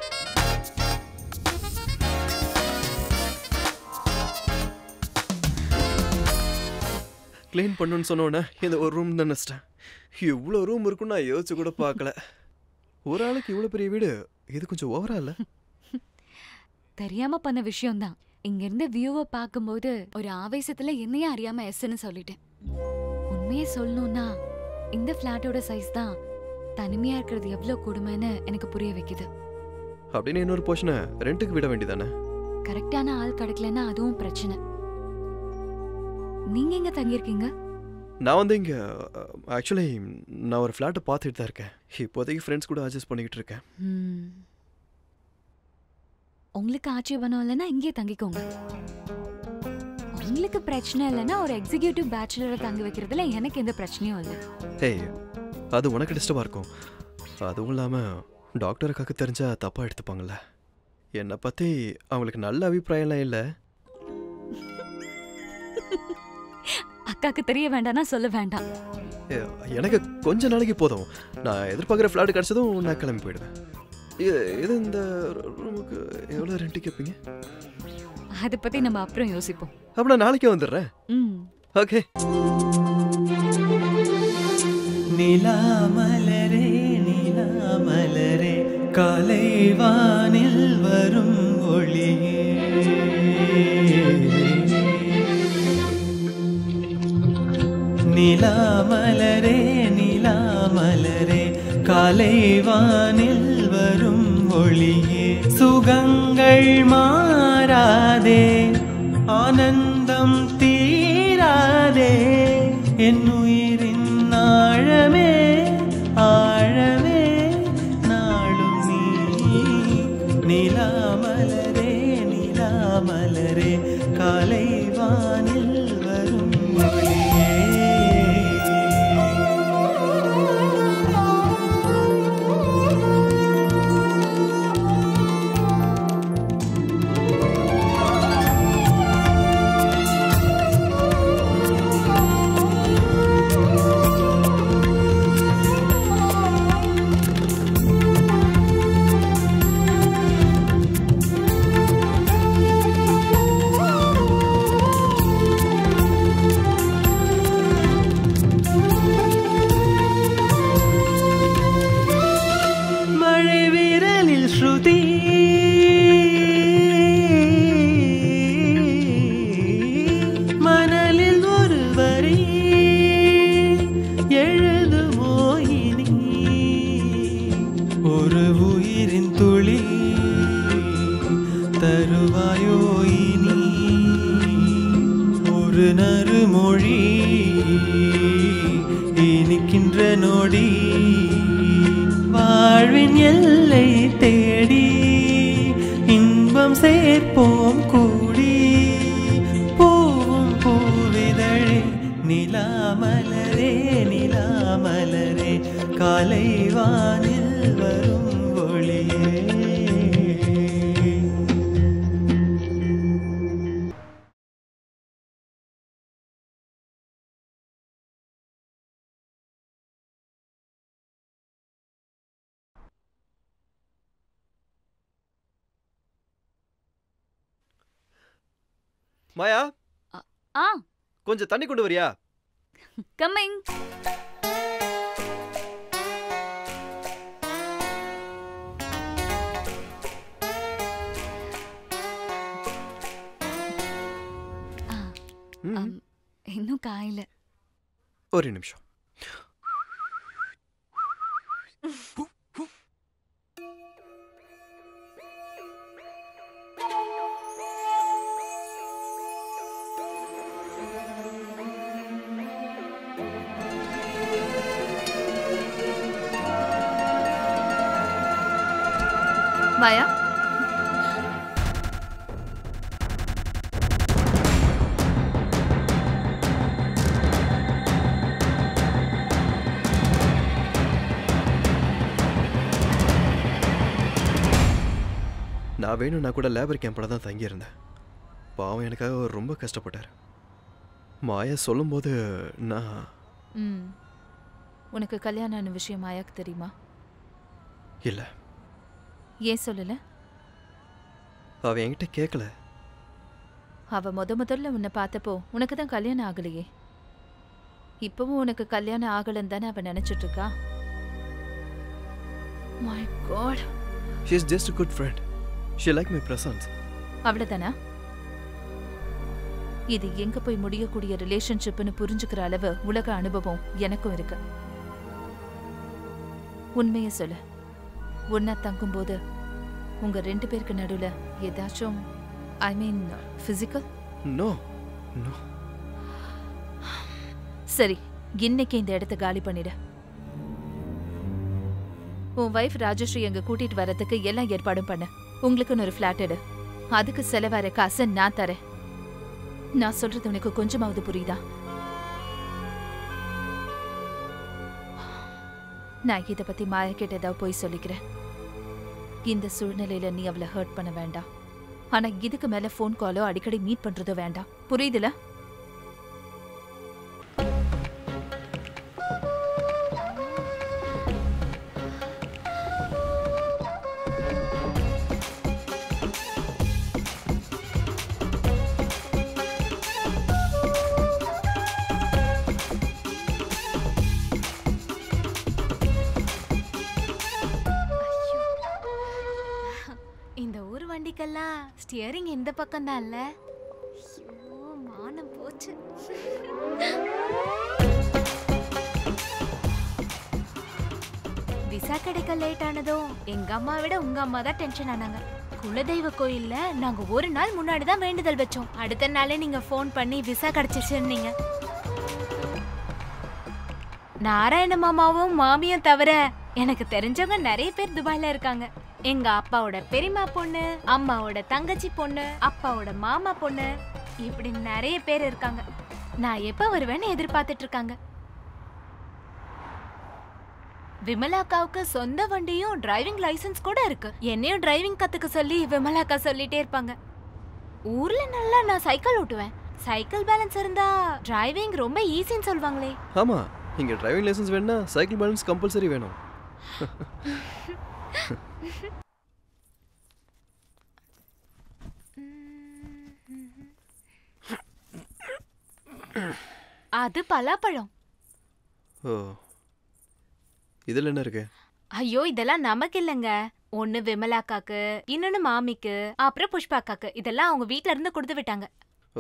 D: Clean பண்ணுன்னு சொன்னோன்னே இந்த ஒரு ரூம் தான் நினச்சிட்டேன். இவ்வளோ ரூம் இருக்குன்னு நான் யோசிச்சு கூட பார்க்கல. ஒரு ஆளுக்கு இவ்வளோ பெரிய வீடு, இது கொஞ்சம் ஓவரா இல்லை?
P: தெரியாம பண்ண விஷயம் தான். இங்க இருந்து வியூவை பார்க்கும்போது ஒரு ஆவேசத்துல என்னையே அறியாம எஸ்ன்னு சொல்லிட்டேன். உண்மையே சொல்லணும்னா இந்த ஃபிளாட்டோட சைஸ் தான் தனிமையா இருக்கிறது எவ்வளவு கொடுமைன்னு எனக்கு புரிய வைக்குது.
D: அப்படின்னு இன்னொரு போர்ஷனை ரெண்டுக்கு விட வேண்டியதானே?
P: கரெக்டான ஆள் கிடைக்கலன்னா அதுவும் பிரச்சனை. நீங்க எங்க தங்கியிருக்கீங்க?
D: நான் வந்து இங்கே ஆக்சுவலி நான் ஒரு ஃப்ளாட்டை பார்த்துட்டு தான் இருக்கேன். இப்போதைக்கு ஃப்ரெண்ட்ஸ் கூட அட்ஜஸ்ட் பண்ணிக்கிட்டு இருக்கேன்.
P: உங்களுக்கு ஆட்சேபணம் இல்லைன்னா இங்கே தங்கிக்கோங்க. உங்களுக்கு பிரச்சனை இல்லைன்னா ஒரு எக்ஸிக்யூட்டிவ் பேச்சுலரை தங்க வைக்கிறதுல எனக்கு எந்த பிரச்சனையும் இல்லை.
D: ஏய், அது உனக்கு டிஸ்டர்பாக இருக்கும். அதுவும் இல்லாமல் டாக்டருக்காக தெரிஞ்சா தப்பாக எடுத்துப்பாங்கல்ல. என்னை பற்றி அவங்களுக்கு நல்ல அபிப்பிராயம்லாம் இல்லை.
P: அக்காக்கு தெரிய வேண்டாம்னா சொல்ல வேண்டாம்.
D: எனக்கு கொஞ்ச நாளைக்கு போதும். நான் எதிர்பார்க்குற ஃப்ளாட் கிடச்சதும் நான் கிளம்பி போயிடுவேன். இது இது இந்த ரூமுக்கு எவ்வளோ ரெண்ட் கேட்பீங்க?
P: அதை பற்றி நம்ம அப்புறம் யோசிப்போம்.
D: அப்போ நான் நாளைக்கே வந்துடுறேன்.
P: ம்,
D: ஓகே.
L: நிலாமலரே நிலாமலரே காலை வானில் வரும் ஒளியே, நிலாமலரே நிலாமலரே காலை வானில் வரும் ஒளியே, சுகங்கள் மாறாதே ஆனந்தம் தீராதே, என் உயிரின் ஆழமே ஆழமே நாளும் நீ, நிலாமலரே நிலாமலரே காலை வானில் வரும் ஒளியே. சேர்ப்போம் கூடி பூவும் பூவிதழே நிலாமலரே நிலாமலரே காலை வானில் வரும் ஒளியே.
D: மாயா,
P: ஆ
D: கொஞ்சம் தண்ணி கொண்டு வரியா?
P: கம்மிங். இன்னும் காயில.
D: ஒரு நிமிஷம்.
C: மாயா,
D: நான் வேணும்னா கூட லேபர் கேம்பில் தான் தங்கியிருந்தேன். பாவம் எனக்காக அவர் ரொம்ப கஷ்டப்பட்டார். மாயா சொல்லும்போது நான்
C: ம் உனக்கு கல்யாணம் ஆன விஷயம் மாயாக்கு தெரியுமா?
D: இல்லை.
C: ஏன் சொல்லல?
D: அவ என்கிட்ட கேட்கல.
C: அவ முத முதல்ல உன்னை பார்த்தப்போ உனக்கு தான் கல்யாணம் ஆகலையே. இப்பவும் உனக்கு கல்யாணம் ஆகலன்னு தானே அவ நினைச்சிட்டு இருக்கா. My God.
D: She is just a good friend. She like my presence.
C: அவ்வளவுதானா? இது எங்க போய் முடியக்கூடிய ரிலேஷன்ஷிப்னு புரிஞ்சுக்கிற அளவு உலக அனுபவம் எனக்கும் இருக்கு. உண்மையை சொல்லு, ஒன்னா தங்கும்போது உங்க ரெண்டு பேருக்கு நடுவுல ஏதாச்சும் I mean physical?
D: No no.
C: சரி, இன்னைக்கு இந்த இடத்த காலி பண்ணிடு. உன் வைஃப் ராஜஸ்ரீ எங்க கூட்டிட்டு வரதுக்கு எல்லா ஏற்பாடும் பண்ண. உங்களுக்குன்னு ஒரு ஃபிளாட் எடு. அதுக்கு செலவார காசை நான் தரேன். நான் சொல்றது உனக்கு கொஞ்சமாவது புரியுதா? நான் இதை பத்தி மாயா கிட்ட ஏதாவது போய் சொல்லிக்கிறேன். இந்த சூழ்நிலையில நீ அவளை ஹர்ட் பண்ண வேண்டாம். ஆனா இதுக்கு மேல போன் காலோ அடிக்கடி மீட் பண்றதோ வேண்டாம். புரியுதுல?
J: வண்டிக்கெல்லாம் ஸ்டியரிங் இந்த பக்கம் தான் இல்ல. ஐயோ மானம் போச்சு. விசா கிடைக்க லேட் ஆனதும் எங்க அம்மா விட உங்க அம்மா தான் டென்ஷன் ஆனாங்க. குலதெய்வ கோயில்ல நாங்க ஒரு நாள் முன்னாடி தான் வேண்டுதல் வச்சோம். அடுத்த நாளே நீங்க ஃபோன் பண்ணி விசா கிடைச்சிருச்சுன்னீங்க. நாராயண மாமாவும் மாமியும் தவிர எனக்கு தெரிஞ்சவங்க நிறைய பேர் துபாயில இருக்காங்க. எங்க அப்பாவோட பெரியம்மா பொண்ணு, அம்மாவோட தங்கச்சி பொண்ணு, அப்பாவோட மாமா பொண்ணு, இப்படி நிறைய பேர் இருக்காங்க. நான் எப்ப வருவேன்னு எதிர்பார்த்துட்டு இருக்காங்க. விமலாக்காவுக்கு சொந்த வண்டியும் டிரைவிங் லைசென்ஸ் கூட இருக்கு. என்னையும் டிரைவிங் கத்துக்க சொல்லி விமலாக்கா சொல்லிட்டே இருப்பாங்க. ஊர்ல நல்லா நான் சைக்கிள் ஓட்டுவேன். சைக்கிள் பேலன்ஸ் இருந்தா டிரைவிங் ரொம்ப ஈஸின்னு சொல்வாங்களே.
D: ஆமா, இங்க டிரைவிங் லைசென்ஸ் வேணும்னா சைக்கிள் பேலன்ஸ் கம்பல்சரி வேணும்.
J: அது பலாப்பழம்.
D: ஓ, இதுல என்ன இருக்கு?
J: ஐயோ, இதெல்லாம் நமக்கு இல்லங்க. ஒன்னு விமலாக்காக்கு, இன்னொன்னு மாமிக்கு, அப்புறம் புஷ்பாக்காக்கு. இதெல்லாம் அவங்க வீட்ல இருந்து கொடுத்து விட்டாங்க.
D: ஓ.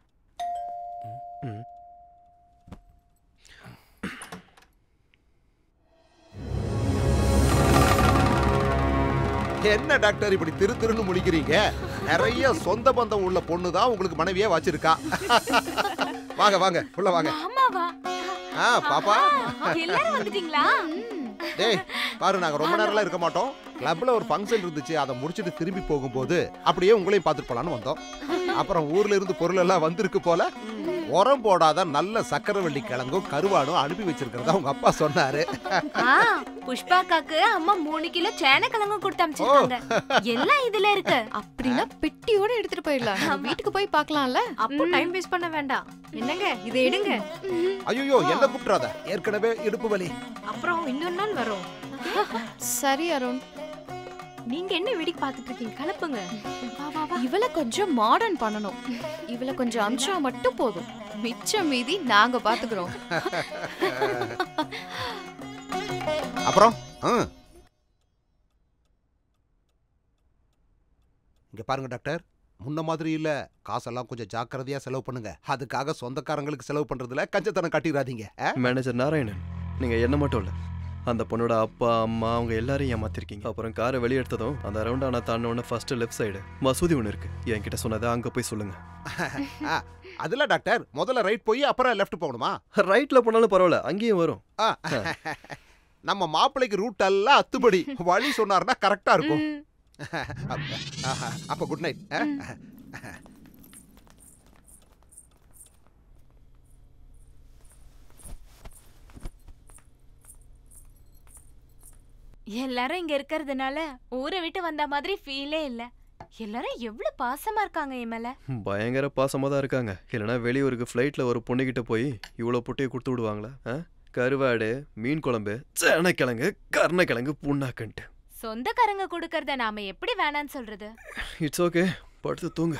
F: என்ன டாக்டர் இப்படி திரு திருன்னு முடிக்கிறீங்க? நிறைய சொந்த பந்தம் உள்ள பொண்ணு தான் உங்களுக்கு மனைவியே வச்சிருக்கா. வாங்க வாங்க உள்ள வாங்க.
J: மாமாவா?
F: ஆ பாப்பா,
J: எல்லாரும் வந்துட்டீங்களா?
F: டேய் பாரு, நாங்க ரொம்ப நேரம்லாம் இருக்க மாட்டோம். கிளப்ல ஒரு ஃபங்க்ஷன் இருந்துச்சு, அதை முடிச்சிட்டு திரும்பி போகும்போது அப்படியே உங்களையும் பார்த்துட்டு போலான்னு வந்தோம். அப்புறம் ஊர்ல இருந்து பொருள் எல்லாம் வந்திருக்கு போல. உரம் போடாத நல்ல சக்கரவள்ளி கிழங்கும் கருவாடும் அனுப்பி வச்சிருக்கிறதா உங்க அப்பா சொன்னாரு.
J: புஷ்பாக்காக்கு அம்மா மூணு கிலோ சேனக்கிழங்கும் கொடுத்து அனுப்பிச்சிருக்காங்க. எல்லாம் இதுல இருக்கு.
H: அப்படின்னா பெட்டியோட எடுத்துட்டு போயிடலாம். வீட்டுக்கு போய் பார்க்கலாம்ல. அப்போ டைம் வேஸ்ட் பண்ண வேண்டாம். என்னங்க இதை எடுங்க.
F: ஐயோ, என்ன கூப்பிட்றாத, ஏற்கனவே இடுப்பு வலி.
H: அப்புறம் இன்னொரு நாள் வரும். சரி அருண், நீங்க என்ன வேடிக்கை பார்த்துட்டு இருக்கீங்க? கிளப்புங்க. இவளை கொஞ்சம் மாடர்ன் பண்ணணும். இவளை கொஞ்சம் அம்சா மட்டும் போதும். மிச்சம் மீதி நாங்க பாத்துக்கிறோம்.
F: அப்புறம் இங்க பாருங்க டாக்டர், முன்ன மாதிரி இல்ல. காசெல்லாம் கொஞ்சம் ஜாக்கிரதையா செலவு பண்ணுங்க. அதுக்காக சொந்தக்காரங்களுக்கு செலவு பண்றதுல கஞ்சத்தனம் காட்டிடாதீங்க.
D: மேனேஜர் நாராயணன், நீங்க என்ன மட்டும் இல்ல, அந்த பொண்ணோட அப்பா அம்மா அவங்க எல்லாரையும் ஏமாத்திருக்கீங்க. அப்புறம் காரை வெளியே எடுத்ததும் அந்த ரவுண்டான தாண்டோன்னு ஃபர்ஸ்ட் லெஃப்ட் சைடு மசூதி ஒன்று இருக்கு. என்கிட்ட சொன்னதை அங்க போய் சொல்லுங்க.
F: அதுல டாக்டர், முதல்ல ரைட் போய் அப்புறம் லெஃப்ட் போகணுமா?
D: ரைட்ல போனாலும் பரவாயில்ல, அங்கேயும் வரும்.
F: நம்ம மாப்பிள்ளைக்கு ரூட் எல்லாம் அத்துபடி, வழி சொன்னார்னா கரெக்டா இருக்கும். அப்ப குட் நைட்.
J: எல்லாரும் இங்க இருக்கிறதுனால ஊரை விட்டு வந்த மாதிரி ஃபீலே இல்ல. எல்லாரும் எவ்வளவு பாசமா இருக்காங்க என் மேல.
D: பயங்கர பாசமா தான் இருக்காங்க. இல்லைன்னா வெளியூருக்கு ஃப்ளைட்ல ஒரு பொண்ணுகிட்ட போய் இவ்வளோ புட்டையை கொடுத்து விடுவாங்களா? கருவாடு, மீன் குழம்பு, சேனக்கிழங்கு, கருணக்கிழங்கு, புண்ணாக்கன்ட்டு
J: சொந்தக்காரங்க கொடுக்கறத நாம எப்படி வேணான்னு சொல்றது?
D: இட்ஸ் ஓகே, படுத்து தூங்க.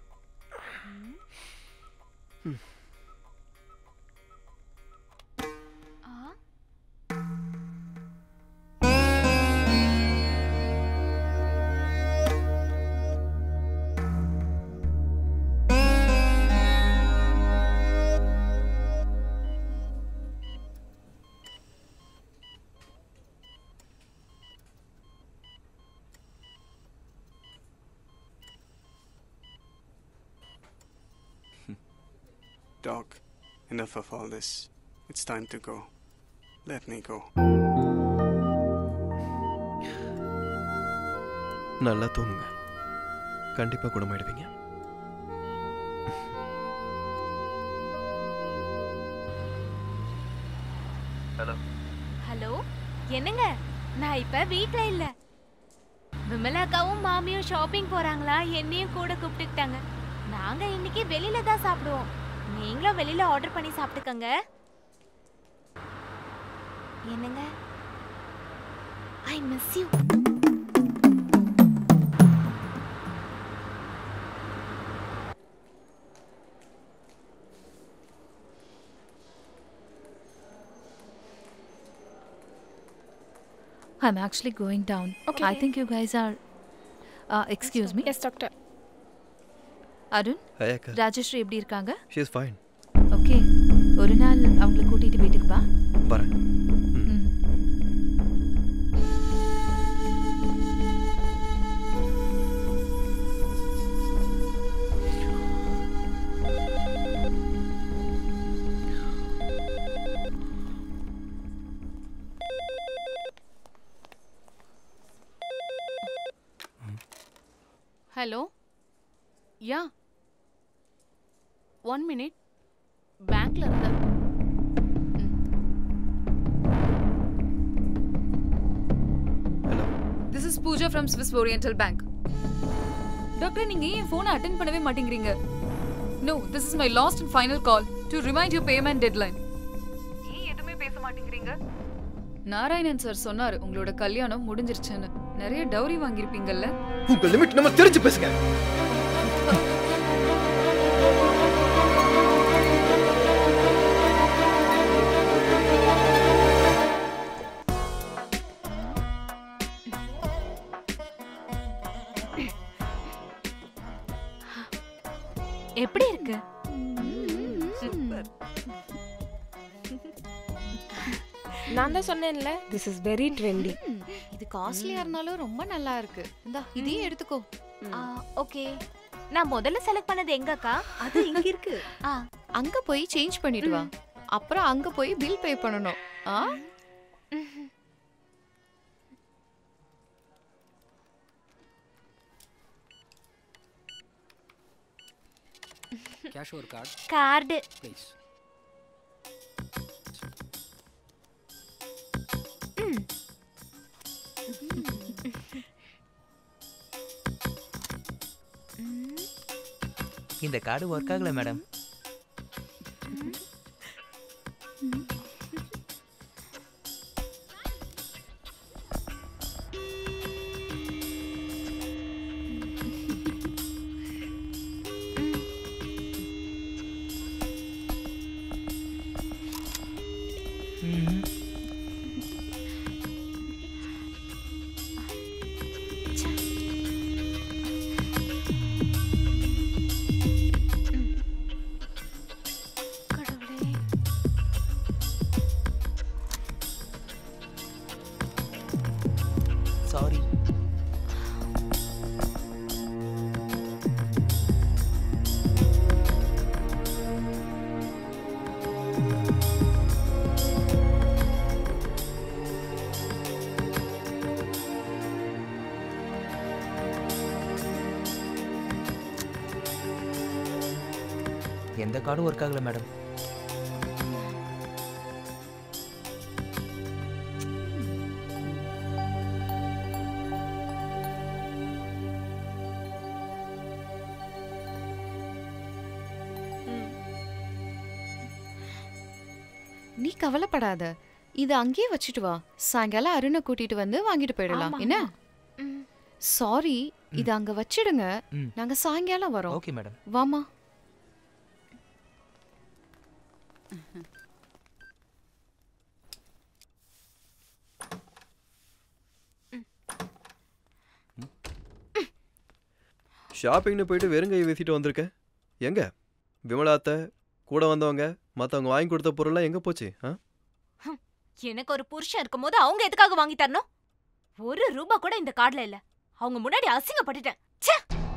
I: Doc, enough of all this. It's time to go. Let me go.
D: நல்லா தூங்குங்க, கண்டிப்பா குணமாயிடுவீங்க.
J: ஹலோ ஹலோ, என்னங்க? நான் இப்ப வீட்ல இல்ல. விமலாக்காவும் மாமியும் ஷாப்பிங் போறாங்களா, என்னையும் கூட கூப்பிட்டுக்கிட்டாங்க. நாங்க இன்னைக்கு வெளியில தான் சாப்பிடுவோம். நீங்களும் வெளியில ஆர்டர் பண்ணி சாப்பிட்டுக்கங்க. என்னங்க? I miss you.
C: I'm actually going down.
X: Okay.
C: I think you guys are. Uh, excuse me.
X: Yes, doctor.
C: Arun,
D: Hi, Akka.
C: Rajashree எப்படி இருக்காங்க?
D: She is fine.
C: ஓகே, ஒரு நாள் அவங்களை கூட்டிட்டு வீட்டுக்கு வா.
D: வரேன்.
Q: Hello, yeah one minute. பேங்க்ல இருந்த
B: This is Pooja from Swiss Oriental Bank. Doctor, நீங்க ஏன் ஃபோனை அட்டெண்ட் பண்ணவே மாட்டேங்கிறீங்க? No, this is my last and final call to remind your payment deadline. ஏன் எதுமே பேச மாட்டேங்கிறீங்க? நாராயணன் சார் சொன்னாரு உங்களோட கல்யாணம் முடிஞ்சிருச்சுன்னு. நிறைய டவுரி வாங்கியிருப்பீங்கல்ல?
D: உங்க லிமிட் நம்ம தெரிஞ்சு பேசுங்க.
J: எப்படி இருக்கு?
H: நான் தான் சொன்னேன்ல, this is very trendy.
G: இது காஸ்ட்லியா இருந்தாலும் ரொம்ப நல்லா இருக்கு. இந்தா இதையும் எடுத்துக்கோ.
J: ஓகே, நான் முதல்ல செலக்ட் பண்ணது எங்கக்கா?
G: அது இங்க இருக்கு. அங்க போய் சேஞ்ச் பண்ணிட்டு வா. அப்புறம் அங்க போய் பில் பே பண்ணனும். ஆ?
O: Cash or card?
J: Card.
O: Please.
V: இந்த கார்டு ஒர்க் ஆகல மேடம். சாரி. எந்த கார்டும் ஒர்க் ஆகல மேடம்.
G: நீ கவலைப்படாத, இது அங்கேயே வச்சுட்டு வா. சாயங்காலம் அருணை கூட்டிட்டு வந்து வாங்கிட்டு போயிடலாம். என்ன? சாரி, இது அங்க வச்சிடுங்க. நாங்க சாயங்காலம் வரோம்.
V: Okay madam.
G: வாமா.
D: ஷாப்பிங்னு போயிட்டு வெறுங்கை வீசிட்டு வந்திருக்க. எங்க விமலாத்த கூட வந்தவங்க மற்றவங்க வாங்கி கொடுத்த பொருள்லாம் எங்க போச்சு?
J: எனக்கு ஒரு புருஷன் இருக்கும்போது அவங்க எதுக்காக வாங்கி தரணும்? ஒரு ரூபா கூட இந்த கார்டுல இல்ல. அவங்க முன்னாடி அசிங்கப்பட்டுட்டேன். ச்சே!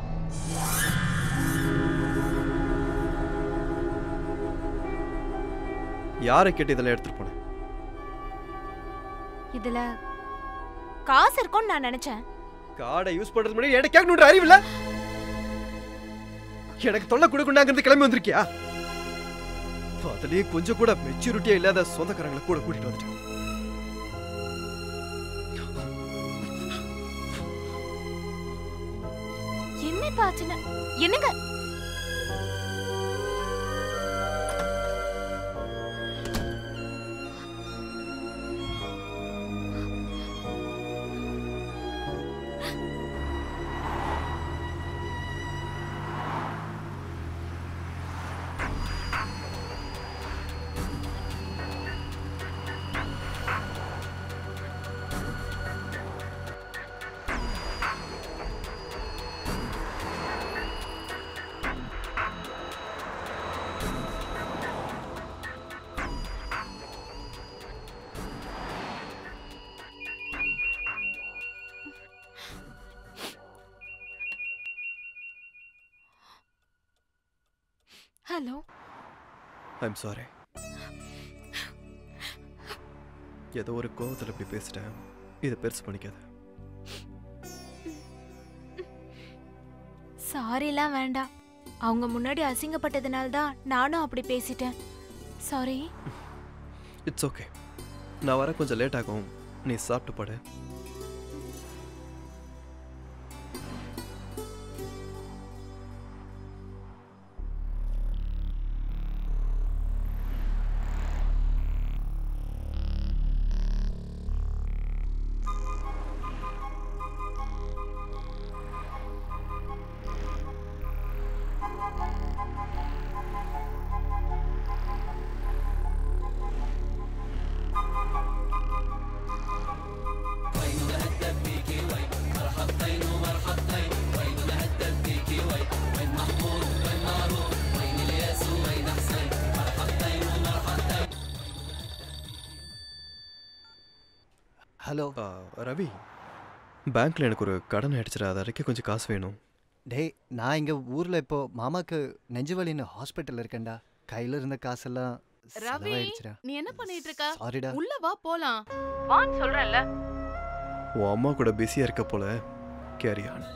D: யாரை கேட்டு இதெல்லாம் எடுத்துட்டு போனேன்?
J: இதுல காசு இருக்கும்னு நான் நினைச்சேன்.
D: கார்டை யூஸ் பண்றது முன்னாடி என்கிட்ட கேட்கணுன்ற அறிவு இல்ல? எனக்கு தொல்லை கொடுக்கணுங்கிறது கிளம்பி வந்திருக்கியா? அதுலயே கொஞ்சம் கூட மெச்சூரிட்டியா இல்லாத சொந்தக்காரங்களை கூட கூட்டிட்டு வந்துட்டேன்.
J: என்ன பாச்சுன என்னங்க? ஹலோ.
D: I'm sorry. ஏதோ ஒரு கோவத்தில் இப்படி பேசிட்டேன். இதை பெருசு பண்ணிக்காத.
J: சாரிலாம் வேண்டாம். அவங்க முன்னாடி அசிங்கப்பட்டதுனால தான் நானும் அப்படி பேசிட்டேன். சாரி.
D: It's okay. நான் வர கொஞ்சம் லேட் ஆகும். நீ சாப்பிட்டு படு.
M: ஹலோ
D: ரவி, பேங்க்ல எனக்கு ஒரு கடன் ஆயிடுச்சுடா. அதை அடைக்க கொஞ்சம் காசு வேணும்.
M: டேய், நான் இங்கே ஊரில் இப்போ மாமாக்கு நெஞ்சு வலின்னு ஹாஸ்பிட்டல் இருக்கேன்டா. கையில் இருந்த காசெல்லாம்
Q: ரவி,
M: செலவாயிடுச்சுடா.
Q: நீ என்ன பண்ணிட்டு இருக்க?
M: சாரிடா.
Q: உள்ள வா போலாம். வான்னு சொல்றேன்ல.
D: உன் அம்மா கூட பிஸியா இருக்க போல. Carry on.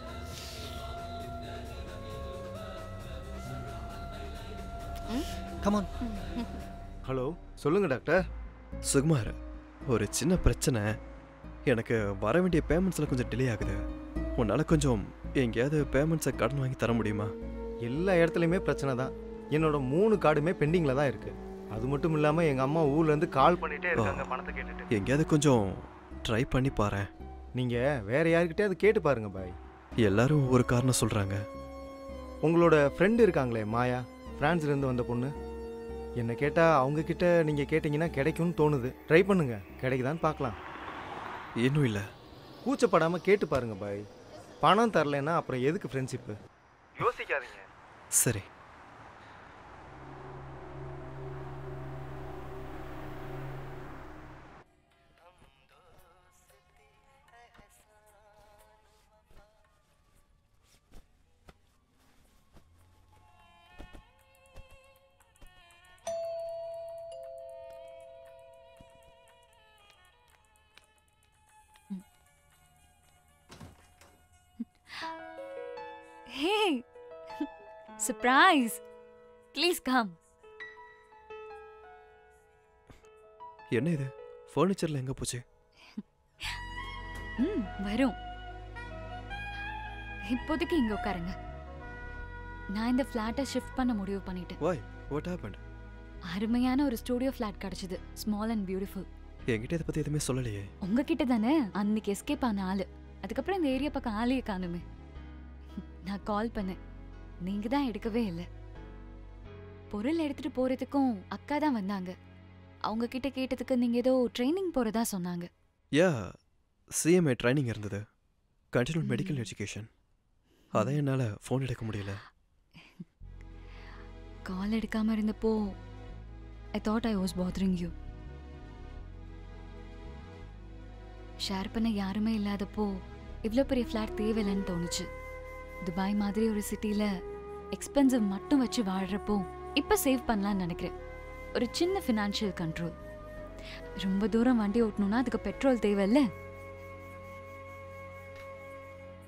M: Come on.
R: Hello, சொல்லுங்க டாக்டர்.
D: சுகுமார், ஒரு சின்ன பிரச்சனை. எனக்கு வர வேண்டிய பேமெண்ட்ஸில் கொஞ்சம் டிலே ஆகுது. உன்னால் கொஞ்சம் எங்கேயாவது பேமெண்ட்ஸை கடன் வாங்கி தர முடியுமா?
R: எல்லா இடத்துலையுமே பிரச்சனை தான். என்னோட மூணு கார்டுமே பெண்டிங்கில் தான் இருக்குது. அது மட்டும் இல்லாமல் எங்கள் அம்மா ஊர்லேருந்து கால் பண்ணிகிட்டே இருக்காங்க பணத்தை கேட்டுட்டு.
D: எங்கேயாவது கொஞ்சம் ட்ரை பண்ணி பாரு.
R: நீங்கள் வேறு யாருக்கிட்டே அது கேட்டு பாருங்க பாய்.
D: எல்லாரும் ஒரு காரணம் சொல்கிறாங்க.
R: உங்களோட ஃப்ரெண்டு இருக்காங்களே மாயா, ஃப்ரான்ஸ்லேருந்து வந்த பொண்ணு, என்னை கேட்டால் அவங்கக்கிட்ட நீங்கள் கேட்டிங்கன்னா கிடைக்கும்னு தோணுது. ட்ரை பண்ணுங்க, கிடைக்குதான்னு பார்க்கலாம்.
D: இன்னும் இல்லை.
R: கூச்சப்படாமல் கேட்டு பாருங்க பாய். பணம் தரலைன்னா அப்புறம் எதுக்கு ஃப்ரெண்ட்ஷிப்பு? யோசிக்காதீங்க.
D: சரி.
P: Hey, surprise. Please come.
D: என்ன இது? ஃபர்னிச்சர்ல எங்க போச்சு?
P: ம், வரும். இப்போதைக்கு இங்க உட்காருங்க. நான் இந்த ஃபிளாட்டை ஷிஃப்ட் பண்ண முடிவு பண்ணிட்டேன்.
D: Why? What happened?
P: அருமையான ஒரு ஸ்டுடியோ ஃபிளாட் கிடைச்சது. Small and beautiful.
D: என்கிட்ட இதை பத்தி எதுவுமே சொல்லலையே.
P: உங்ககிட்ட தானே அன்னைக்கு எஸ்கேப் ஆன ஆளு. அதுக்கப்புறம் இந்த ஏரியா பக்கம் ஆளையே காணுமே. நான் கால் பண்ணேன், நீங்க தான் எடுக்கவே இல்லை. பொருள் எடுத்துட்டு போறதுக்கும் அக்கா தான் வந்தாங்க. அவங்க கிட்ட கேட்டதுக்கு நீங்க ஏதோ ட்ரைனிங் போறதா சொன்னாங்க.
D: யா, சிஎம்ஏ ட்ரைனிங் இருந்தது. Continue medical education. அதான் என்னால் ஃபோன் எடுக்க முடியல.
P: கால் எடுக்காம இருந்தப்போ I thought I was bothering you. Share பண்ண யாருமே இல்லாதப்போ இவ்வளோ பெரிய ஃப்ளாட் தேவையில்லைன்னு தோணுச்சு. துபாய் மாதிரி ஒரு சிட்டில எக்ஸ்பென்சிவ் மட்டும் வச்சு வாழ்றப்போ இப்போ சேவ் பண்ணலான்னு நினைக்கிறேன். ஒரு சின்ன ஃபினான்ஷியல் கண்ட்ரோல். ரொம்ப தூரம் வண்டி ஓட்டணும்னா அதுக்கு பெட்ரோல் தேவையில்ல.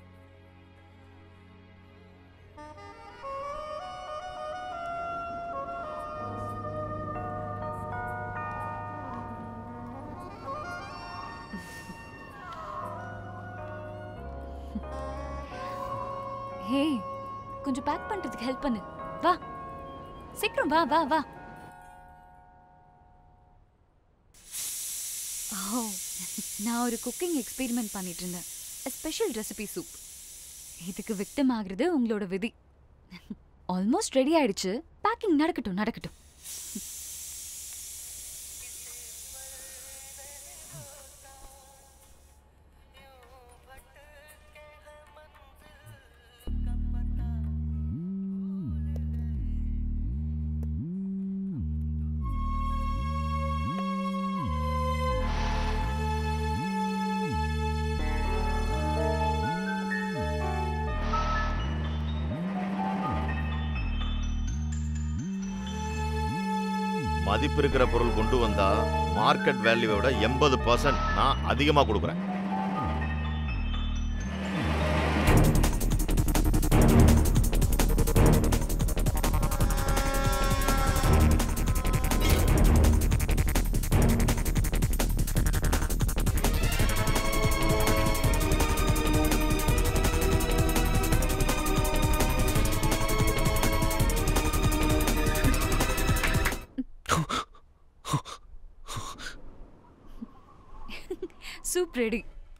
P: ஹே கொஞ்சம் பேக் பண்றதுக்கு ஹெல்ப் பண்ணு. வா சீக்கிரம் வா வா வா. ஓ நான் ஒரு குக்கிங் எக்ஸ்பெரிமெண்ட் பண்ணிட்டு இருந்தேன். Special recipe soup. இதுக்கு விக்டிம் ஆகுறது உங்களோட விதி. ஆல்மோஸ்ட் ரெடி ஆயிடுச்சு. பேக்கிங் நடக்கட்டும் நடக்கட்டும்.
A: மதிப்பு இருக்கிற பொருள் கொண்டு வந்தா மார்க்கெட் வேல்யூவை விட எண்பது பர்சன்ட் நான் அதிகமாக கொடுக்குறேன்.
P: Soup ready.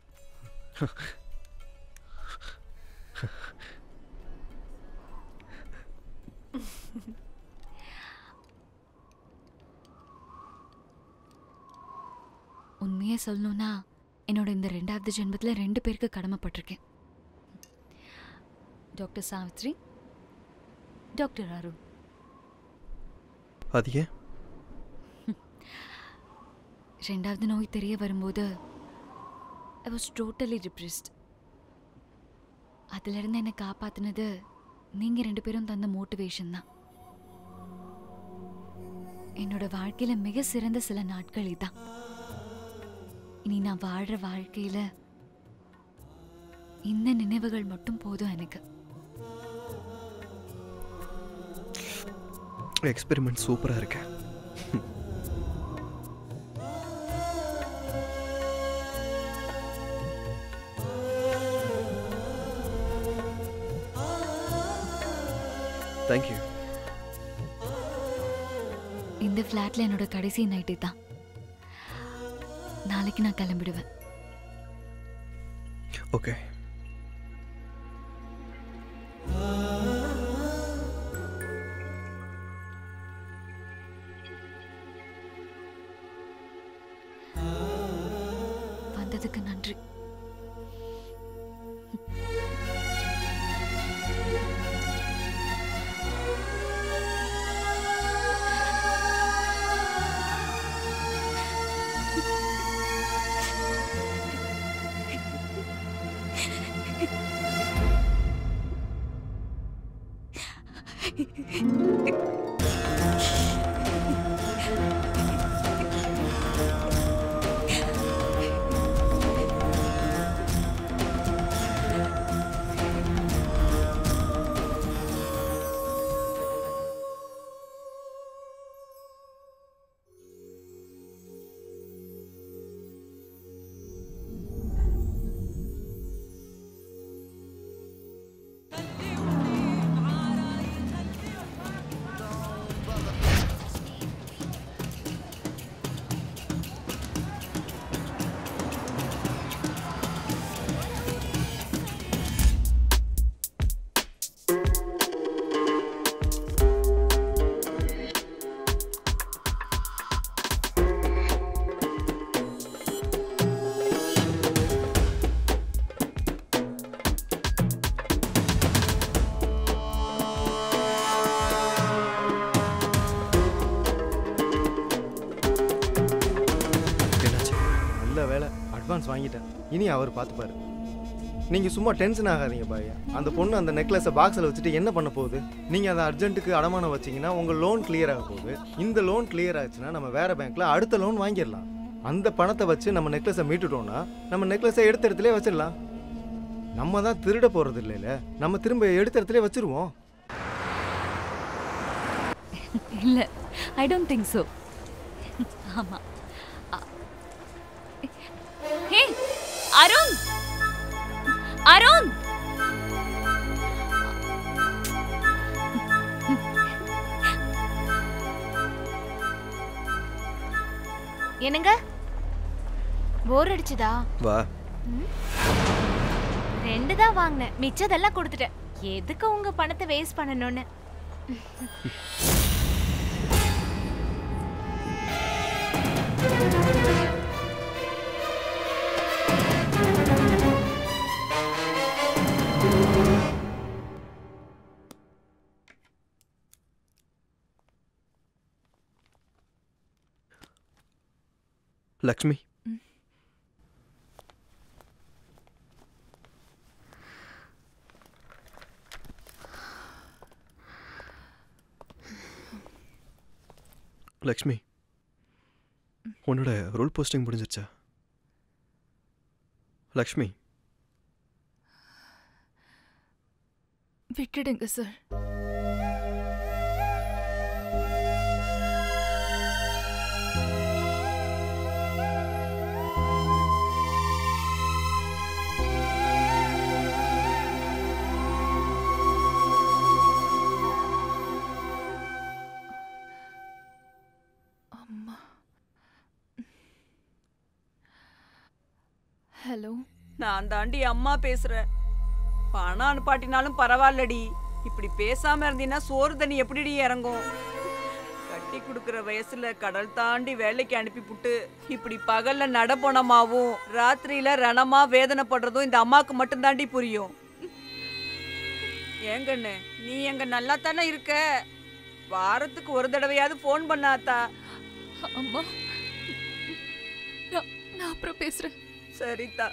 P: உண்மையே சொல்லணும்னா என்னோட இந்த ரெண்டாவது ஜென்மத்தில் ரெண்டு பேருக்கு கடமைப்பட்டிருக்கேன். Doctor Savitri, doctor Arun.
D: அது ஏன்?
P: ரெண்டாவது நோய் தெரிய வரும்போது I was totally depressed. அதிலிருந்து என்னை காப்பாத்தினது நீங்க ரெண்டு பேரும் தந்த மோட்டிவேஷன் தான். என்னோட வாழ்க்கையில மிக சிறந்த சில நாட்கள் இதான். இனி நான் வாழ்ற வாழ்க்கையில இந்த நினைவுகள் மட்டும் போதும் எனக்கு.
D: எக்ஸ்பெரிமெண்ட் சூப்பரா இருக்கு. Thank you.
P: இந்த ஃப்ளாட்ல என்னோட கடைசி நைட்டு தான். நாளைக்கு நான் கிளம்பிடுவேன்.
D: ஓகே.
P: வந்ததுக்கு நன்றி.
R: அட்வான்ஸ் வாங்கிட்டேன். இனி அவர் பார்த்துப்பாரு. நீங்கள் சும்மா டென்ஷன் ஆகாதீங்க பாய். அந்த பொண்ணு அந்த நெக்லஸை பாக்ஸில் வச்சுட்டு என்ன பண்ண போகுது? நீங்கள் அதை அர்ஜென்ட்டுக்கு அடமானம் வச்சிங்கன்னா உங்கள் லோன் கிளியர் ஆக போகுது. இந்த லோன் கிளியர் ஆச்சுன்னா நம்ம வேறு பேங்க்கில் அடுத்த லோன் வாங்கிடலாம். அந்த பணத்தை வச்சு நம்ம நெக்லஸை மீட்டுட்டோம்னா நம்ம நெக்லஸை எடுத்த இடத்துல வச்சிடலாம். நம்ம தான் திருட போகிறது இல்லைல்ல, நம்ம திரும்ப எடுத்த இடத்துல வச்சிருவோம்.
P: இல்லை, ஐ டோன்ட் திங்க் ஸோ. ஆமாம். ஹே அருண், அருண்
J: என்னங்க போர் அடிச்சுதா?
D: வா.
J: ரெண்டு தான் வாங்கினேன், மிச்சதெல்லாம் கொடுத்துட்டேன். எதுக்கு உங்க பணத்தை வேஸ்ட் பண்ணணும்னு.
D: லக்ஷ்மி, லக்ஷ்மி, உன்னோட ரோல் போஸ்டிங் முடிஞ்சிருச்சா? லக்ஷ்மி,
G: விட்டுடுங்க சார். ஹலோ,
O: நான் தாண்டி அம்மா பேசுறேன். பணம் அனுப்பாட்டினாலும் பரவாயில்லடி, இப்படி பேசாம இருந்தீன்னா சோறு தண்ணி எப்படிடி இறங்கும்? கட்டி கொடுக்குற வயசுல கடல் தாண்டி வேலைக்கு அனுப்பி புட்டு இப்படி பகல்ல நடப்போனமாவும் ராத்திரியில ரணமா வேதனைப்படுறதும் இந்த அம்மாக்கு மட்டும் தாண்டி புரியும். ஏங்கண்ணு, நீ எங்க நல்லா தானே இருக்க? வாரத்துக்கு ஒரு தடவையாவது போன் பண்ணாத்தா.
G: அம்மா, நான் அப்புறம் பேசுறேன்.
O: சரிதா.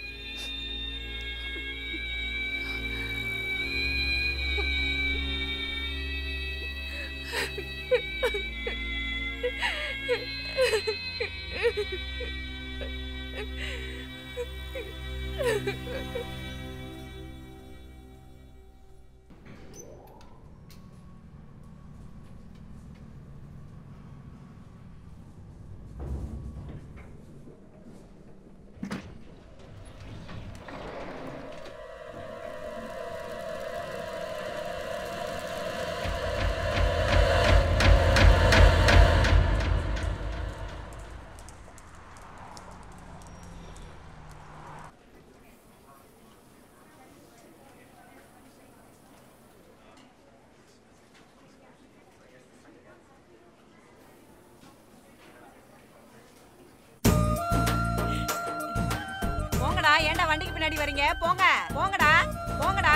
O: ஏண்டா வண்டிக்கு பின்னாடி வரீங்க? போங்க போங்கடா போங்கடா.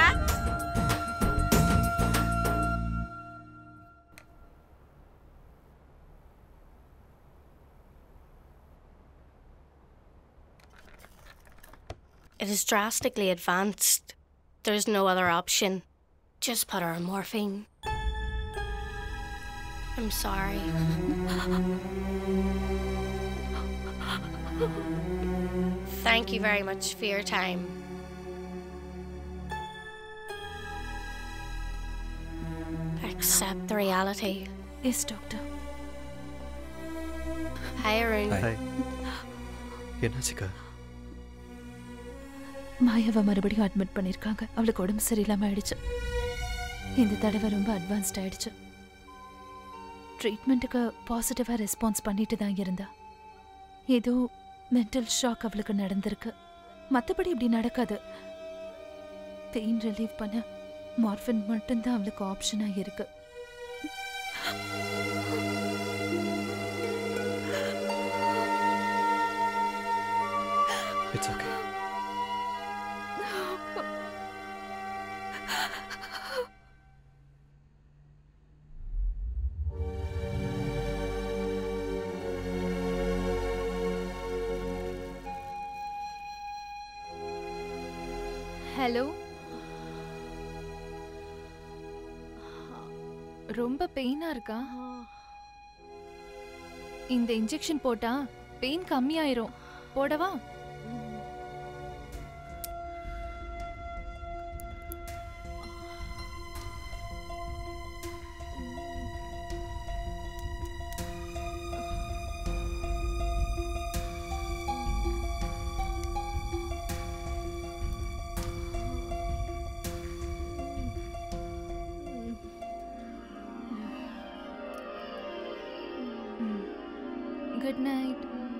T: It is drastically advanced. There's no other option. Just put her on morphine. I'm sorry. Thank you very much for your time. Accept the reality.
G: Yes, doctor.
T: Hi, Arun.
D: Hi. என்னாச்சுக்கா?
C: மாயாவை மறுபடியும் அட்மிட் பண்ணியிருக்காங்க. அவளுக்கு உடம்பு சரியில்லாம ஆயிடுச்சு. இந்த தடவை ரொம்ப அட்வான்ஸ்ட் ஆயிடுச்சு. ட்ரீட்மெண்ட்டுக்கு பாசிட்டிவா ரெஸ்பான்ஸ் பண்ணிட்டு தான் இருந்தா. ஏதோ மென்டல் ஷாக் அவளுக்கு நடந்திருக்கு. மற்றபடி இப்படி நடக்காது. பெயின் ரிலீவ் பண்ண மார்ஃபின் மட்டும்தான் அவளுக்கு ஆப்ஷனா இருக்கு.
D: It's okay.
G: ஹலோ, ரொம்ப பெயினா இருக்கா? இந்த இன்ஜெக்ஷன் போட்டா பெயின் கம்மியாயிரும். போடவா? Good night.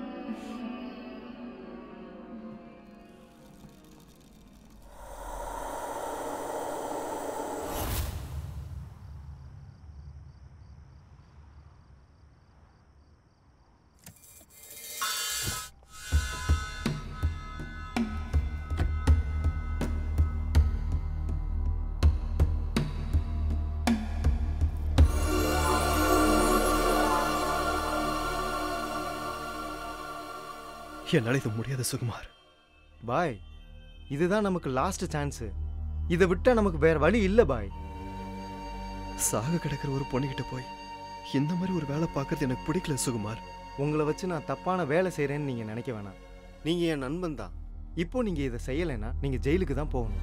D: என்னால இது முடியாத சுகுமார்.
R: பாய், இதுதான் நமக்கு லாஸ்ட் சான்ஸ். இதை விட்டா நமக்கு வேற வழி இல்ல பாய்.
D: சாக கிடக்கிற ஒரு பொண்ணுகிட்ட போய் இந்த மாதிரி ஒரு வேலை பார்க்கறது எனக்கு பிடிக்கல சுகுமார்.
R: உங்களை வச்சு நான் தப்பான வேலை செய்யறேன்னு நீங்க நினைக்க வேணாம்.
E: நீங்க என் நண்பன் தான்.
R: இப்போ நீங்க இதை செய்யலைன்னா நீங்க ஜெயிலுக்கு தான் போகணும்.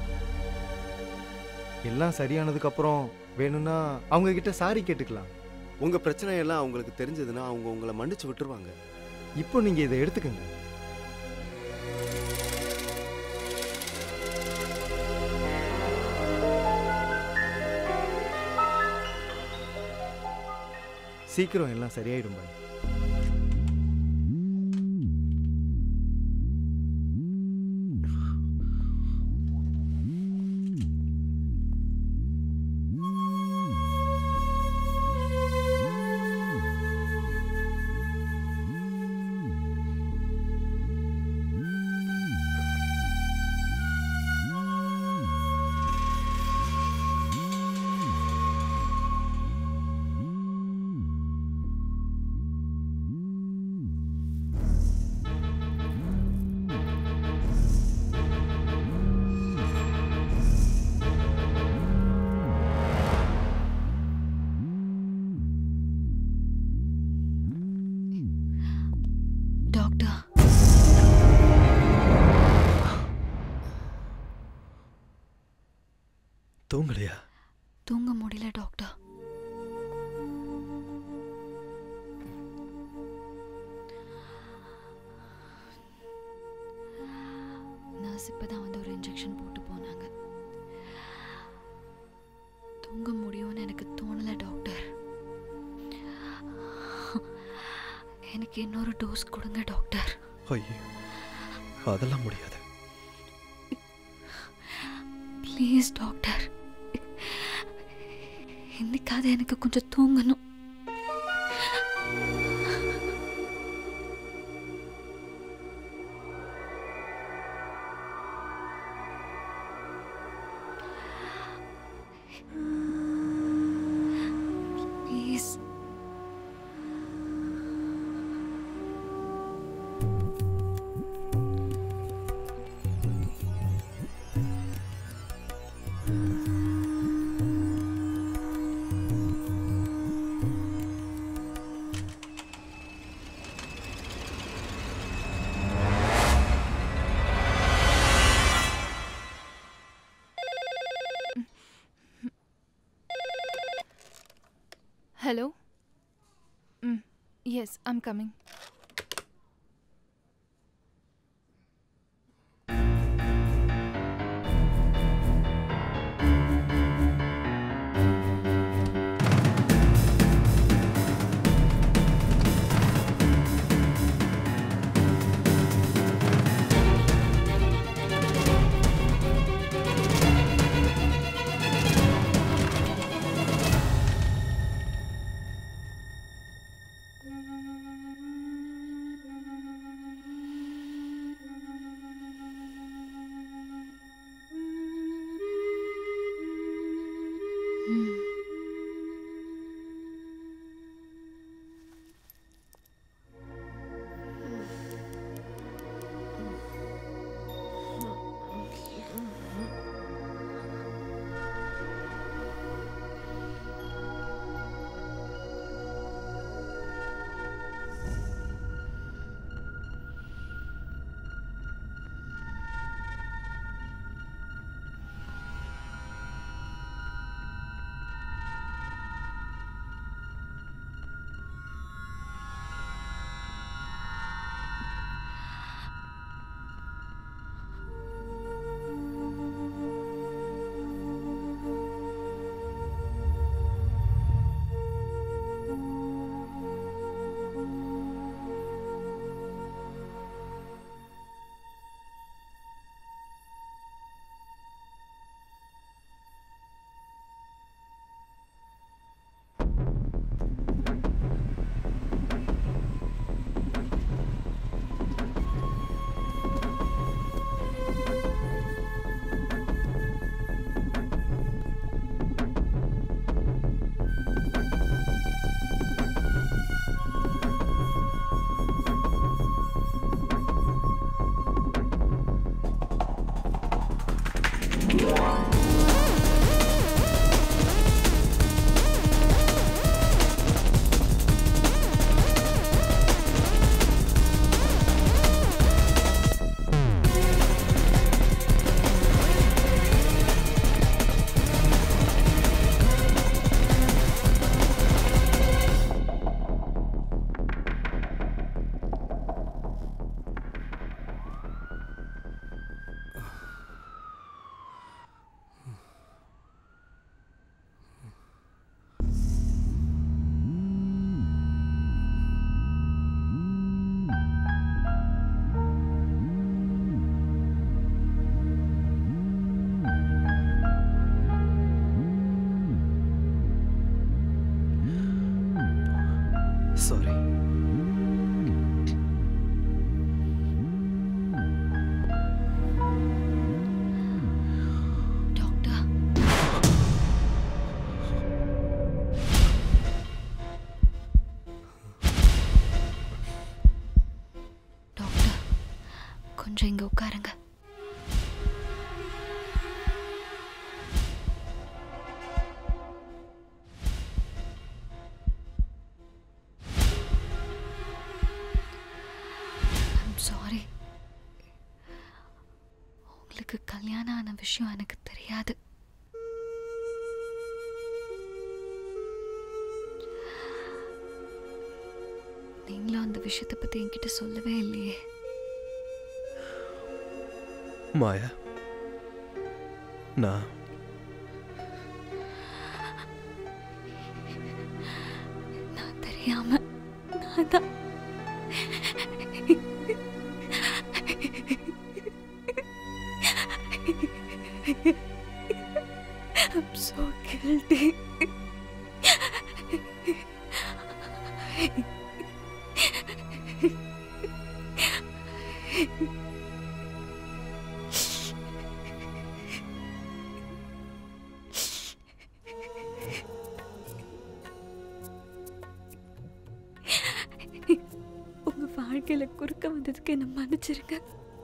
R: எல்லாம் சரியானதுக்கு அப்புறம் வேணும்னா அவங்க கிட்ட சாரி கேட்டுக்கலாம்.
E: உங்க பிரச்சனை எல்லாம் அவங்களுக்கு தெரிஞ்சதுன்னா அவங்க உங்களை மன்னிச்சு விட்டுருவாங்க.
R: இப்போ நீங்க இதை எடுத்துக்கங்க. சீக்கிரம் எல்லாம் சரியாயிடும் பாய்.
D: தூங்கலையா?
P: தூங்க முடியல டாக்டர். நர்ஸ் இப்பதான் வந்து ஒரு இன்ஜெக்ஷன் போட்டு போனாங்க. தூங்க முடியும்னு எனக்கு தோணல டாக்டர். எனக்கு இன்னொரு டோஸ் கொடுங்க டாக்டர்.
D: ஐயோ, அதெல்லாம் முடியாது.
P: ப்ளீஸ் டாக்டர், இன்னைக்காவது எனக்கு கொஞ்சம் தூங்கணும். Please.
G: Hello? Mm, yes, I'm coming.
P: கொஞ்சம் இங்க உட்காருங்க. சாரி, உங்களுக்கு கல்யாணம் ஆன விஷயம் எனக்கு தெரியாது. நீங்களும் அந்த விஷயத்தை பத்தி என்கிட்ட சொல்லவே இல்லையே.
D: மாயா, நான்
P: நான் தெரியாம நான் தான் I'm so guilty. உங்க வாழ்க்கையில குறுக்க வந்ததுக்கு என்ன மன்னிச்சிருங்க.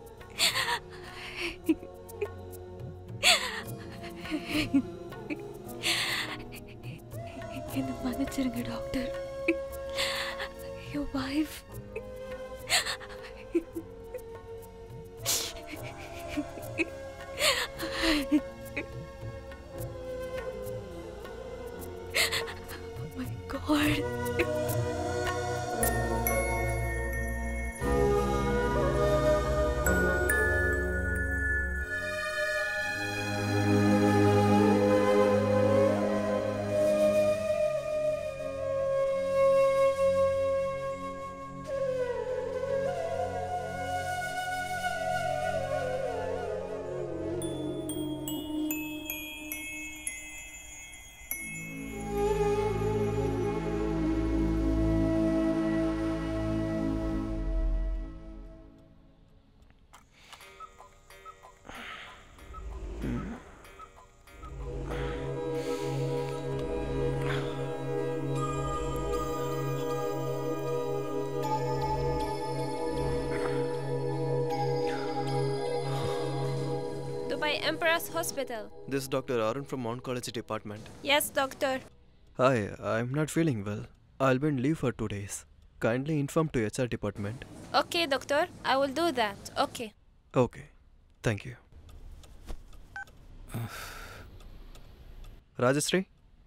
P: என்ன மன்னிச்சிருங்க doctor. Your wife. Oh my God.
N: Dubai Emperor's Hospital.
D: This is Doctor Arun from Oncology Department.
N: Yes, doctor.
D: Hi, I'm not feeling well. I'll be on leave for two days. Kindly inform to H R department.
N: Okay, doctor. I will do that. Okay.
D: Okay. Thank you. Rajashree?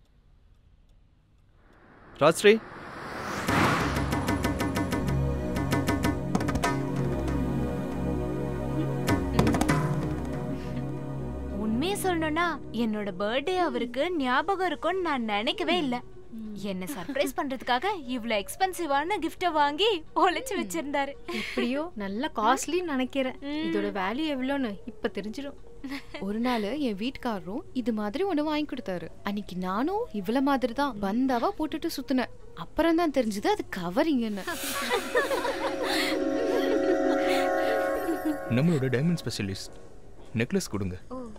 D: Rajashree?
J: உண்மையை சொல்லணும்னா என்னோட பர்த்டே அவருக்கு ஞாபகம் இருக்கும்னு நான் நினைக்கவே இல்ல. என்ன சர்ப்ரைஸ் பண்றதுக்காக இவ்ளோ எக்ஸ்பென்சிவான கிஃப்ட வாங்கி ஒளிச்சு வச்சிருந்தாரு.
H: எப்படியோ நல்ல காஸ்ட்லி நினைக்கிறேன். இதோட வேல்யூ எவ்வளோன்னு இப்ப தெரிஞ்சிடும். ஒரு நாள் என் வீட்டுக்காரரும் இது மாதிரி ஒண்ணு வாங்கி கொடுத்தாரு. அன்னைக்கு நானும் இவ்வளவு மாதிரி தான் பந்தாவா போட்டுட்டு சுத்தினேன். அப்புறம் தான் தெரிஞ்சது அது கவரிங்னு.
V: நம்மளோட டைமண்ட் ஸ்பெஷலிஸ்ட் நெக்லஸ் கொடுங்க.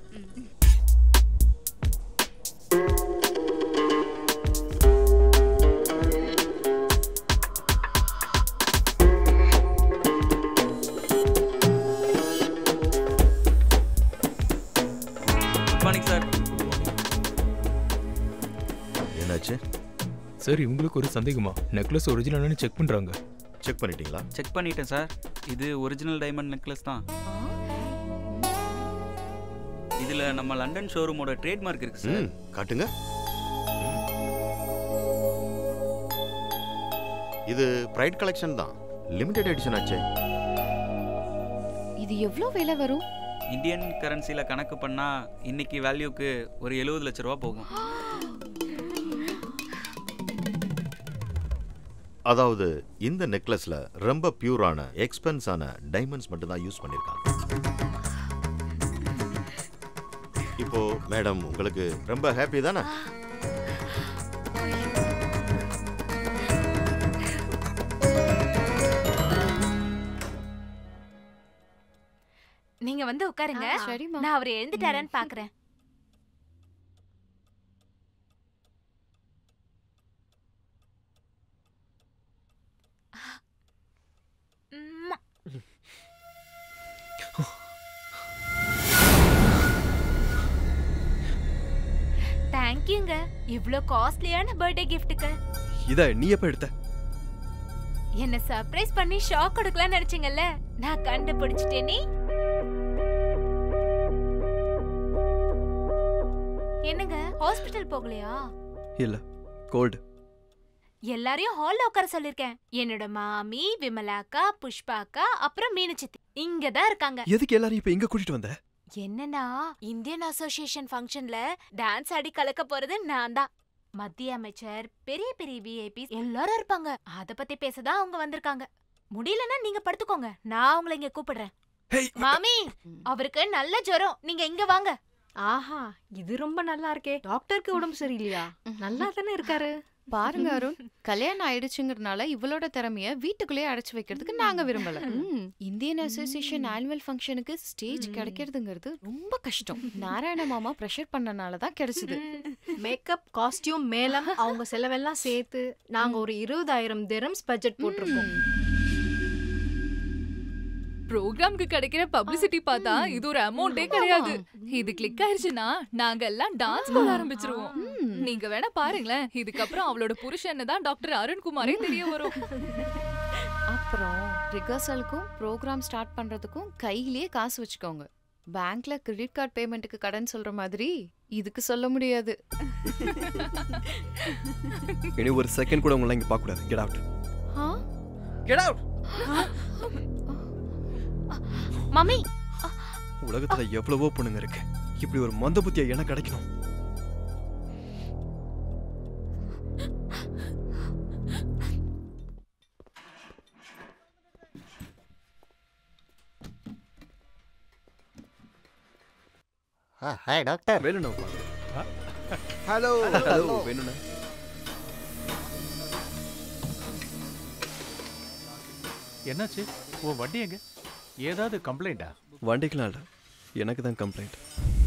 A: என்னாச்சு
V: சார்? இவங்களுக்கு ஒரு சந்தேகமா? நெக்லஸ் ஒரிஜினல்னு செக் பண்றாங்க.
A: செக் பண்ணிட்டீங்களா?
S: செக் பண்ணிட்டேன் சார். இது ஒரிஜினல் டைமண்ட் நெக்லஸ் தான். இதுல நம்ம லண்டன் ஷோரூமோட ட்ரேட்மார்க் இருக்கு சார்.
A: காட்டுங்க. இது பிரைட் கலெக்ஷன் தான். லிமிடெட் எடிஷன் ஆச்சே.
H: இது எவ்வளவு விலை வரும்?
S: இந்தியன் கரன்சில கணக்கு பண்ணா இன்னைக்கு வேல்யூக்கு ஒரு எழுபது லட்சம் ரூபாய் போகும்.
A: அதாவது இந்த நெக்லஸ்ல ரொம்ப பியூரான எக்ஸ்பென்ஸான டைமண்ட்ஸ் மட்டும் தான் யூஸ் பண்ணிருக்காங்க. இப்போ மேடம் உங்களுக்கு ரொம்ப ஹாப்பி தானே?
J: நீங்க வந்து உட்காருங்க. நான் அவர் எழுந்துட்டாரான்னு பாக்குறேன். தேங்க்யூங்க. இவ்ளோ காஸ்ட்லியான பர்த்டே கிஃப்ட்டுக்கு
D: இத நீ எப்ப எடுத்த?
J: என்ன சர்ப்ரைஸ் பண்ணி ஷாக் கொடுக்கலாம்னு நினைச்சீங்கல்ல, நான் கண்டுபிடிச்சிட்டேனே. என்னங்க ஹாஸ்பிடல் போகலையா?
D: இல்ல, கோல்டு.
J: எல்லாரையும் ஹால்ல உட்கார சொல்லிருக்கேன். என்னோட மாமி, விமலாக்கா, புஷ்பாக்கா, அப்புறம் மீனச்சித்தி இங்க தான் இருக்காங்க.
D: எதுக்கு எல்லாரும் இப்ப இங்க கூட்டிட்டு வந்த?
J: என்னன்னா இந்தியன் அசோசியேஷன் ஃபங்க்ஷன்ல டான்ஸ் ஆடி கலக்க போறது நான் தான். மத்திய அமைச்சர், பெரிய பெரிய விஐபி எல்லாரும் இருப்பாங்க. அத பத்தி பேசதான் அவங்க வந்திருக்காங்க. முடியலன்னா நீங்க படுத்துக்கோங்க, நான் உங்களை இங்க கூப்பிடுறேன். மாமி, அவருக்கு நல்ல ஜுரம், நீங்க இங்க வாங்க.
H: ஆஹா, இது ரொம்ப நல்லா இருக்கே. டாக்டருக்கு உடம்பு சரியில்லையா? நல்லா தானே இருக்காரு.
K: பாருங்க அருண், கல்யாணம் ஆயிடுச்சுங்கிறதுனால இவளோட திறமைய வீட்டுக்குள்ளேயே அடைச்சு வைக்கிறதுக்கு நாங்க விரும்பல. இந்தியன் அசோசியேஷன் ஆனுவல் ஃபங்க்ஷனுக்கு ஸ்டேஜ் கிடைக்கிறதுங்கிறது ரொம்ப கஷ்டம். நாராயண மாமா ப்ரெஷர் பண்ணனாலதான் கிடைச்சது.
H: மேக்கப், காஸ்டியூம், மேலம் அவங்க செலவெல்லாம் சேர்த்து நாங்க ஒரு இருபதாயிரம் திரம்ஸ் பட்ஜெட் போட்டிருக்கோம்.
B: ப்ரோக்ராம்க்கு கிடைக்கிற பப்ளிசிட்டி பார்த்தா இது ஒரு அமௌண்டே கிடையாது. இது கிளிக் ஆயிருச்சுன்னா நாங்க எல்லாம் டான்ஸ் போட ஆரம்பிச்சிருவோம். நீங்க வேணா பாருங்களேன், இதுக்கப்புறம் அவளோட புருஷன் தான் டாக்டர் அருண்குமாரே தெரிய வரும்.
K: அப்புறம் ரிஹர்சலுக்கும் ப்ரோக்ராம் ஸ்டார்ட் பண்றதுக்கும் கையிலேயே காசு வச்சுக்கோங்க. பேங்க்ல கிரெடிட் கார்டு பேமெண்ட்டுக்கு கடன் சொல்ற மாதிரி இதுக்கு சொல்ல முடியாது.
D: இனி ஒரு செகண்ட் கூட உங்களை இங்க பார்க்க கூடாது. Get out. Get out.
J: Mummy,
D: உலகத்துல எவ்வளவோ பொண்ணுங்க இருக்கு, இப்படி ஒரு மந்த புத்தியா எனக்கு கிடைக்கணும்.
M: Hi doctor.
D: வேணும்னா
F: ஹலோ
D: ஹலோ வேணும்னா
L: என்னாச்சு? ஓ வண்டி எங்க? ஏதாவது கம்ப்ளைண்டா?
D: வண்டிக்கலாம் இல்லை, எனக்கு தான் கம்ப்ளைண்ட்.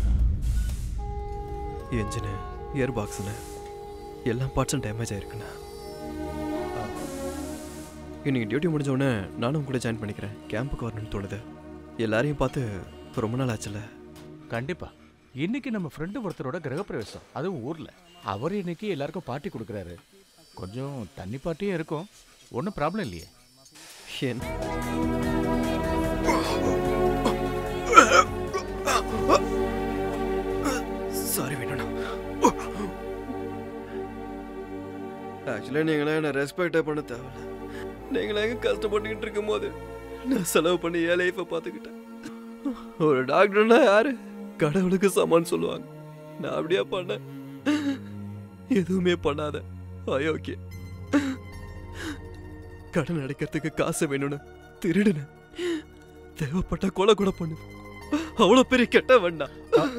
D: என்ஜினு, இயர் பாக்ஸுன்னு எல்லா பார்ட்ஸும் டேமேஜ் ஆயிருக்குண்ணா. இன்னைக்கு டியூட்டி முடிஞ்ச உடனே நானும் கூட ஜாயின் பண்ணிக்கிறேன். கேம்புக்கு வரணும்னு தோணுது. எல்லாரையும் பார்த்து ரொம்ப நாள் ஆச்சுல்ல.
L: கண்டிப்பா. இன்னைக்கு நம்ம ஃப்ரெண்டு ஒருத்தரோட கிரகப்பிரவேசம், அதுவும் ஊர்ல. அவர் இன்னைக்கு எல்லாருக்கும் பார்ட்டி கொடுக்குறாரு. கொஞ்சம் தண்ணி பார்ட்டியும் இருக்கும், ஒன்றும் ப்ராப்ளம் இல்லையே.
D: சாரி வேணும்னா. ஆக்சுவலாக நீங்களே என்ன ரெஸ்பெக்டே பண்ண தேவையில்ல. நீங்களே எங்க கஷ்டப்பட்டுக்கிட்டு இருக்கும் போது நான் செலவு பண்ணி என் லைஃப்பை பார்த்துக்கிட்டேன். ஒரு டாக்டர்னா யாரு? கடவுளுக்கு சமான்னு சொல்லுவாங்க. நான் அப்படியே பண்ணேன். எதுவுமே பண்ணாத ஓகே. கடன் அடைக்கிறதுக்கு காசு வேணும்னு திருடுன, தேவைப்பட்ட கொலை கூட பண்ணு. அவ்வளவு பெரிய கெட்ட வேண்டாம்.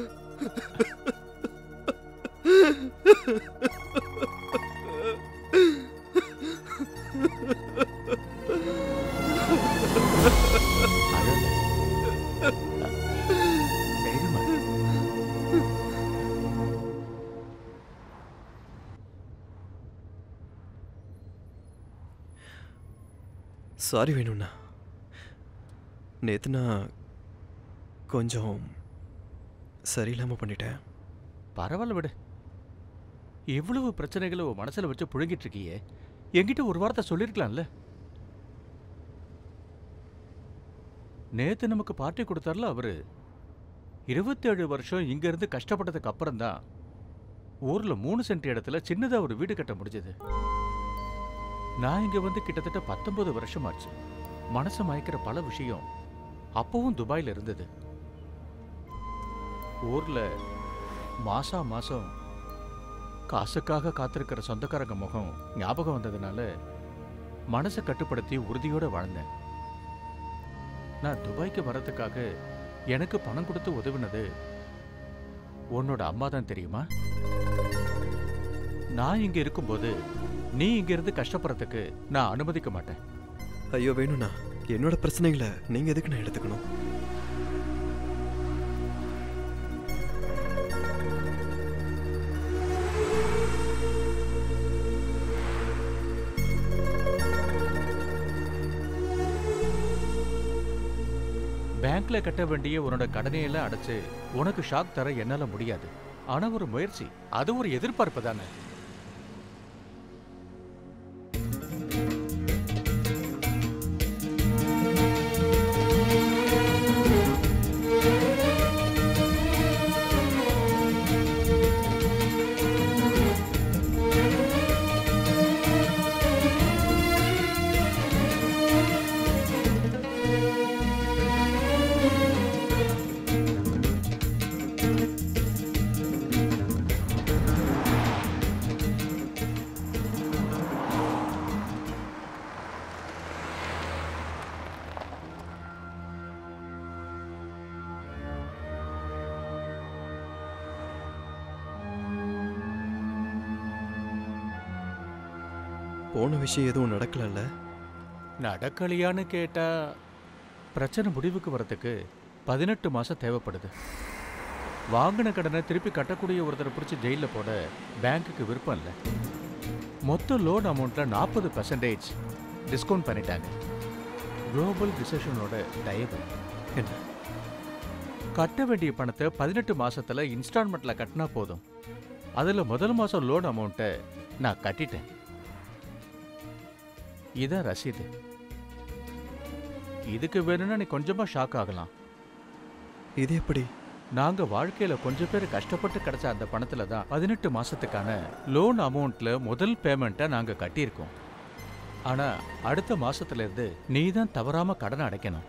D: சாரி வேணும்ண்ணா. நேத்து நான் கொஞ்சம் சரியில்லாமல் பண்ணிட்டேன்.
L: பரவாயில்ல விடு. எவ்வளவு பிரச்சனைகளை மனசில் வச்சு புழுங்கிட்டு இருக்கியே, என்கிட்ட ஒரு வார்த்தை சொல்லியிருக்கலாம்ல. நேத்து நமக்கு பார்ட்டி கொடுத்தார்ல அவரு, இருபத்தேழு வருஷம் இங்க இருந்து கஷ்டப்பட்டதுக்கு அப்புறம் தான் ஊர்ல மூணு சென்ட் இடத்துல சின்னதா ஒரு வீடு கட்ட முடிஞ்சது. நான் இங்க வந்து கிட்டத்தட்ட பத்தொன்பது வருஷம் ஆச்சு. மனசு மயக்கிற பல விஷயம் அப்பவும் துபாயில இருந்தது. ஊர்ல மாசா மாசம் காசுக்காக காத்திருக்கிற சொந்தக்காரங்க முகம் ஞாபகம் வந்ததுனால மனசை கட்டுப்படுத்தி உறுதியோட வாழ்ந்தேன். நான் துபாய்க்கு வர்றதுக்காக எனக்கு பணம் கொடுத்து உதவினது உன்னோட அம்மா தான் தெரியுமா? நான் இங்க இருக்கும்போது நீ இங்க இருந்து கஷ்டப்படுறதுக்கு நான் அனுமதிக்க மாட்டேன்.
D: ஐயோ வேணும்ண்ணா, என்னோட பிரச்சனைகளை நீங்க எதுக்கு நான் எடுத்துக்கணும்?
L: பேங்க்ல கட்ட வேண்டிய உன்னோட கடனையெல்லாம் அடைச்சு உனக்கு ஷாக் தர என்னால முடியாது. ஆனா ஒரு முயற்சி, அது ஒரு எதிர்பார்ப்பு தானே.
D: போன விஷயம் எதுவும் நடக்கலல்ல?
L: நடக்கலையான்னு கேட்டா பிரச்சனை முடிவுக்கு வரத்துக்கு பதினெட்டு மாசம் தேவைப்படுது. வாங்கின கடனை திருப்பி கட்டக்கூடிய ஒருத்தரை பிடிச்சி ஜெயிலில் போட பேங்க்குக்கு விருப்பம் இல்லை. மொத்த லோன் அமௌண்ட்ல நாற்பது பர்சன்டேஜ் டிஸ்கவுண்ட் பண்ணிட்டாங்க. குளோபல் ரிசெஷனோட தயவு என்ன, கட்ட வேண்டிய பணத்தை பதினெட்டு மாசத்துல இன்ஸ்டால்மெண்ட்ல கட்டினா போதும். அதுல முதல் மாசம் லோன் அமௌண்ட்டை நான் கட்டிட்டேன். இதான் ரசீது. இதுக்கு வேணும்னா நீ கொஞ்சமா ஷாக் ஆகலாம்.
D: இது எப்படி?
L: நாங்க வாழ்க்கையில கொஞ்சம் பேர் கஷ்டப்பட்டு கிடைச்ச அந்த பணத்துல தான் பதினெட்டு மாசத்துக்கான லோன் அமௌண்ட்ல முதல் பேமெண்ட்டை நாங்க கட்டியிருக்கோம். ஆனா அடுத்த மாசத்துல இருந்து நீ தான் தவறாம கடனை அடைக்கணும்.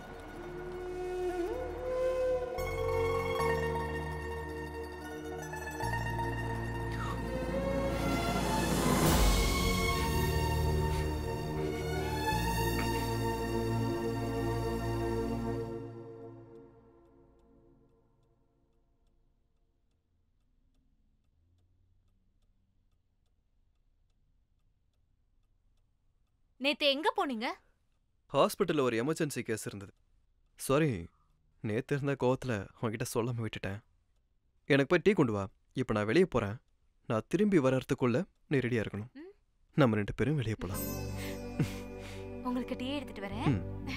J: நேத்து எங்க போனீங்க?
D: ஹாஸ்பிட்டலில் ஒரு எமர்ஜென்சி கேஸ் இருந்தது. சாரி, நேற்று இருந்த கோவத்தில் உங்ககிட்ட சொல்லாமல் விட்டுட்டேன். எனக்கு போய் டீ கொண்டு வா. இப்போ நான் வெளியே போகிறேன். நான் திரும்பி வர்றதுக்குள்ள நீ ரெடியாக இருக்கணும். நம்ம ரெண்டு பேரும் வெளியே போகலாம்.
J: உங்களுக்கு டீ எடுத்துட்டு வரேன்.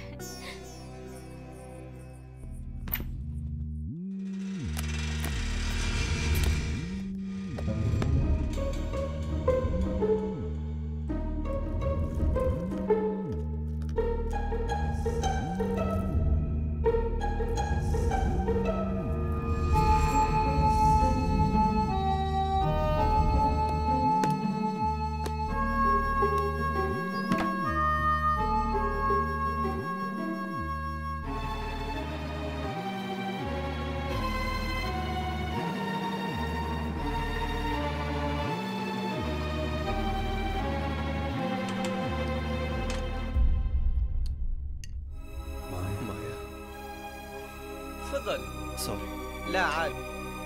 D: சாரி.
R: لا عادي.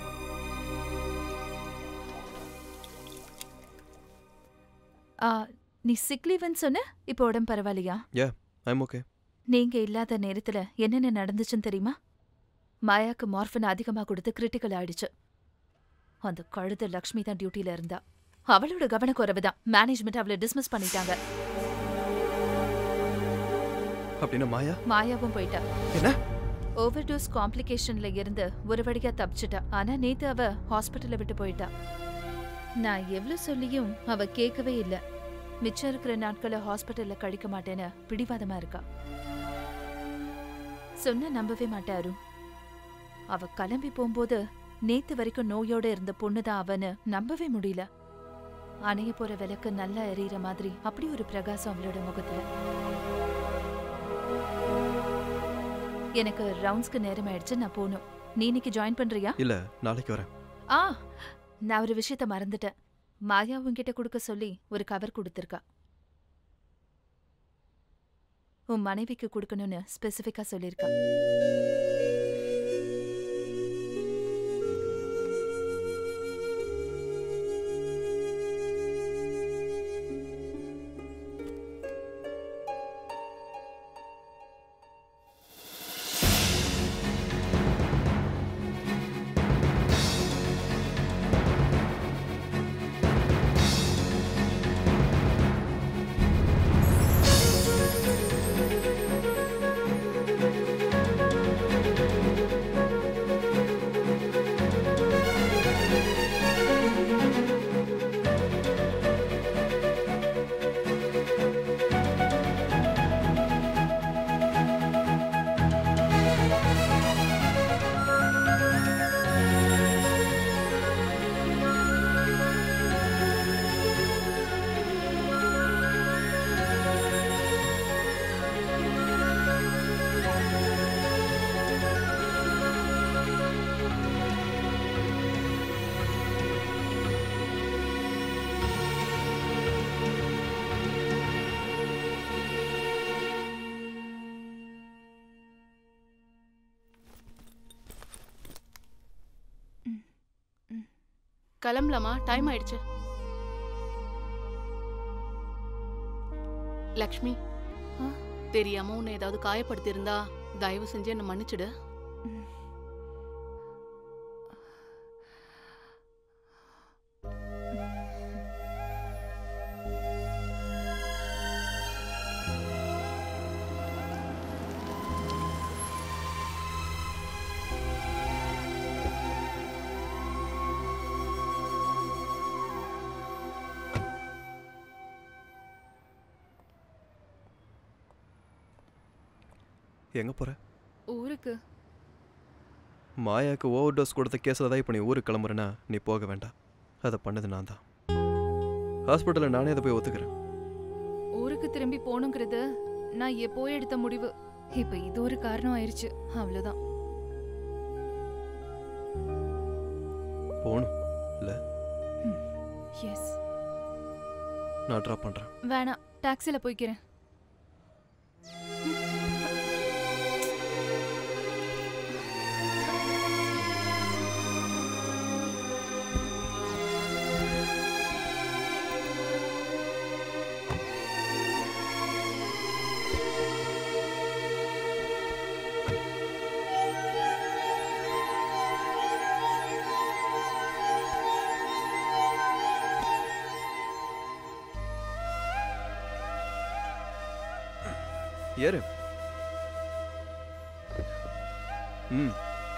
C: நீ சிக் லீவ்னு சொன்ன, இப்போ உடம்பு பரவாயில்லையா?
D: Yeah, I'm okay.
C: நீங்க இல்லாத நேரத்துல என்னென்ன நடந்துச்சுன்னு தெரியுமா? மாயாக்கு மார்ஃபின் அதிகமா கொடுத்து கிரிட்டிக்கல் ஆயிடுச்சு. அந்த கழுத லக்ஷ்மி தான் டியூட்டில இருந்தா. அவளோட கவனக்குறைவு தான் மேனேஜ்மெண்ட் அவளை டிஸ்மிஸ் பண்ணிட்டாங்க.
D: அப்படின்னா மாயா?
C: மாயாவும் போயிட்டா.
D: என்ன?
C: ஓவர்டோஸ் காம்ப்ளிகேஷன்ல இருந்து ஒரு வழியா தப்பிச்சிட்டா. ஆனா நேத்து அவ ஹாஸ்பிட்டலை விட்டு போயிட்டா. நான் எவ்வளவு சொல்லியும் அவ கேட்கவே இல்ல. மிச்சம் இருக்கிற நாட்களை ஹாஸ்பிட்டல்ல கழிக்க மாட்டேன்னு பிடிவாதமா இருக்கா. சொன்ன நம்பவே மாட்டாரு. அவ கிளம்பி போகும்போது நேத்து வரைக்கும் நோயோட இருந்த பொண்ணுதான் அவன்னு நம்பவே முடியல. அணைய போற விளக்கு நல்லா எரியற மாதிரி அப்படி ஒரு பிரகாசம் அவளோட முகத்துல. எனக்கு ரவுண்ட்ஸ்க்கு நேரம் ஆயிடுச்சு, நான் போகணும். நீ இன்னைக்கு ஜாயின் பண்றியா?
D: இல்ல, நாளைக்கு வரேன்.
C: ஆ, நான் ஒரு விஷயத்த மறந்துட்டேன். மாயா உன்கிட்ட கொடுக்க சொல்லி ஒரு கவர் கொடுத்துருக்கா. உன் மனைவிக்கு கொடுக்கணும்னு ஸ்பெசிஃபிக்கா சொல்லியிருக்கா.
Q: கிளம்பலாமா? டைம் ஆயிடுச்சு. லக்ஷ்மி, தெரியாம உன்னை ஏதாவது காயப்படுத்தி இருந்தா தயவு செஞ்சு என்ன மன்னிச்சிடு.
D: எங்க போற?
G: ஊருக்கு.
D: மாயாக்கு ஓவர் டோஸ் கொடுத்த கேஸில் தான் இப்போ நீ ஊருக்கு கிளம்புறேன்னா நீ போக வேண்டாம். அதை பண்ணது நான் தான். ஹாஸ்பிட்டலில் நானே அதை போய் ஒத்துக்கிறேன்.
G: ஊருக்கு திரும்பி போகணுங்கிறது நான் எப்போ எடுத்த முடிவு. இப்போ இது ஒரு காரணம் ஆயிடுச்சு, அவ்வளோதான்.
D: போகணும் இல்லை?
G: எஸ்.
D: நான் ட்ராப் பண்ணுறேன்.
G: வேணாம், டாக்ஸியில் போய்க்கிறேன்.
D: ஏறு. ம்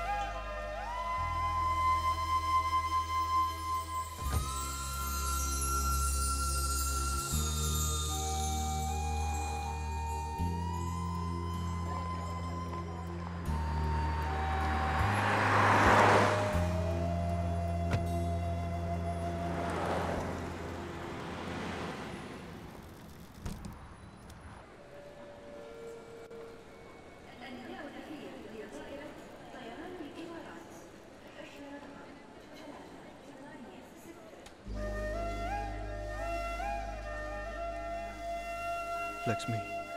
D: லக்ஷ்மி,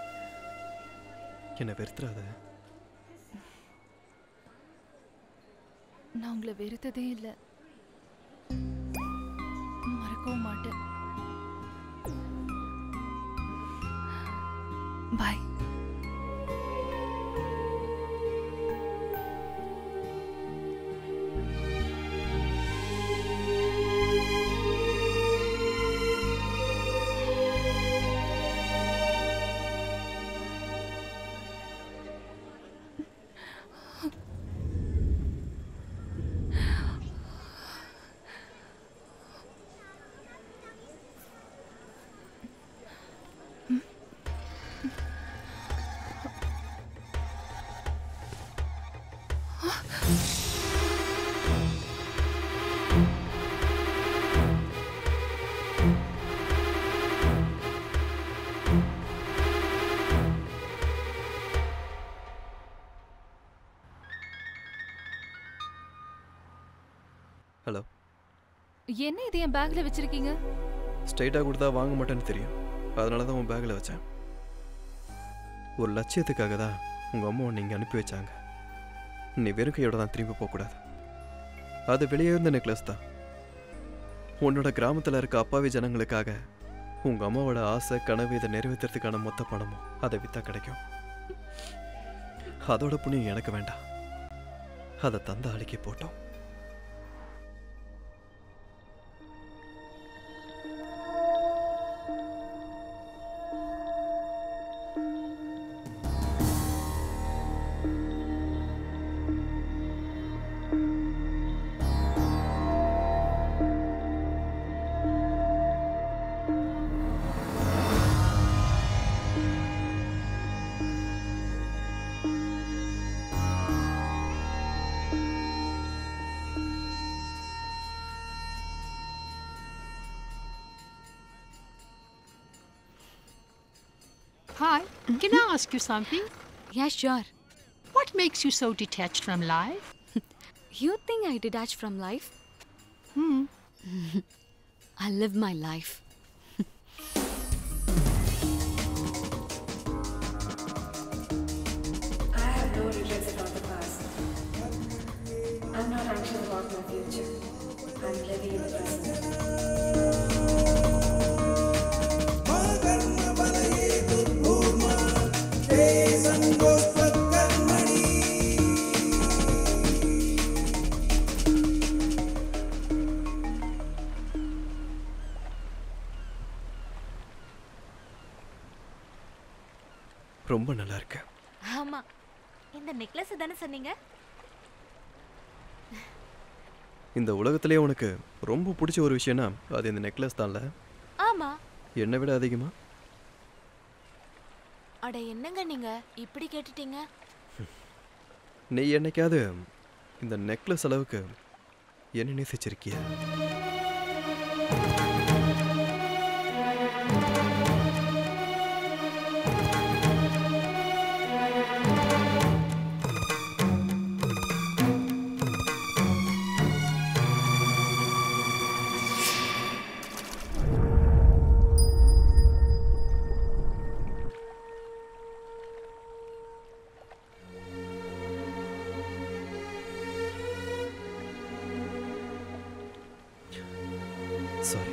D: என்னை வெறுத்துறாத.
G: நான் உங்களை வெறுத்ததே இல்லை, மறக்கவும் மாட்டேன். பாய்.
D: ஹலோ.
G: என்ன இது என் பேக்ல வச்சிருக்கீங்க?
D: ஸ்ட்ரைட்டாக கொடுத்தா வாங்க மாட்டேன்னு தெரியும், அதனால தான் உன் பேக்கில் வச்சேன். ஒரு லட்சியத்துக்காக தான் உங்கள் அம்மா உன்னை இங்கே அனுப்பி வச்சாங்க. நீ வெறும் கையோட தான் திரும்பி போகக்கூடாது. அது வெளியே இருந்த நெக்லஸ் தான். உன்னோட கிராமத்தில் இருக்க அப்பாவி ஜனங்களுக்காக உங்கள் அம்மாவோட ஆசை கனவு இதை நிறைவேற்றுறதுக்கான மொத்த பணமும் அதை விற்றா கிடைக்கும். அதோட புண்ணியம் எனக்கு வேண்டாம், அதை தந்த ஆளுக்கே போட்டோம்.
I: Hi, can I ask you something?
P: Yeah, sure.
I: What makes you so detached from life?
P: You think I detach from life?
I: Hmm.
P: I live my life.
U: I have no regrets about the past. I'm not anxious about my future. I'm
D: ரொம்ப நல்லா இருக்கு.
J: ஆமா, இந்த நெக்லஸ் தானே சொன்னீங்க?
D: இந்த உலகத்திலே உனக்கு ரொம்ப பிடிச்ச ஒரு விஷயம்னா அது இந்த நெக்லஸ் தான்ல?
J: ஆமா.
D: என்னை விட அதிகமா?
J: அட என்னங்க நீங்க இப்படி கேட்டுட்டீங்க?
D: நீ என்னைக்காவது இந்த நெக்லஸ் அளவுக்கு என்ன நேசிச்சிருக்கிய? சாரி.